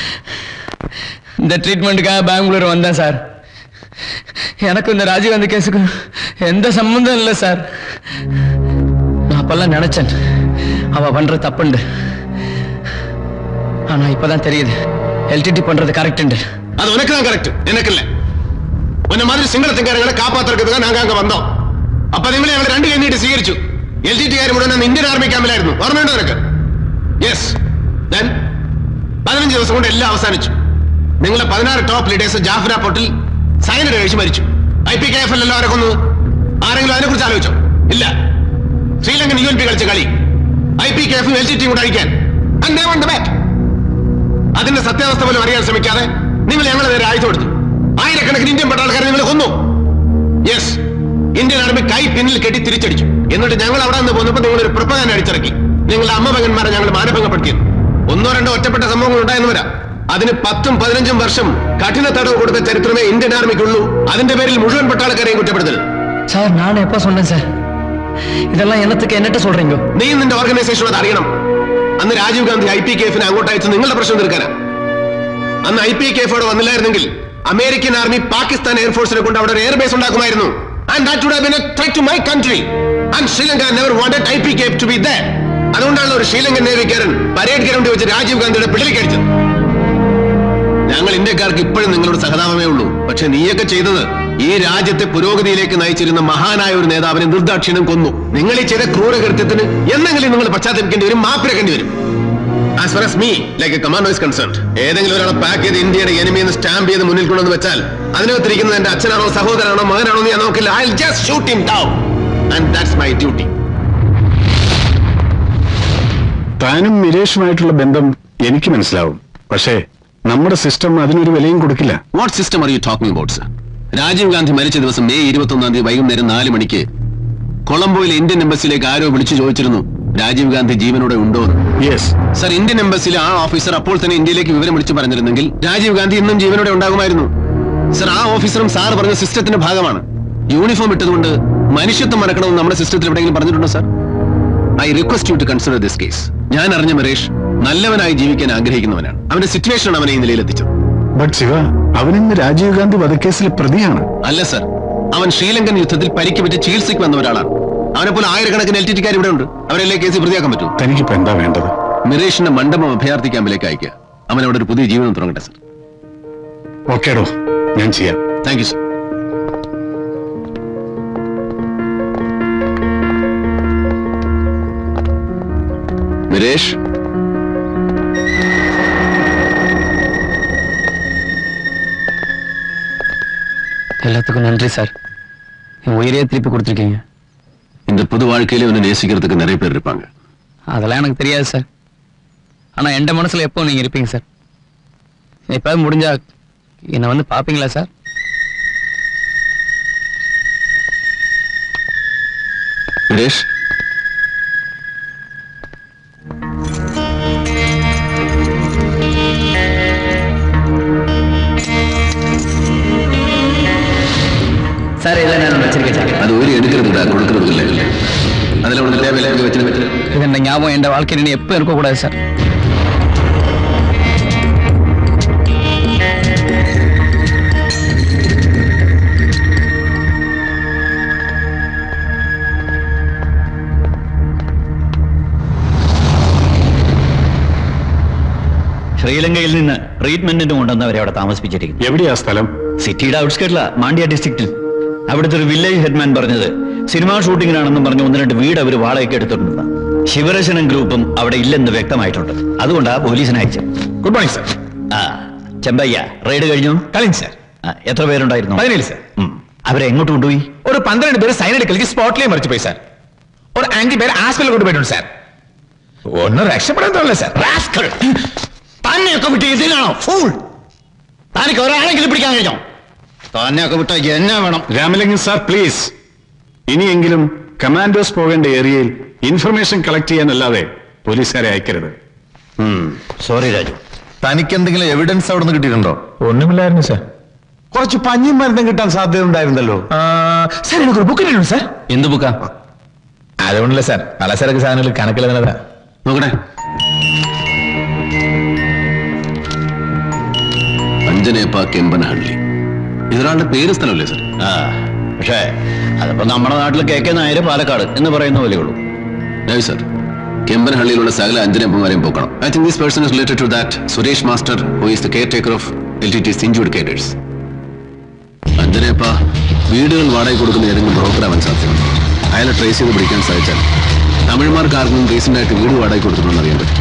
இந்த ட்ரீட்மெண்ட்டுக்காக பெங்களூர் வந்தேன் சார். எனக்கு இந்த ராஜீவ்காந்தி கேஸுக்கு எந்த சம்பந்தம் இல்லை சார். நான் அப்பெல்லாம் நினைச்சேன் அவ பண்ற தப்புண்டு. ஆனா இப்பதான் தெரியுது எல்டிடி பண்றது கரெக்ட். அது உனக்கு தான் கரெக்ட், எனக்கு இல்ல. உன்ன மாதிரி சிங்களத்துக்காரங்களை காப்பாத்துறதுக்காக நாங்க அங்க வந்தோம். അപ്പൊ നിങ്ങൾ ഞങ്ങൾ രണ്ട് കൈനീട്ട് സ്വീകരിച്ചു. LTTക്കാർ മുഴുവൻ ഇന്ത്യൻ ആർമി ക്യാമ്പിലായിരുന്നു. ഓർമ്മയുണ്ടോ നിനക്ക്? യെസ്. ദെൻ 15 ദിവസം കൊണ്ട് എല്ലാം അവസാനിച്ചു. നിങ്ങളുടെ 16 ടോപ്പ് ലീഡേഴ്സ് ജാഫ്ന പോർട്ടിൽ സൈനഡ് കഴിച്ച് മരിച്ചു. IPKF അല്ലല്ലോ അവരെ കൊന്നത്. ആരെങ്കിലും അതിനെ കുറിച്ച് ആലോചിച്ചോ? ഇല്ല. ശ്രീലങ്കൻ UNP കളിച്ച കളി IPKF LTT കൂടെ അഴിക്കാൻ അതിന്റെ സത്യാവസ്ഥ പോലും അറിയാൻ ശ്രമിക്കാതെ നിങ്ങൾ ഞങ്ങളെ നേരെ ആയുധം എടുത്തു. ആയിരക്കണക്കിന് ഇന്ത്യൻ പട്ടാളക്കാരെ നിങ്ങൾ കൊന്നു. യെസ്, ഇന്ത്യൻ ആർമി കൈ പിന്നിൽ കെട്ടി തിരിച്ചടിച്ചു. എന്നിട്ട് ഞങ്ങൾ അവിടെ നിന്ന് പോന്നപ്പോൾ നിങ്ങളൊരു പ്രൊപ്പഗാൻഡ അടിച്ചിറക്കി. നിങ്ങളുടെ അമ്മപകന്മാരെ ഞങ്ങൾ മാനഭംഗപ്പെടുത്തിയത്. ഒന്നോ രണ്ടോ ഒറ്റപ്പെട്ട സംഭവങ്ങൾ ഉണ്ടായെന്ന് വരാം. അതിന് 10ഉം 15ഉം വർഷം കഠിന തടവ് കൊടുത്ത ചരിത്രമേ ഇന്ത്യൻ ആർമിക്കുള്ളൂ. അതിന്റെ പേരിൽ മുഴുവൻ പട്ടാളക്കാരെയും കുറ്റപ്പെടുത്തരുത്. சார் நான் எப்ப சொன்னேன் சார்? இதெல்லாம் என்னத்துக்கு என்னட்ட சொல்றீங்க? നീ നിന്റെ ഓർഗനൈസേഷൻ അത് അറിയണം. അന്ന് രാജീവ് ഗാന്ധി IPKF അങ്ങോട്ട് അയച്ച് നിങ്ങളുടെ പ്രശ്നം തീർക്കാനാ. അന്ന് IPKF വന്നില്ലായിരുന്നെങ്കിൽ അമേരിക്കൻ ആർമി പാകിസ്ഥാൻ എയർഫോഴ്സിനെ കൊണ്ട് അവിടെ ഒരു എയർബേസ് ഉണ്ടാക്കുമായിരുന്നു. And that would have been a threat to my country. And Sri Lanka never wanted IPKF to be there. അതുകൊണ്ടാണ് ഒരു ശ്രീലങ്കൻ നേവിക്കാരൻ പരേഡ് ഗ്രൗണ്ടിൽ വെച്ച് രാജീവ് ഗാന്ധിയുടെ പിടിലിക്കടിച്ചത്. ഞങ്ങൾ ഇന്ത്യക്കാർക്ക് ഇപ്പോഴും നിങ്ങളോട് സഹതാപമേ ഉള്ളൂ. പക്ഷെ നീയൊക്കെ ചെയ്തത് ഈ രാജ്യത്തെ പുരോഗതിയിലേക്ക് നയിച്ചിരുന്ന മഹാനായ ഒരു നേതാവിനെ നിർദാക്ഷിണ്യം കൊന്നു. നിങ്ങൾ ഈ ചെയ്ത ക്രൂരകൃത്യത്തിന് എന്തെങ്കിലും നിങ്ങൾ പശ്ചാത്തലപ്പിക്കേണ്ടി വരും, മാപ്പിരക്കേണ്ടി വരും. As far as me, like a commando is concerned, ഏതെങ്കിലും ഒരാളെ പാക്ക് ചെയ്ത് ഇന്ത്യയുടെ എനിമി എന്ന് സ്റ്റാമ്പ് ചെയ്ത് മുന്നിൽ കൊണ്ടുവന്ന് വെച്ചാൽ അതിനകത്തിരിക്കുന്നത് എന്റെ അച്ഛനാണോ സഹോദരനാണോ മകനാണോ എന്ന് ഞാൻ നോക്കില്ല. I'll just shoot him down. And that's my duty. താനും മിരേഷുമായിട്ടുള്ള ബന്ധം എനിക്ക് മനസ്സിലാവും. പക്ഷേ നമ്മുടെ സിസ്റ്റം അതിനൊരു വിലയും കൊടുക്കില്ല. What system are you talking about, sir? Rajeev Gandhi മരിച്ച ദിവസം May 21 വൈകുന്നേരം 4 മണിക്ക് കൊളംബോയിലെ ഇന്ത്യൻ എംബസിയിലേക്ക് ആരോ വിളിച്ചു ചോദിച്ചിരുന്നു രാജീവ് ഗാന്ധി ജീവനോടെ ഉണ്ടോ എന്ന്. യെസ് സർ, ഇന്ത്യൻ എംബസിയിലെ ആ ഓഫീസർ അപ്പോൾ തന്നെ ഇന്ത്യയിലേക്ക് വിവരം വിളിച്ചു പറഞ്ഞിരുന്നെങ്കിൽ രാജീവ് ഗാന്ധി ഇന്നും ജീവനോടെ ഉണ്ടാകുമായിരുന്നു. സർ, ആ ഓഫീസറും സാർ പറഞ്ഞ സിസ്റ്റത്തിന്റെ ഭാഗമാണ്. യൂണിഫോം ഇട്ടതുകൊണ്ട് മനുഷ്യത്വം മറക്കണമെന്ന് നമ്മുടെ സിസ്റ്റത്തിൽ എവിടെയെങ്കിലും പറഞ്ഞിട്ടുണ്ടോ sir? I request you to consider this case. ഞാൻ അറിഞ്ഞ മരേഷ് നല്ലവനായി ജീവിക്കാൻ ആഗ്രഹിക്കുന്നവനാണ്. അവന്റെ സിറ്റുവേഷനാണ് അവനെ ഈ നിലയിലെത്തിച്ചത്. ബട്ട് ശിവ, അവനിന്ന് രാജീവ് ഗാന്ധി വധക്കേസിലെ പ്രതിയാണ്. അല്ല സർ, അവൻ ശ്രീലങ്കൻ യുദ്ധത്തിൽ പരിക്ക് പറ്റി ചികിത്സയ്ക്ക് വന്ന ഒരാളാണ്. അവനെപ്പോലെ ആയിരക്കണക്കിന് LTTക്കാർ ഇവിടെ ഉണ്ട്. അവരെല്ലാം കേസിൽ പ്രതിയാക്കാൻ പറ്റും. തനിക്കിപ്പോ എന്താ വേണ്ടത്? മിറേഷിന്റെ മണ്ഡപം അഭയാർത്ഥി ക്യാമ്പിലേക്ക് അയക്കുക. അവൻ അവിടെ ഒരു പുതിയ ജീവിതം തുടങ്ങട്ടെ സർ. ഓക്കേടോ, ഞാൻ ചെയ്യാം. Thank you sir. മിരേഷ്, எல்லாத்துக்கும் நன்றி சார். என் உயிரே திருப்பி கொடுத்துருக்கீங்க. இந்த புது வாழ்க்கையில ஒன்று நேசிக்கிறதுக்கு நிறைய பேர் இருப்பாங்க. அதெல்லாம் எனக்கு தெரியாது சார். ஆனா என் மனசுல எப்போ நீங்க இருப்பீங்க சார். எப்ப முடிஞ்சா என்ன வந்து பாப்பீங்களா சார்? மிரேஷ், சார் இதெல்லாம் நான் வச்சிருக்கேன் சார். அது உயிரை எடுக்கிறதுடா, கொடுக்கறது இல்லை. அதில் உனக்கு தேவையில்லை வச்சு இது என் ஞாபகம் என் வாழ்க்கையில் எப்போ இருக்கக்கூடாது சார். ശ്രീലങ്കയിൽ നിന്ന് ട്രീറ്റ്മെന്റിന് കൊണ്ടുവന്നവരെ അവിടെ താമസിപ്പിച്ചിരിക്കുന്നു. എവിടെയാ സ്ഥലം? സിറ്റിയുടെ ഔട്ട്സ്കേർട്ടില, മാണ്ഡ്യ ഡിസ്ട്രിക്റ്റിൽ. അവിടുത്തെ ഒരു വില്ലേജ് ഹെഡ്മാൻ പറഞ്ഞത് സിനിമാ ഷൂട്ടിങ്ങിനാണെന്നും പറഞ്ഞ് 1-2 വീട് അവർ വാടകയ്ക്ക് എടുത്തിട്ടുണ്ട്. ശിവരശനം ഗ്രൂപ്പും അവിടെ ഇല്ലെന്ന് വ്യക്തമായിട്ടുണ്ട്. അതുകൊണ്ടാ പോലീസിനെ അയച്ചത്. Good morning sir. Chembayya, raid കഴിഞ്ഞു? കഴിഞ്ഞു സർ. എത്ര പേരുണ്ടായിരുന്നു? 17 സർ. അവരെ എങ്ങോട്ട് കൊണ്ടുപോയി? ഒരു 12 പേര് സൈനൈഡ് കളിക്ക് സ്പോട്ടിലേ മരിച്ചു പോയി സാർ. ഒരു 5 പേര് ആസ്പത്രിയിൽ കൊണ്ടുപോയിട്ടുണ്ട് സാർ. ഒന്നും രക്ഷപ്പെടാൻ തോന്നില്ല സാർ. തന്നെയൊക്കെ വിട്ട് ഇതിനാണോ ഫൂൾ? തനിക്ക് ഒരാളെങ്കിലും പിടിക്കാൻ കഴിഞ്ഞോ? തന്നെയൊക്കെ വിട്ട എന്നെ വേണം. Ramalingan sir, please. ഇനിയെങ്കിലും കമാൻഡോസ് പോകേണ്ട ഏരിയയിൽ ഇൻഫർമേഷൻ കളക്ട് ചെയ്യാനല്ലാതെ പോലീസുകാരെ അയക്കരുത്. സോറി രാജു, തനിക്ക് എന്തെങ്കിലും എവിഡൻസ് അവിടെ നിന്ന് കിട്ടിയിട്ടുണ്ടോ? ഒന്നുമില്ലായിരുന്നു സാർ. കുറച്ച് പഞ്ഞിയും മരുന്നും കിട്ടാൻ സാധ്യത ഉണ്ടായിരുന്നല്ലോ സാർ. എനിക്കൊരു ബുക്ക് കിട്ടിയിട്ടുണ്ട് സാർ. എന്ത് ബുക്കാ? അതുകൊണ്ടല്ല സാർ, പലചരക്ക് സാധനങ്ങൾ കണക്കിലെന്നതാ. നോക്കട്ടെ. അഞ്ജനേപ്പ കെമ്പനഹള്ളി, ഇതൊരാളുടെ പേര് സ്ഥലമല്ലേ സർ? പക്ഷേ അതിപ്പോ നമ്മുടെ നാട്ടിൽ KK നായർ പാലക്കാട് എന്ന് പറയുന്ന പോലെയുള്ളൂ. സർ, കെമ്പനഹള്ളിയിലുള്ള സകല അഞ്ജനേപ്പന്മാരെയും പോക്കണം. I think this person is related to that Suresh master who is the caretaker of LTT's injured cadres. Anjanappa വീടുകൾ വാടക കൊടുക്കുന്ന ഏതെങ്കിലും ബ്രോക്കർ ആവാൻ സാധ്യതയുണ്ട്. അയാളെ ട്രേസ് ചെയ്ത് പിടിക്കാൻ സാധിച്ചാൽ തമിഴ്മാർക്ക് ആർക്കും റീസെന്റ് ആയിട്ട് വീട് വാടക കൊടുത്തിട്ടുണ്ടെന്ന് അറിയാൻ പറ്റും.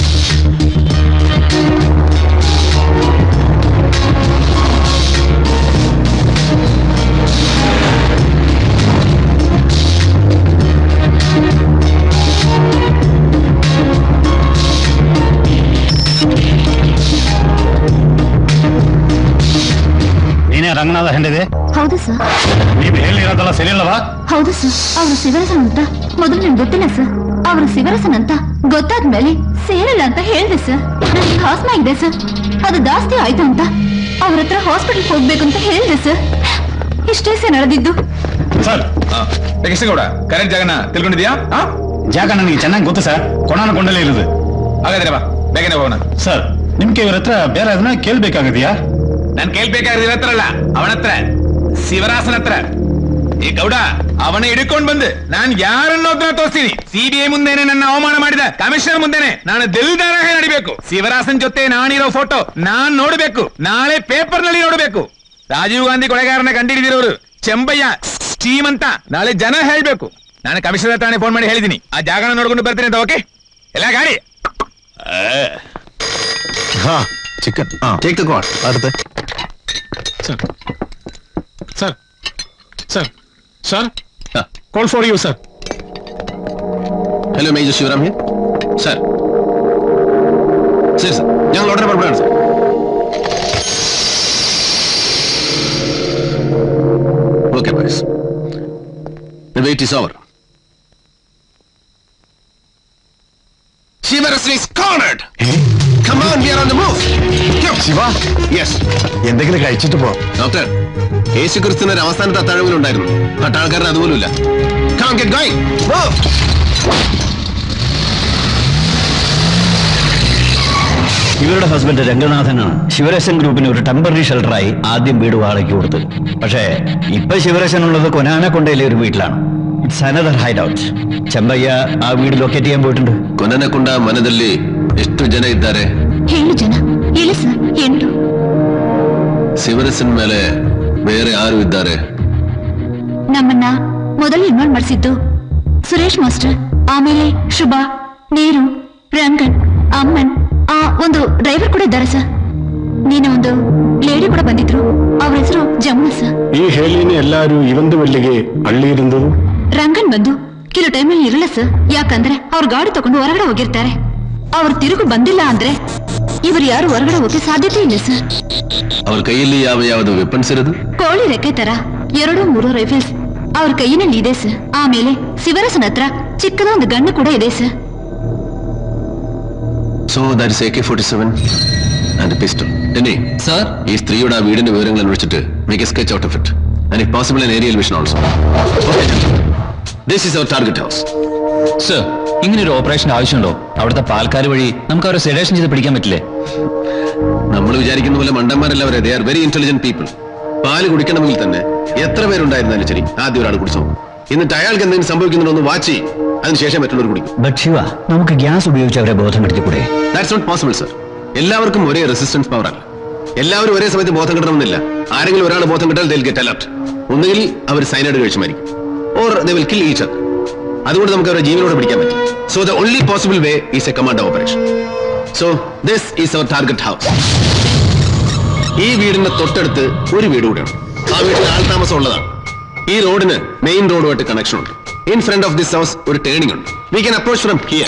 ರಂಗನಾಥ ಹೆಂಡಿದೆ? ಹೌದು ಸರ್. ನೀವು ಹೇಳಿರೋದಲ್ಲ ಸರಿ ಅಲ್ಲವಾ? ಹೌದು ಸರ್. ಅವರು ಶಿವರಸನ್ ಅಂತ ಮೊದಲು ನಂಗೆ ಗೊತ್ತಿಲ್ಲ ಸರ್. ಅವರು ಶಿವರಸನ್ ಅಂತ ಗೊತ್ತಾದ್ಮೇಲೆ ಸೇರಲ್ಲ ಅಂತ ಹೇಳಿದೆ ಸರ್. ನನಗೆ ಹಾಸ್ಮ ಇದೆ ಸರ್, ಅದು ಜಾಸ್ತಿ ಆಯ್ತು ಅಂತ ಅವ್ರ ಹತ್ರ ಹಾಸ್ಪಿಟಲ್ ಹೋಗ್ಬೇಕು ಅಂತ ಹೇಳಿದೆ ಸರ್. ಇಷ್ಟೇ ಸರ್ ನಡೆದಿದ್ದು. ಸರ್, ಕೃಷ್ಣಗೌಡ ಕರೆಕ್ಟ್ ಜಾಗನ ತಿಳ್ಕೊಂಡಿದ್ಯಾ? ಜಾಗ ನನಗೆ ಚೆನ್ನಾಗಿ ಗೊತ್ತು ಸರ್. ಕೊಣಾನ ಕೊಂಡಲೇ ಇರುದು. ಹಾಗಾದ್ರೆ ಬಾ, ಬೇಗನೆ ಹೋಗೋಣ. ಸರ್, ನಿಮ್ಗೆ ಇವ್ರ ಹತ್ರ ಬೇರೆ ಅದನ್ನ ಕೇಳ್ಬೇಕಾಗದ್ಯಾ? ನಾನು ಕೇಳ್ಬೇಕಾಗಿರೋ ಹತ್ರ ಅಲ್ಲ, ಅವನ ಹತ್ರ, ಶಿವರಾಸನ ಹತ್ರ. ಈ ಗೌಡ ಅವನ ಹಿಡ್ಕೊಂಡ್ ಬಂದು ನಾನು ಯಾರನ್ನೋದನ್ನ ತೋರಿಸ್ತೀನಿ. ಸಿಬಿಐ ಮುಂದೆನೆ ನನ್ನ ಅವಮಾನ ಮಾಡಿದ ಕಮಿಷನರ್ ಮುಂದೆನೆ ನಾನು ದಿಲ್ದಾರ ನಡಿಬೇಕು. ಶಿವರಾಸನ್ ಜೊತೆ ನಾನಿರೋ ಫೋಟೋ ನಾನ್ ನೋಡ್ಬೇಕು, ನಾಳೆ ಪೇಪರ್ ನಲ್ಲಿ ನೋಡ್ಬೇಕು. ರಾಜೀವ್ ಗಾಂಧಿ ಕೊಲೆಗಾರನ ಕಂಡಿಡಿದಿರೋರು ಚೆಂಬಯ್ಯ ಸ್ಟೀಮ್ ಅಂತ ನಾಳೆ ಜನ ಹೇಳ್ಬೇಕು. ನಾನು ಕಮಿಷನರ್ ಹತ್ರ ಫೋನ್ ಮಾಡಿ ಹೇಳಿದೀನಿ, ಆ ಜಾಗನ ನೋಡ್ಕೊಂಡು ಬರ್ತೀನಿ ಅಂತ. ಓಕೆ, ಎಲ್ಲ ಗಾಡಿ ಚಿಕನ್ take the call. Sir sir sir sir call for you sir. Hello major Sivaram here. Sir ശരി സർ, ഞങ്ങൾ ഉടനെ പുറപ്പെടുകയാണ് sir. Okay boys, the wait is over. Shivarasana is cornered. Come on, we are on the move. Shiva, Yes. എന്തെങ്കിലും കഴിച്ചിട്ട് പോ. ഡോക്ടർ, യേശു ക്രിസ്തുവിന് ഒരു അവസാനത്തെ അത്താഴവിലുണ്ടായിരുന്നു. പട്ടാൾക്കാരൻ അതുപോലുമില്ല. Come get going. Move. ഇവരുടെ ഹസ്ബൻഡ് രംഗനാഥനാണ് ശിവരേശൻ ഗ്രൂപ്പിന് ഒരു ടെമ്പററി ഷെൽട്ടറായി ആദ്യം വീട് വാടകയ്ക്ക് കൊടുത്തത്. പക്ഷേ ഇപ്പൊ ശിവരേശൻ ഉള്ളത് കൊനാനക്കൊണ്ടയിലെ ഒരു വീട്ടിലാണ്. It's another hideout. Chembayya ആ വീട് ലൊക്കേറ്റ് ചെയ്യാൻ പോയിട്ടുണ്ട്. ಕೊನನಕೊಂಡ ಮನದಲ್ಲಿ ಎಷ್ಟು ಜನ ಇದ್ದಾರೆ? 7 ಜನ. ಹೇಳಿ ಸರ್, 8. ಶಿವರಸನ್ ಮೇಲೆ ಬೇರೆ ಯಾರು ಇದ್ದಾರೆ? ನಮ್ಮನ್ನ ಮೊದಲು ಇನ್ವಾಲ್ವ್ ಮಾಡಿಸಿದ್ದು ಸುರೇಶ್ ಮಾಸ್ಟರ್, ಆಮೇಲೆ ಶುಭಾ, ನೀರು, ರಂಗನ್, ಅಮ್ಮನ್, ಒಂದು ಡ್ರೈವರ್ ಕೂಡ ಇದ್ದಾರೆ ಸರ್. ನೀನು ಒಂದು ಲೇಡಿ ಕೂಡ ಬಂದಿದ್ರು, ಅವ್ರ ಹೆಸರು ಜಮುನಾ ಸರ್. ಈ ಹೇಳಿನೇ ಎಲ್ಲಾರು ಇವಂದು ಬಲ್ಲಿಗೆ ಹಳ್ಳಿ ಇರುವುದು. ರಂಗನ್ ಬಂದು ಕೆಲವು ಟೈಮಲ್ಲಿ ಇರಲ್ಲ ಸರ್. ಯಾಕಂದ್ರೆ ಅವ್ರ ಗಾಡಿ ತಗೊಂಡು ಹೊರಗಡೆ ಹೋಗಿರ್ತಾರೆ. ಅವ್ರು ತಿರುಗು ಬಂದಿಲ್ಲ ಅಂದ್ರೆ ಇವರು ಯಾರು ಹೊರಗಡೆ ಹೋಗಿ ಸಾಧ್ಯತೆ ಇಲ್ಲ ಸರ್. ಅವ್ರ ಕೈಯಲ್ಲಿ ಯಾವ್ದು ವೆಪನ್ಸ್ ಇರೋದು? ಕೋಳಿ ರೆಕ್ಕೆ ತರ 2-3 ರೈಫಲ್ಸ್ ಅವ್ರ ಕೈಯಿನಲ್ಲಿ ಇದೆ ಸರ್. ಆಮೇಲೆ ಶಿವರಸನ ಹತ್ರ ಚಿಕ್ಕದ ಒಂದು ಗಣ್ಣು ಕೂಡ ಇದೆ sir. So that is AK-47 and a pistol. Denny, sir, ഈ സ്ത്രീയുടെ ആ വീടിന്റെ വിവരങ്ങൾ അന്വേഷിച്ചിട്ട് make a sketch out of it and if possible an aerial vision also. Okay, this is our target house. Sir, ഇങ്ങനെ ഒരു ഓപ്പറേഷൻ ആവശ്യമുണ്ടോ? അവിടുത്തെ പാൽക്കാർ വഴി നമുക്ക് അവരെ സെഡേഷൻ ചെയ്ത് പിടിക്കാൻ പറ്റില്ലേ? നമ്മൾ വിചാരിക്കുന്ന പോലെ മണ്ടന്മാരല്ല, they are very intelligent people. പാല് കുടിക്കണമെങ്കിൽ തന്നെ എത്ര പേരുണ്ടായിരുന്നാലും ശരി ആദ്യം ഒരാൾ കുടിച്ചോ, എന്നിട്ട് അയാൾക്ക് എന്തെങ്കിലും സംഭവിക്കുന്നുണ്ടോ ഒന്ന് വാച്ച് ചെയ്യും, അതിനുശേഷം മറ്റുള്ളവർ കുടിക്കും. ബട്ട് ശിവ, നമുക്ക് ഗ്യാസ് ഉപയോഗിച്ച് അവരെ ബോധം കെടുത്തിക്കൂടെ? That's not possible sir. എല്ലാവർക്കും ഒരേ റെസിസ്റ്റൻസ് പവർ അല്ല. എല്ലാവരും ഒരേ സമയത്ത് ബോധം കിട്ടണമെന്നില്ല. ആരെങ്കിലും ഒരാൾ ബോധം കിട്ടാൽ they will get alert. ഒന്നുകിൽ അവർ സൈനൈഡ് കഴിച്ചു മരിക്കും, or they will kill each other. അതുകൊണ്ട് നമുക്ക് അവരെ ജീവനോടെ പിടിക്കാൻ പറ്റും. So the only possible way is a commando operation. So this is our target house. ഈ വീടിന്റെ തൊട്ടടുത്ത് ഒരു വീട് കൂടെയാണ്. ആ വീട്ടിൽ ആൾതാമസം ഉള്ളതാണ്. ഈ റോഡിന് മെയിൻ റോഡുമായിട്ട് കണക്ഷൻ ഉണ്ട്. In front of this house ഒരു ടേണിംഗ് ഉണ്ട്. We can approach from here.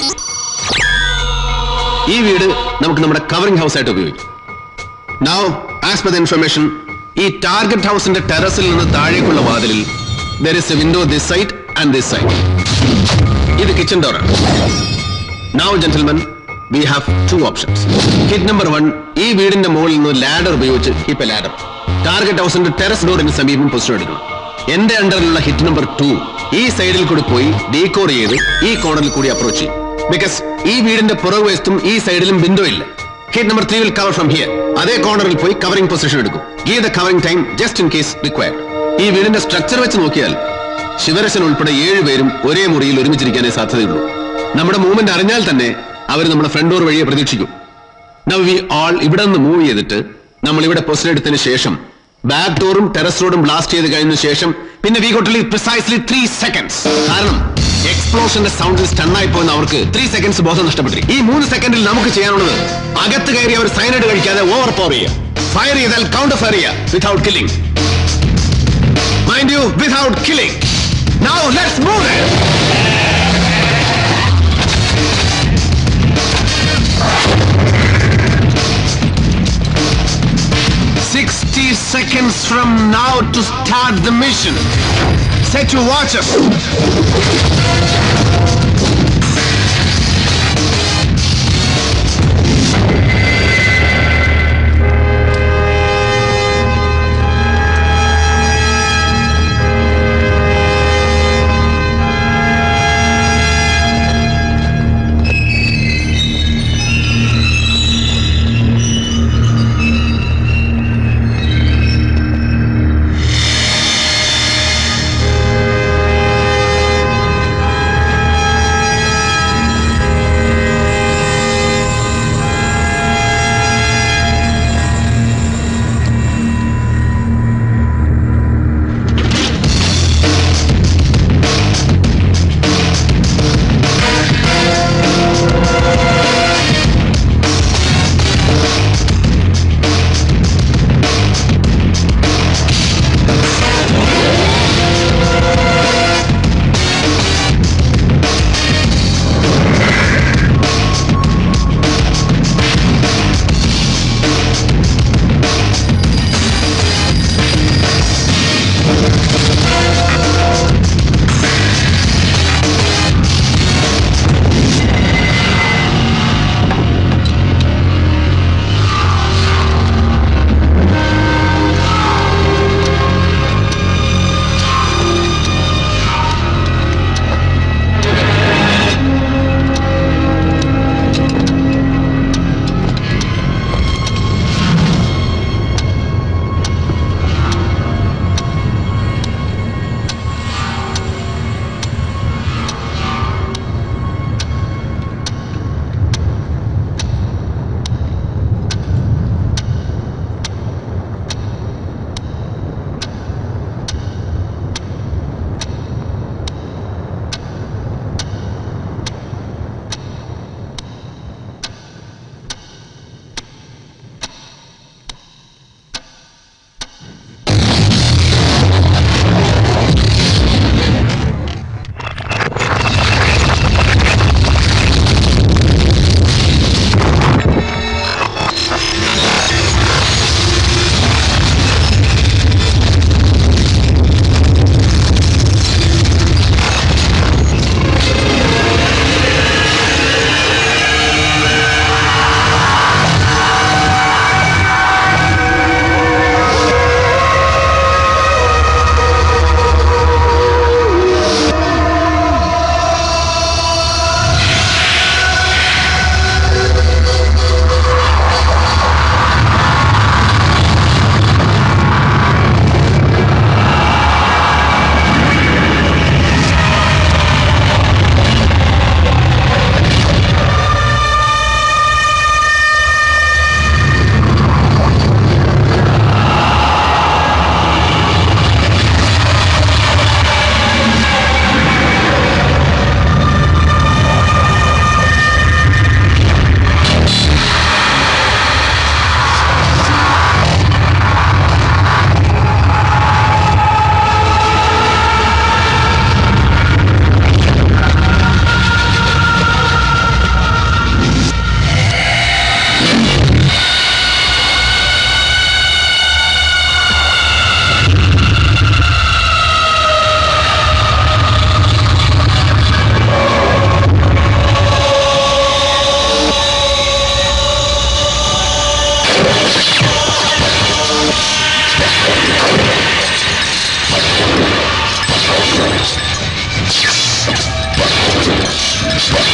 ഈ വീട് നമുക്ക് നമ്മുടെ കവറിംഗ് ഹൗസ് ആയിട്ട് ഉപയോഗിക്കാം. Now as per the information, ഈ ടാർഗറ്റ് ഹൗസിന്റെ ടെറസിൽ നിന്ന് താഴേക്കുള്ള വാതിലിൽ there is a window this side and this side. ഇത് കിച്ചൺ ഡോർ ആണ്. Now gentlemen, we have 2 options. Hit number 1, ഈ വീടിന്റെ മുകളിൽ നിന്ന് ലാഡർ ഉപയോഗിച്ച് ഹിപ്പ് ലാഡർ ടാർഗറ്റ് ഹൗസിന്റെ ടെറസ് ഡോറിന് സമീപം പൊസിഷൻ എടുക്കണം. എന്റെ അണ്ടറിലുള്ള ഹിറ്റ് നമ്പർ 2 ഈ സൈഡിൽ കൂടി പോയി ഡീകോർ ചെയ്ത് ഈ കോർണറിൽ കൂടി അപ്രോച്ച് ചെയ്യും. ബിക്കോസ് ഈ വീടിന്റെ പുറകുവശത്തും ഈ സൈഡിലും വിൻഡോ ഇല്ല. Hit number 3 will cover from here. അതേ കോർണറിൽ പോയി കവറിംഗ് പൊസിഷൻ എടുക്കും. Give the covering time just in case required. ഈ വീടിന്റെ സ്ട്രക്ചർ വെച്ച് നോക്കിയാൽ ശിവരസൻ ഉൾപ്പെടെ 7 പേരും ഒരേ മുറിയിൽ ഒരുമിച്ചിരിക്കാനേ സാധ്യതയുള്ളൂ. നമ്മുടെ മൂവ്മെന്റ് അറിഞ്ഞാൽ തന്നെ അവർ നമ്മുടെ ഫ്രണ്ട് ഡോർ വഴിയെ പ്രതീക്ഷിക്കും. Now we all ഇവിടെ നിന്ന് മൂവ് ചെയ്തിട്ട് നമ്മൾ ഇവിടെ പൊസിഷൻ എടുത്തതിന് ശേഷം ബാക്ക് ഡോറും ടെറസ് റോഡും ബ്ലാസ്റ്റ് ചെയ്ത് കഴിഞ്ഞ ശേഷം പിന്നെ we got to leave precisely 3 seconds. കാരണം എക്സ്പ്ലോഷന്റെ സൗണ്ടിൽ സ്റ്റണ്ണായി പോകുന്ന അവർക്ക് 3 seconds ബോധം നഷ്ടപ്പെട്ടിരിക്കും. ഈ 3 സെക്കൻഡിൽ നമുക്ക് ചെയ്യാനുള്ളത് അകത്ത് കയറി അവർ സൈനൈഡ് കഴിക്കാതെ ഓവർ പവർ ചെയ്യുക, ഫയർ ചെയ്താൽ കൗണ്ടർ ഫയർ ചെയ്യുക without killing. Mind you, without killing. Now let's move it. 60 seconds from now to start the mission. Set your watches.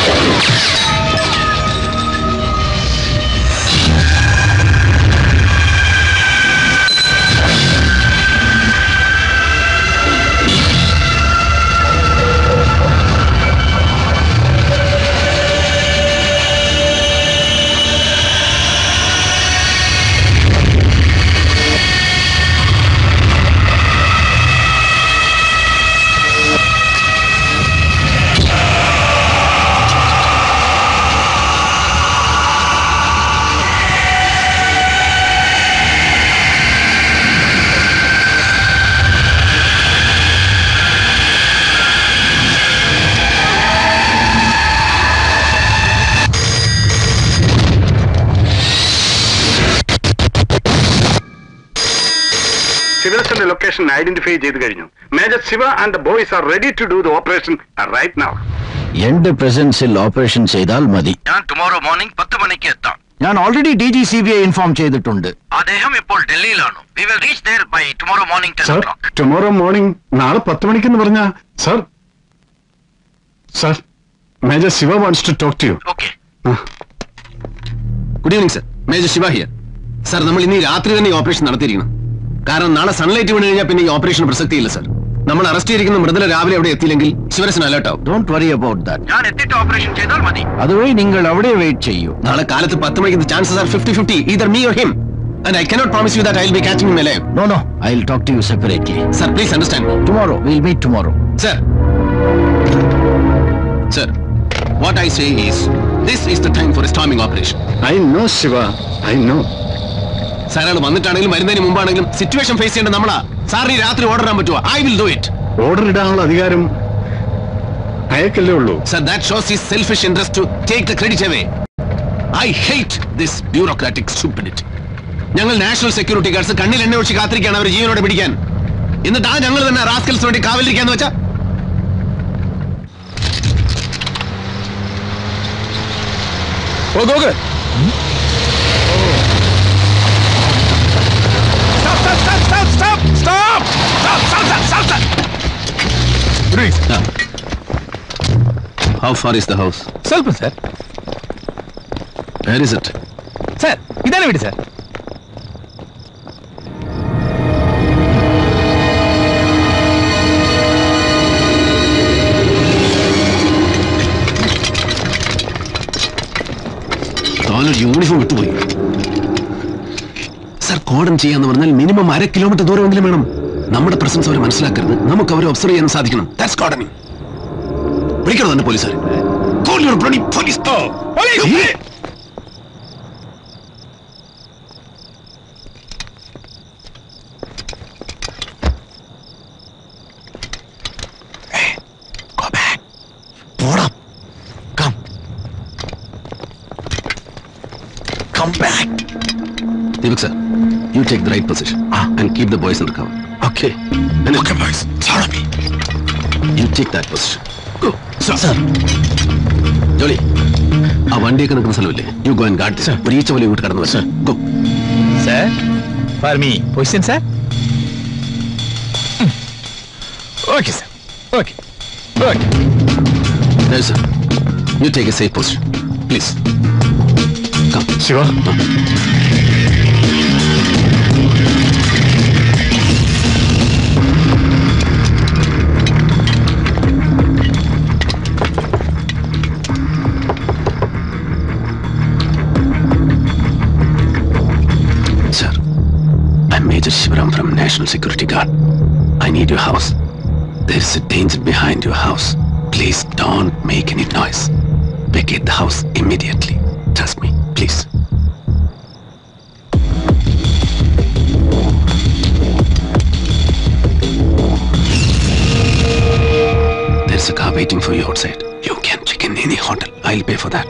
Shivras's location identify ചെയ്തു കഴിഞ്ഞു. Major Shiva and the boys are ready to do the operation right now. എന്റെ പ്രസൻസിൽ ഓപ്പറേഷൻ ചെയ്താൽ മതി. ഞാൻ ടുമോറോ മോർണിംഗ് 10 മണിക്ക് എത്താം. ഞാൻ ഓൾറെഡി DGCBI ഇൻഫോം ചെയ്തിട്ടുണ്ട്. അദ്ദേഹം ഇപ്പോൾ ഡൽഹിയിലാണ്. We will reach there by tomorrow morning 10 o'clock. Tomorrow morning നാളെ 10 മണിക്കെന്ന് പറഞ്ഞാ sir major Shiva wants to talk to you. Okay. Good evening sir. Major Shiva here. Sir നമ്മൾ ഇന്ന് രാത്രി തന്നെ ഈ ഓപ്പറേഷൻ നടത്തിയിരിക്കണം. കാരണം നാളെ സൺലൈറ്റ് വീണ് കഴിഞ്ഞാൽ പിന്നെ ഈ ഓപ്പറേഷൻ പ്രസക്തിയില്ല സർ. നമ്മൾ അറസ്റ്റ് ചെയ്തിരിക്കുന്ന മൃദുല രാവിലെ അവിടെ എത്തിയില്ലെങ്കിൽ ശിവരസൻ അലേർട്ട് ആവും. Don't worry about that. ഞാൻ എത്തിയിട്ട് ഓപ്പറേഷൻ ചെയ്താൽ മതി. അതുവഴി നിങ്ങൾ അവിടെ വെയിറ്റ് ചെയ്യൂ. നാളെ കാലത്ത് 10 മണിക്ക് chances are 50-50 either me or him and I cannot promise you that I will be catching him alive. No, I will talk to you separately. Sir, please understand me. Tomorrow we will meet tomorrow. Sir, what I say is this is the time for a storming operation. I know Shiva, I know. Sir അയാൾ വന്നിട്ടാണെങ്കിലും വരുന്നതിന് മുമ്പാണെങ്കിലും സിറ്റുവേഷൻ ഫേസ് ചെയ്യേണ്ട നമ്മളാ. സാറിന് രാത്രി ഓർഡർ ഇടാൻ പറ്റുമോ? I will do it. Order ഇടാനുള്ള അധികാരം അയക്കല്ലേ ഉള്ളൂ. Sir, that shows his selfish interest to take the credit away. I hate this bureaucratic stupidity. ഞങ്ങൾ നാഷണൽ സെക്യൂരിറ്റി ഗാർഡ്സ് കണ്ണിൽ എണ്ണ ഒഴിച്ച് കാത്തിരിക്കുകയാണ് അവർ ജീവനോടെ പിടിക്കാൻ. എന്നിട്ട് ഞങ്ങൾ തന്നെ റാസ്കൽസ് വേണ്ടി കാവലിരിക്കാന്ന് വെച്ചാ How far is the house? Selpum, sir. Where is it? Sir, idane veedu, sir. താനൊരു യൂണിഫോം ഇട്ടുപോയി. സർ, കോഡൻ ചെയ്യാന്ന് പറഞ്ഞാൽ മിനിമം 1/2 കിലോമീറ്റർ ദൂരമെങ്കിലും വേണം. നമ്മുടെ പ്രസൻസ് അവരെ മനസ്സിലാക്കരുത്. നമുക്ക് അവരെ ഒബ്സർവ് ചെയ്യാൻ സാധിക്കണം. That's കോഡനിങ്. വിളിക്കണോ തന്നെ പോലീസുകാർ? Call your bloody police. Police! Go back. Hold up. Come back. Deepak sir, you take the right position and keep the boys under cover. Okay. Okay, boys. Follow me. You take that position. Go. Sir. Jolly, ആ വണ്ടിയൊക്കെ നിൽക്കുന്ന സ്ഥലമില്ലേ? You go and guard this. ഒരു ഈച്ച പോലെ ഇങ്ങോട്ട് കടന്നു വരാം. Go. Sir, for me, position, sir. Okay, sir. Okay. There, sir. You take a safe position. Please. Come. Shiva. Sir, I'm Major Shivaram from National Security Guard. I need your house. There's a danger behind your house. Please don't make any noise. Vacate the house immediately. Trust me, please. There's a car waiting for you outside. You can check in any hotel. I'll pay for that.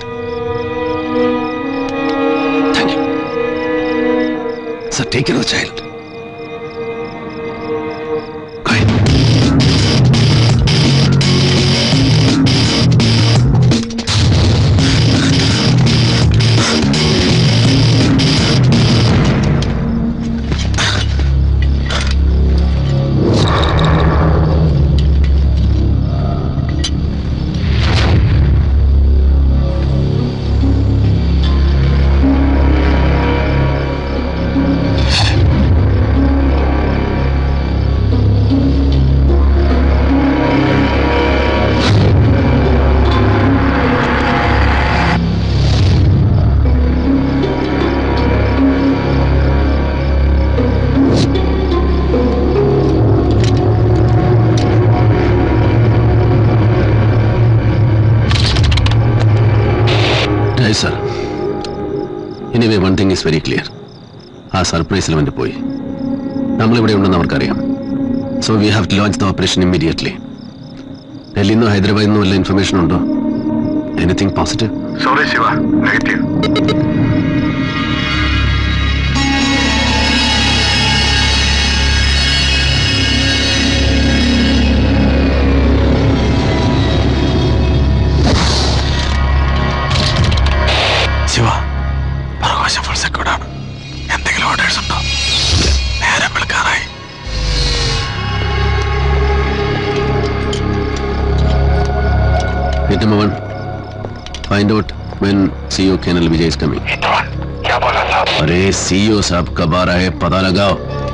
Thank you. Sir, take care of the child. Go ahead. Anyway one thing is very clear. ആ സർപ്രൈസിൽ അവൻ്റെ പോയി. നമ്മളിവിടെ ഉണ്ടെന്ന് അവർക്കറിയാം. So we have to launch the operation immediately. ഡൽഹിയിൽ നിന്നോ ഹൈദരാബാദിൽ നിന്നോ വല്ല ഇൻഫർമേഷൻ ഉണ്ടോ? Anything positive? Sorry Shiva, negative. Shiva, Prakasam full സെക്യൂർഡാണ്. എന്തെങ്കിലും ഓർഡേഴ്സ് ഉണ്ടോ? നേരം വിളിക്കാറായി. Hit number 1. Find out when CEO Colonel Vijay is coming. क्या बोला साहब? अरे CEO साहब कब आ रहा है पता लगाओ.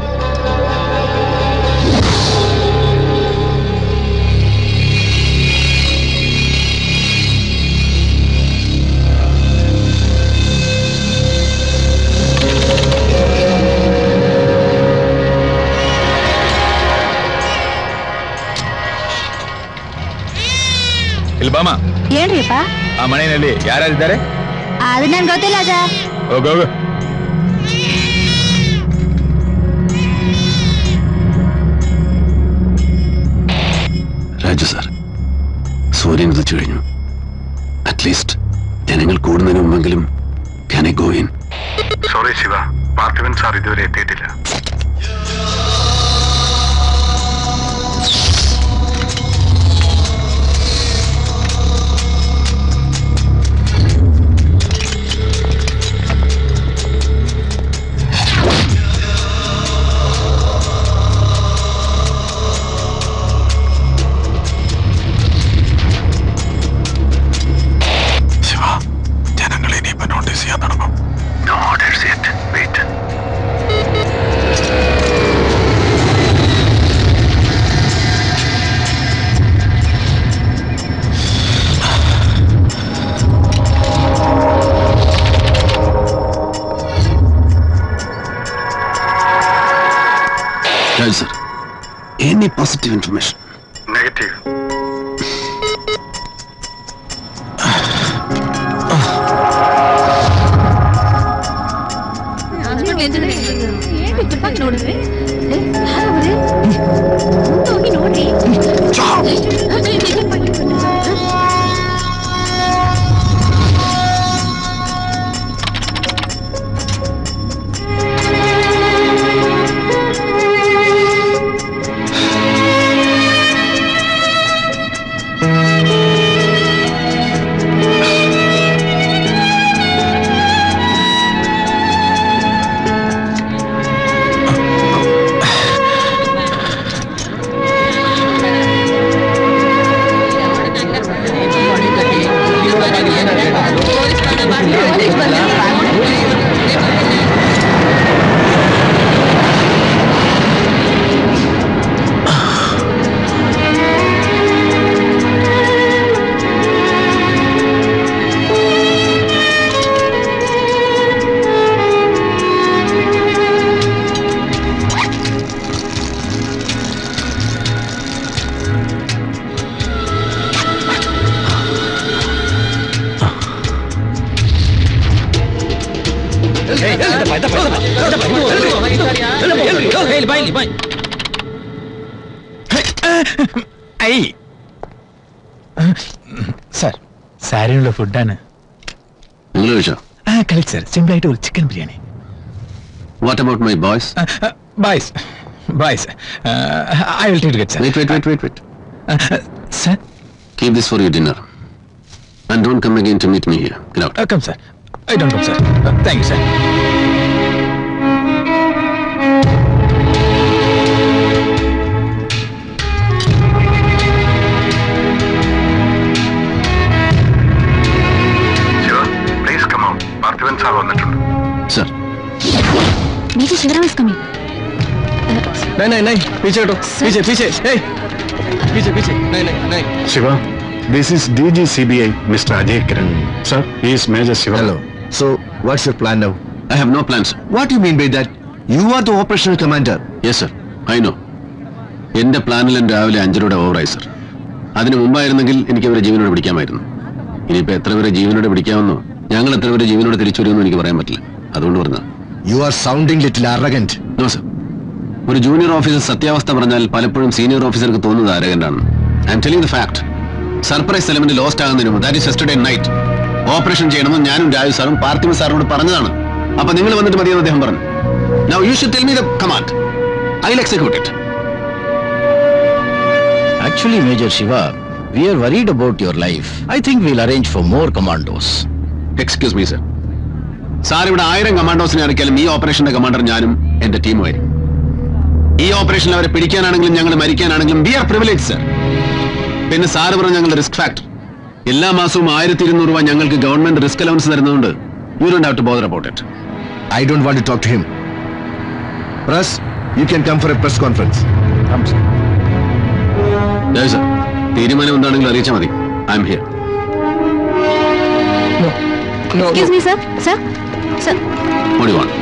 ಇಲ್ಬಾಮ ಏನ್ರಿಪ್ಪ? ಆ ಮನೆಯಲ್ಲಿ ಯಾರ್ಯಾರಿದ್ದಾರೆ? ಅದು ನನ್ಗೆ ಗೊತ್ತಿಲ್ಲ ಸರ್. ಹೋಗು. രാജു സാർ, സൂര്യൻ ഉദിച്ചു കഴിഞ്ഞു. അറ്റ്ലീസ്റ്റ് ജനങ്ങൾ കൂടുന്നതിന് മുമ്പെങ്കിലും can I go in? Sorry Shiva, Parthivan sir ഇതുവരെ എത്തിയിട്ടില്ല. Raj sir, any positive information? Negative. Sir, സാരിനുള്ള ഫുഡാണ്. നിങ്ങൾ കഴിച്ചോ? കളിച്ച് സർ, സിമ്പിൾ ആയിട്ട് ഒരു chicken biryani. What about my boys? Boys, I will try to get sir. Wait. Sir? Keep this for your dinner. And don't come again to meet me here. Get out. Come sir. I don't come sir. Thank you sir. Parthivan sir വന്നിട്ടുണ്ട്. Sir, Major Shivaram is coming. नहीं, पीछे हटो. पीछे. Hey, पीछे. नहीं. Shiva, this is DG CBI, Mr. Ajay Kiran. Sir, he is Major Shiva. Hello. So, what's your plan now? I have no plans. What do you mean by that? You are the operational commander. Yes sir, I know. എന്റെ പ്ലാനിലും രാവിലെ 5:00 ഓവറായി സർ. അതിന് മുമ്പായിരുന്നെങ്കിൽ എനിക്ക് അവരെ ജീവനോടെ പിടിക്കാമായിരുന്നു. ഇനിയിപ്പോ എത്ര പേരെ ജീവനോടെ പിടിക്കാമെന്നോ ഞങ്ങൾ എത്ര പേരെ ജീവനോടെ തിരിച്ചു വരുമെന്നോ എനിക്ക് പറയാൻ പറ്റില്ല. അതുകൊണ്ട് പറഞ്ഞ. You are sounding little arrogant. No sir. ഒരു ജൂനിയർ ഓഫീസർ സത്യാവസ്ഥ പറഞ്ഞാൽ പലപ്പോഴും സീനിയർ ഓഫീസർക്ക് തോന്നുന്നത് അരഗന്റാണ്. I'm telling the fact. Surprise element lost ആകുന്നതിന് മുമ്പ്, that is yesterday night, operation ചെയ്യണമെന്ന് ഞാനും രാജു സാറും പാർത്ഥിവ സാറിനോട് പറഞ്ഞതാണ്. അപ്പൊ നിങ്ങൾ വന്നിട്ട് മതിയെന്ന് അദ്ദേഹം പറഞ്ഞു. Now you should tell me the command. I'll execute it. Actually, Major Shiva, we are worried about your life. I think we'll arrange for more commandos. Excuse me, sir. Sir ഇവിടെ 1000 കമാൻഡോസിനെ ഇറക്കിയാലും ഈ ഓപ്പറേഷന്റെ കമാൻഡർ ഞാനും എന്റെ ടീമുമായിരിക്കും. ഈ ഓപ്പറേഷനിൽ അവരെ പിടിക്കാനാണെങ്കിലും ഞങ്ങൾ മരിക്കാനാണെങ്കിലും വി ആർ പ്രിവിലേജ്, സർ. പിന്നെ സാറ് പറഞ്ഞ ഞങ്ങളുടെ റിസ്ക് ഫാക്ടർ. എല്ലാ മാസവും 1200 രൂപ ഞങ്ങൾക്ക് ഗവൺമെന്റ് റിസ്ക് അലവൻസ് തരുന്നതുകൊണ്ട് you don't have to bother about it. I don't want to talk to him. Press, you can come for a press conference. Come, sir. Yes, sir. തീരുമാനം എന്താണെങ്കിലും അറിയിച്ചാൽ മതി. I am here. No. Excuse me, sir. Sir. What do you want?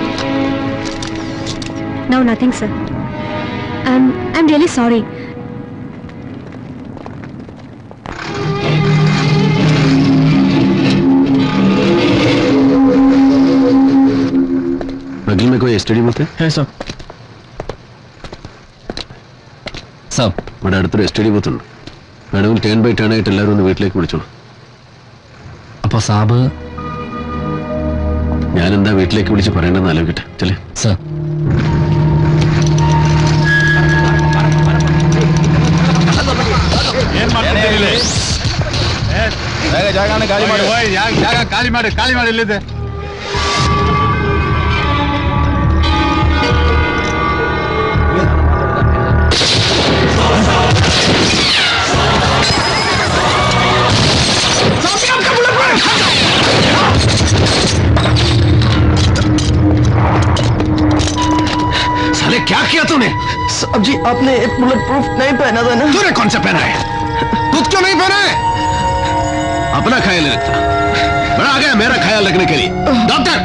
No, nothing, sir. I'm really sorry. बगल में कोई एसटीडी बोलते है सर. സാർ, ഇവിടെ അടുത്തൊരു എസ് ടി ഡി ബൂത്ത് ഉണ്ട്. വേണമെങ്കിൽ ടേൺ ബൈ ടേൺ ആയിട്ട് എല്ലാവരും ഒന്ന് വീട്ടിലേക്ക് വിളിച്ചോളൂ. അപ്പോൾ സാബ് ഞാൻ എന്താ വീട്ടിലേക്ക് വിളിച്ച് പറയേണ്ടതെന്ന് ആലോചിക്കട്ടെ. ചെല്ലേ സാർ. ಖಾಲಿ ಮಾಡಿ ಇಲ್ಲಿದೆ. साले क्या किया तूने? साहब जी, आपने बुलेट प्रूफ नहीं पहना था ना? तूने कौन सा पहना है? खुद क्यों नहीं पहना है? अपना ख्याल रखता. बड़ा आ गया मेरा ख्याल रखने के लिए. Doctor,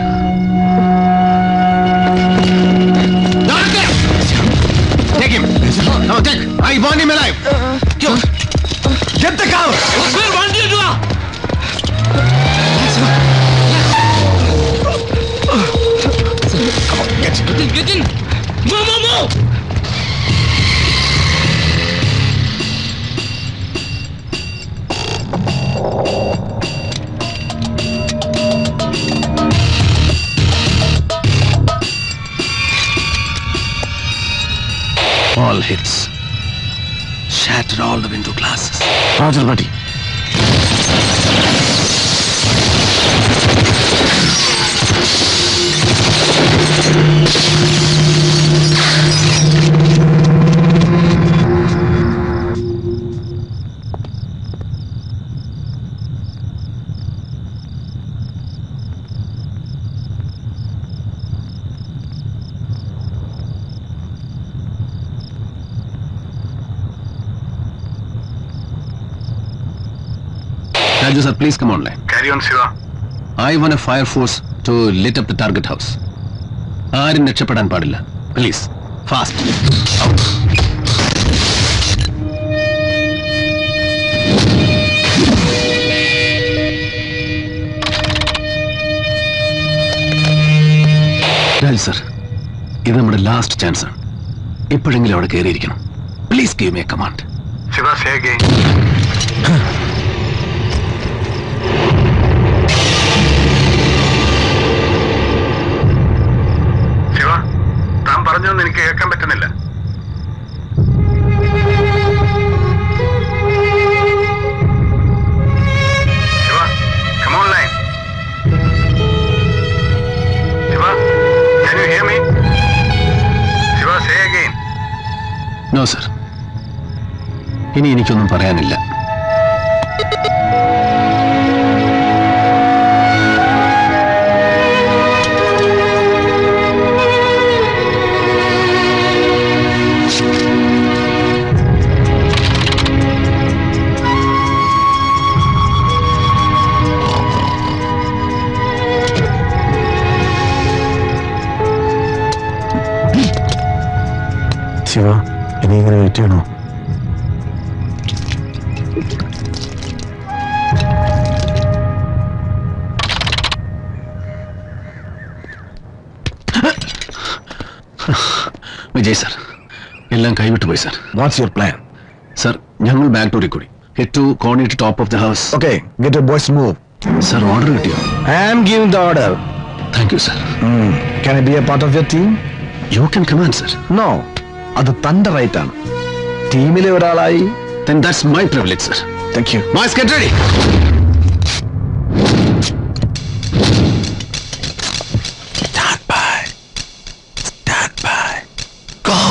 take him. No, take. I want him alive. Get the cow. Where want you to? Come on, get in. Move. All hits. Shatter all the window glasses. Roger, buddy. Raju sir, please come online. Carry on, Shiva. I want a fire force to lit up the target house. ആരും രക്ഷപ്പെടാൻ പാടില്ല. Please, fast. Out. Raju sir, ഇത് നമ്മുടെ ലാസ്റ്റ് ചാൻസ് ആണ്. ഇപ്പോഴെങ്കിലും അവിടെ കയറിയിരിക്കണം. Please give me a command. Shiva, say again. പറഞ്ഞൊന്നും എനിക്ക് കേൾക്കാൻ പറ്റുന്നില്ല. Shiva, come online. Shiva, can you hear me? Shiva, say again. No, sir. ഇനി എനിക്കൊന്നും പറയാനില്ല. ശിവ, ഇനി ഇങ്ങനെ വെയിറ്റ് ചെയ്യണോ? വിജയ് സാർ, എല്ലാം കൈവിട്ടു പോയി sir. What's your plan? Sir, ഞങ്ങൾ ബാംഗ്ലൂരിൽ കൂടി ഹെഡ് ടു കോണി to top of the house. Okay, get your boys move. Sir, order കിട്ടിയോ? I am giving the order. Thank you sir. Can I be a part of your team? You can command, sir. No, അത് തന്റെ റൈറ്റ് ആണ്. ടീമിലെ ഒരാളായി. Then that's my privilege, sir. Thank you. Boys, get ready. Stand by. Stand by. Go.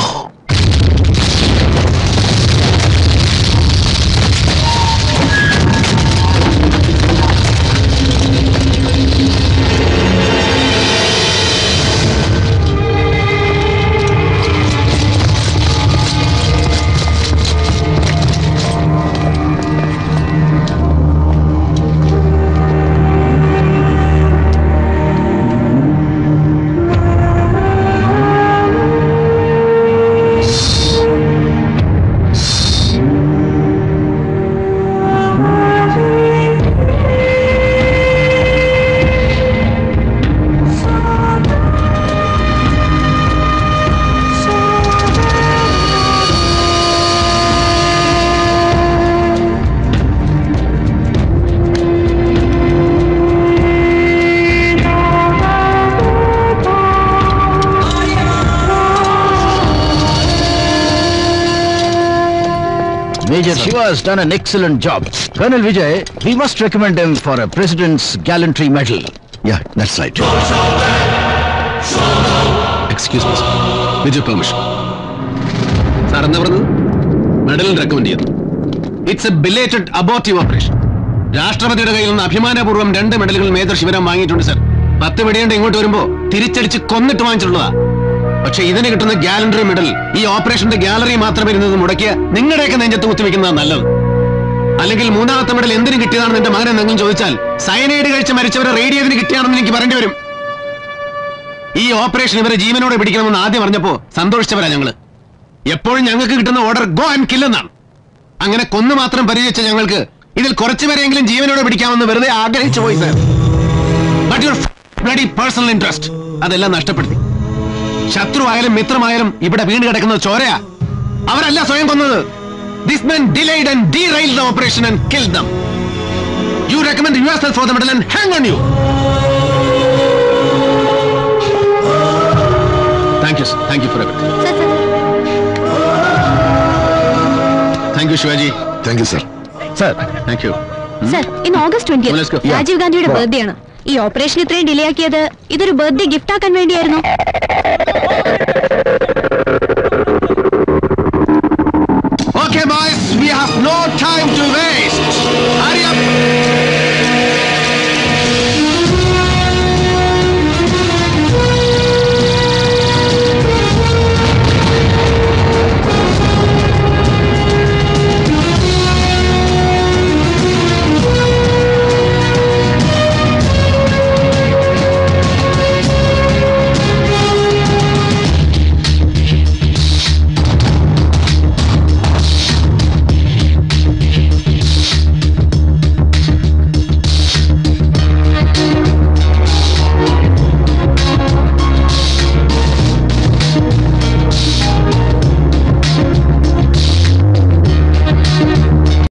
Major Shiva has done an excellent job. Colonel Vijay, we must recommend him for a President's Gallantry Medal. Yeah, that's right. Excuse me, sir. With your permission. Sir, എന്താ പറഞ്ഞത്? മെഡലിന് റെക്കമെൻഡ് ചെയ്യുന്നു. It's a belated abortive operation. രാഷ്ട്രപതിയുടെ കയ്യിൽ നിന്ന് അഭിമാനപൂർവ്വം 2 മെഡലുകൾ മേജർ ശിവരാം വാങ്ങിയിട്ടുണ്ട് സർ. 10 വെടിയുണ്ട് ഇങ്ങോട്ട് വരുമ്പോ തിരിച്ചടിച്ച് കൊന്നിട്ട് വാങ്ങിച്ചിട്ടുള്ളതാ. പക്ഷെ ഇതിന് കിട്ടുന്ന ഗാലണ്ടറി മെഡൽ ഈ ഓപ്പറേഷന്റെ ഗാലറി മാത്രം ഇരുന്നത് മുടക്കിയ നിങ്ങളുടെയൊക്കെ നെഞ്ചത്ത് കുത്തിവെക്കുന്നതാണ് നല്ലത്. അല്ലെങ്കിൽ 3ാമത്തെ മെഡൽ എന്തിനു കിട്ടിയതാണെന്ന് എന്റെ മകൻ എന്തെങ്കിലും ചോദിച്ചാൽ സയനൈഡ് കഴിച്ച് മരിച്ചവരെ റേഡിയതിന് കിട്ടിയാണെന്ന് എനിക്ക് പറയേണ്ടി വരും. ഈ ഓപ്പറേഷൻ ഇവരെ ജീവനോടെ പിടിക്കണമെന്ന് ആദ്യം പറഞ്ഞപ്പോ സന്തോഷിച്ചവരാ ഞങ്ങള്. എപ്പോഴും ഞങ്ങൾക്ക് കിട്ടുന്ന ഓർഡർ ഗോ ആൻഡ് കിൽ എന്നാണ്. അങ്ങനെ കൊന്നു മാത്രം പരിചയിച്ച ഞങ്ങൾക്ക് ഇതിൽ കുറച്ചുപേരെങ്കിലും ജീവനോടെ പിടിക്കാമെന്ന് വെറുതെ ആഗ്രഹിച്ചു പോയി sir. But your bloody personal interest അതെല്ലാം നഷ്ടപ്പെടുത്തി. ശത്രുവായാലും മിത്രമായാലും ഇവിടെ വീണ് കിടക്കുന്നത് ചോരയാ. അവരല്ല സ്വയം കൊന്നത്. This man delayed and derailed the operation and killed them. You recommend yourself for the medal and hang on you. Thank you, sir. Thank you for everything. Thank you, Shivaji. Thank you, sir. Sir, thank you. Sir, ഇന്ന് ഓഗസ്റ്റ് 20 Let's go. രാജീവ് ഗാന്ധിയുടെ ബർത്ത്ഡേ ആണ്. ഈ ഓപ്പറേഷൻ ഇത്രയും ഡിലേ ആക്കിയത് ഇതൊരു ബർത്ത്ഡേ ഗിഫ്റ്റ് ആക്കാൻ വേണ്ടിയായിരുന്നു.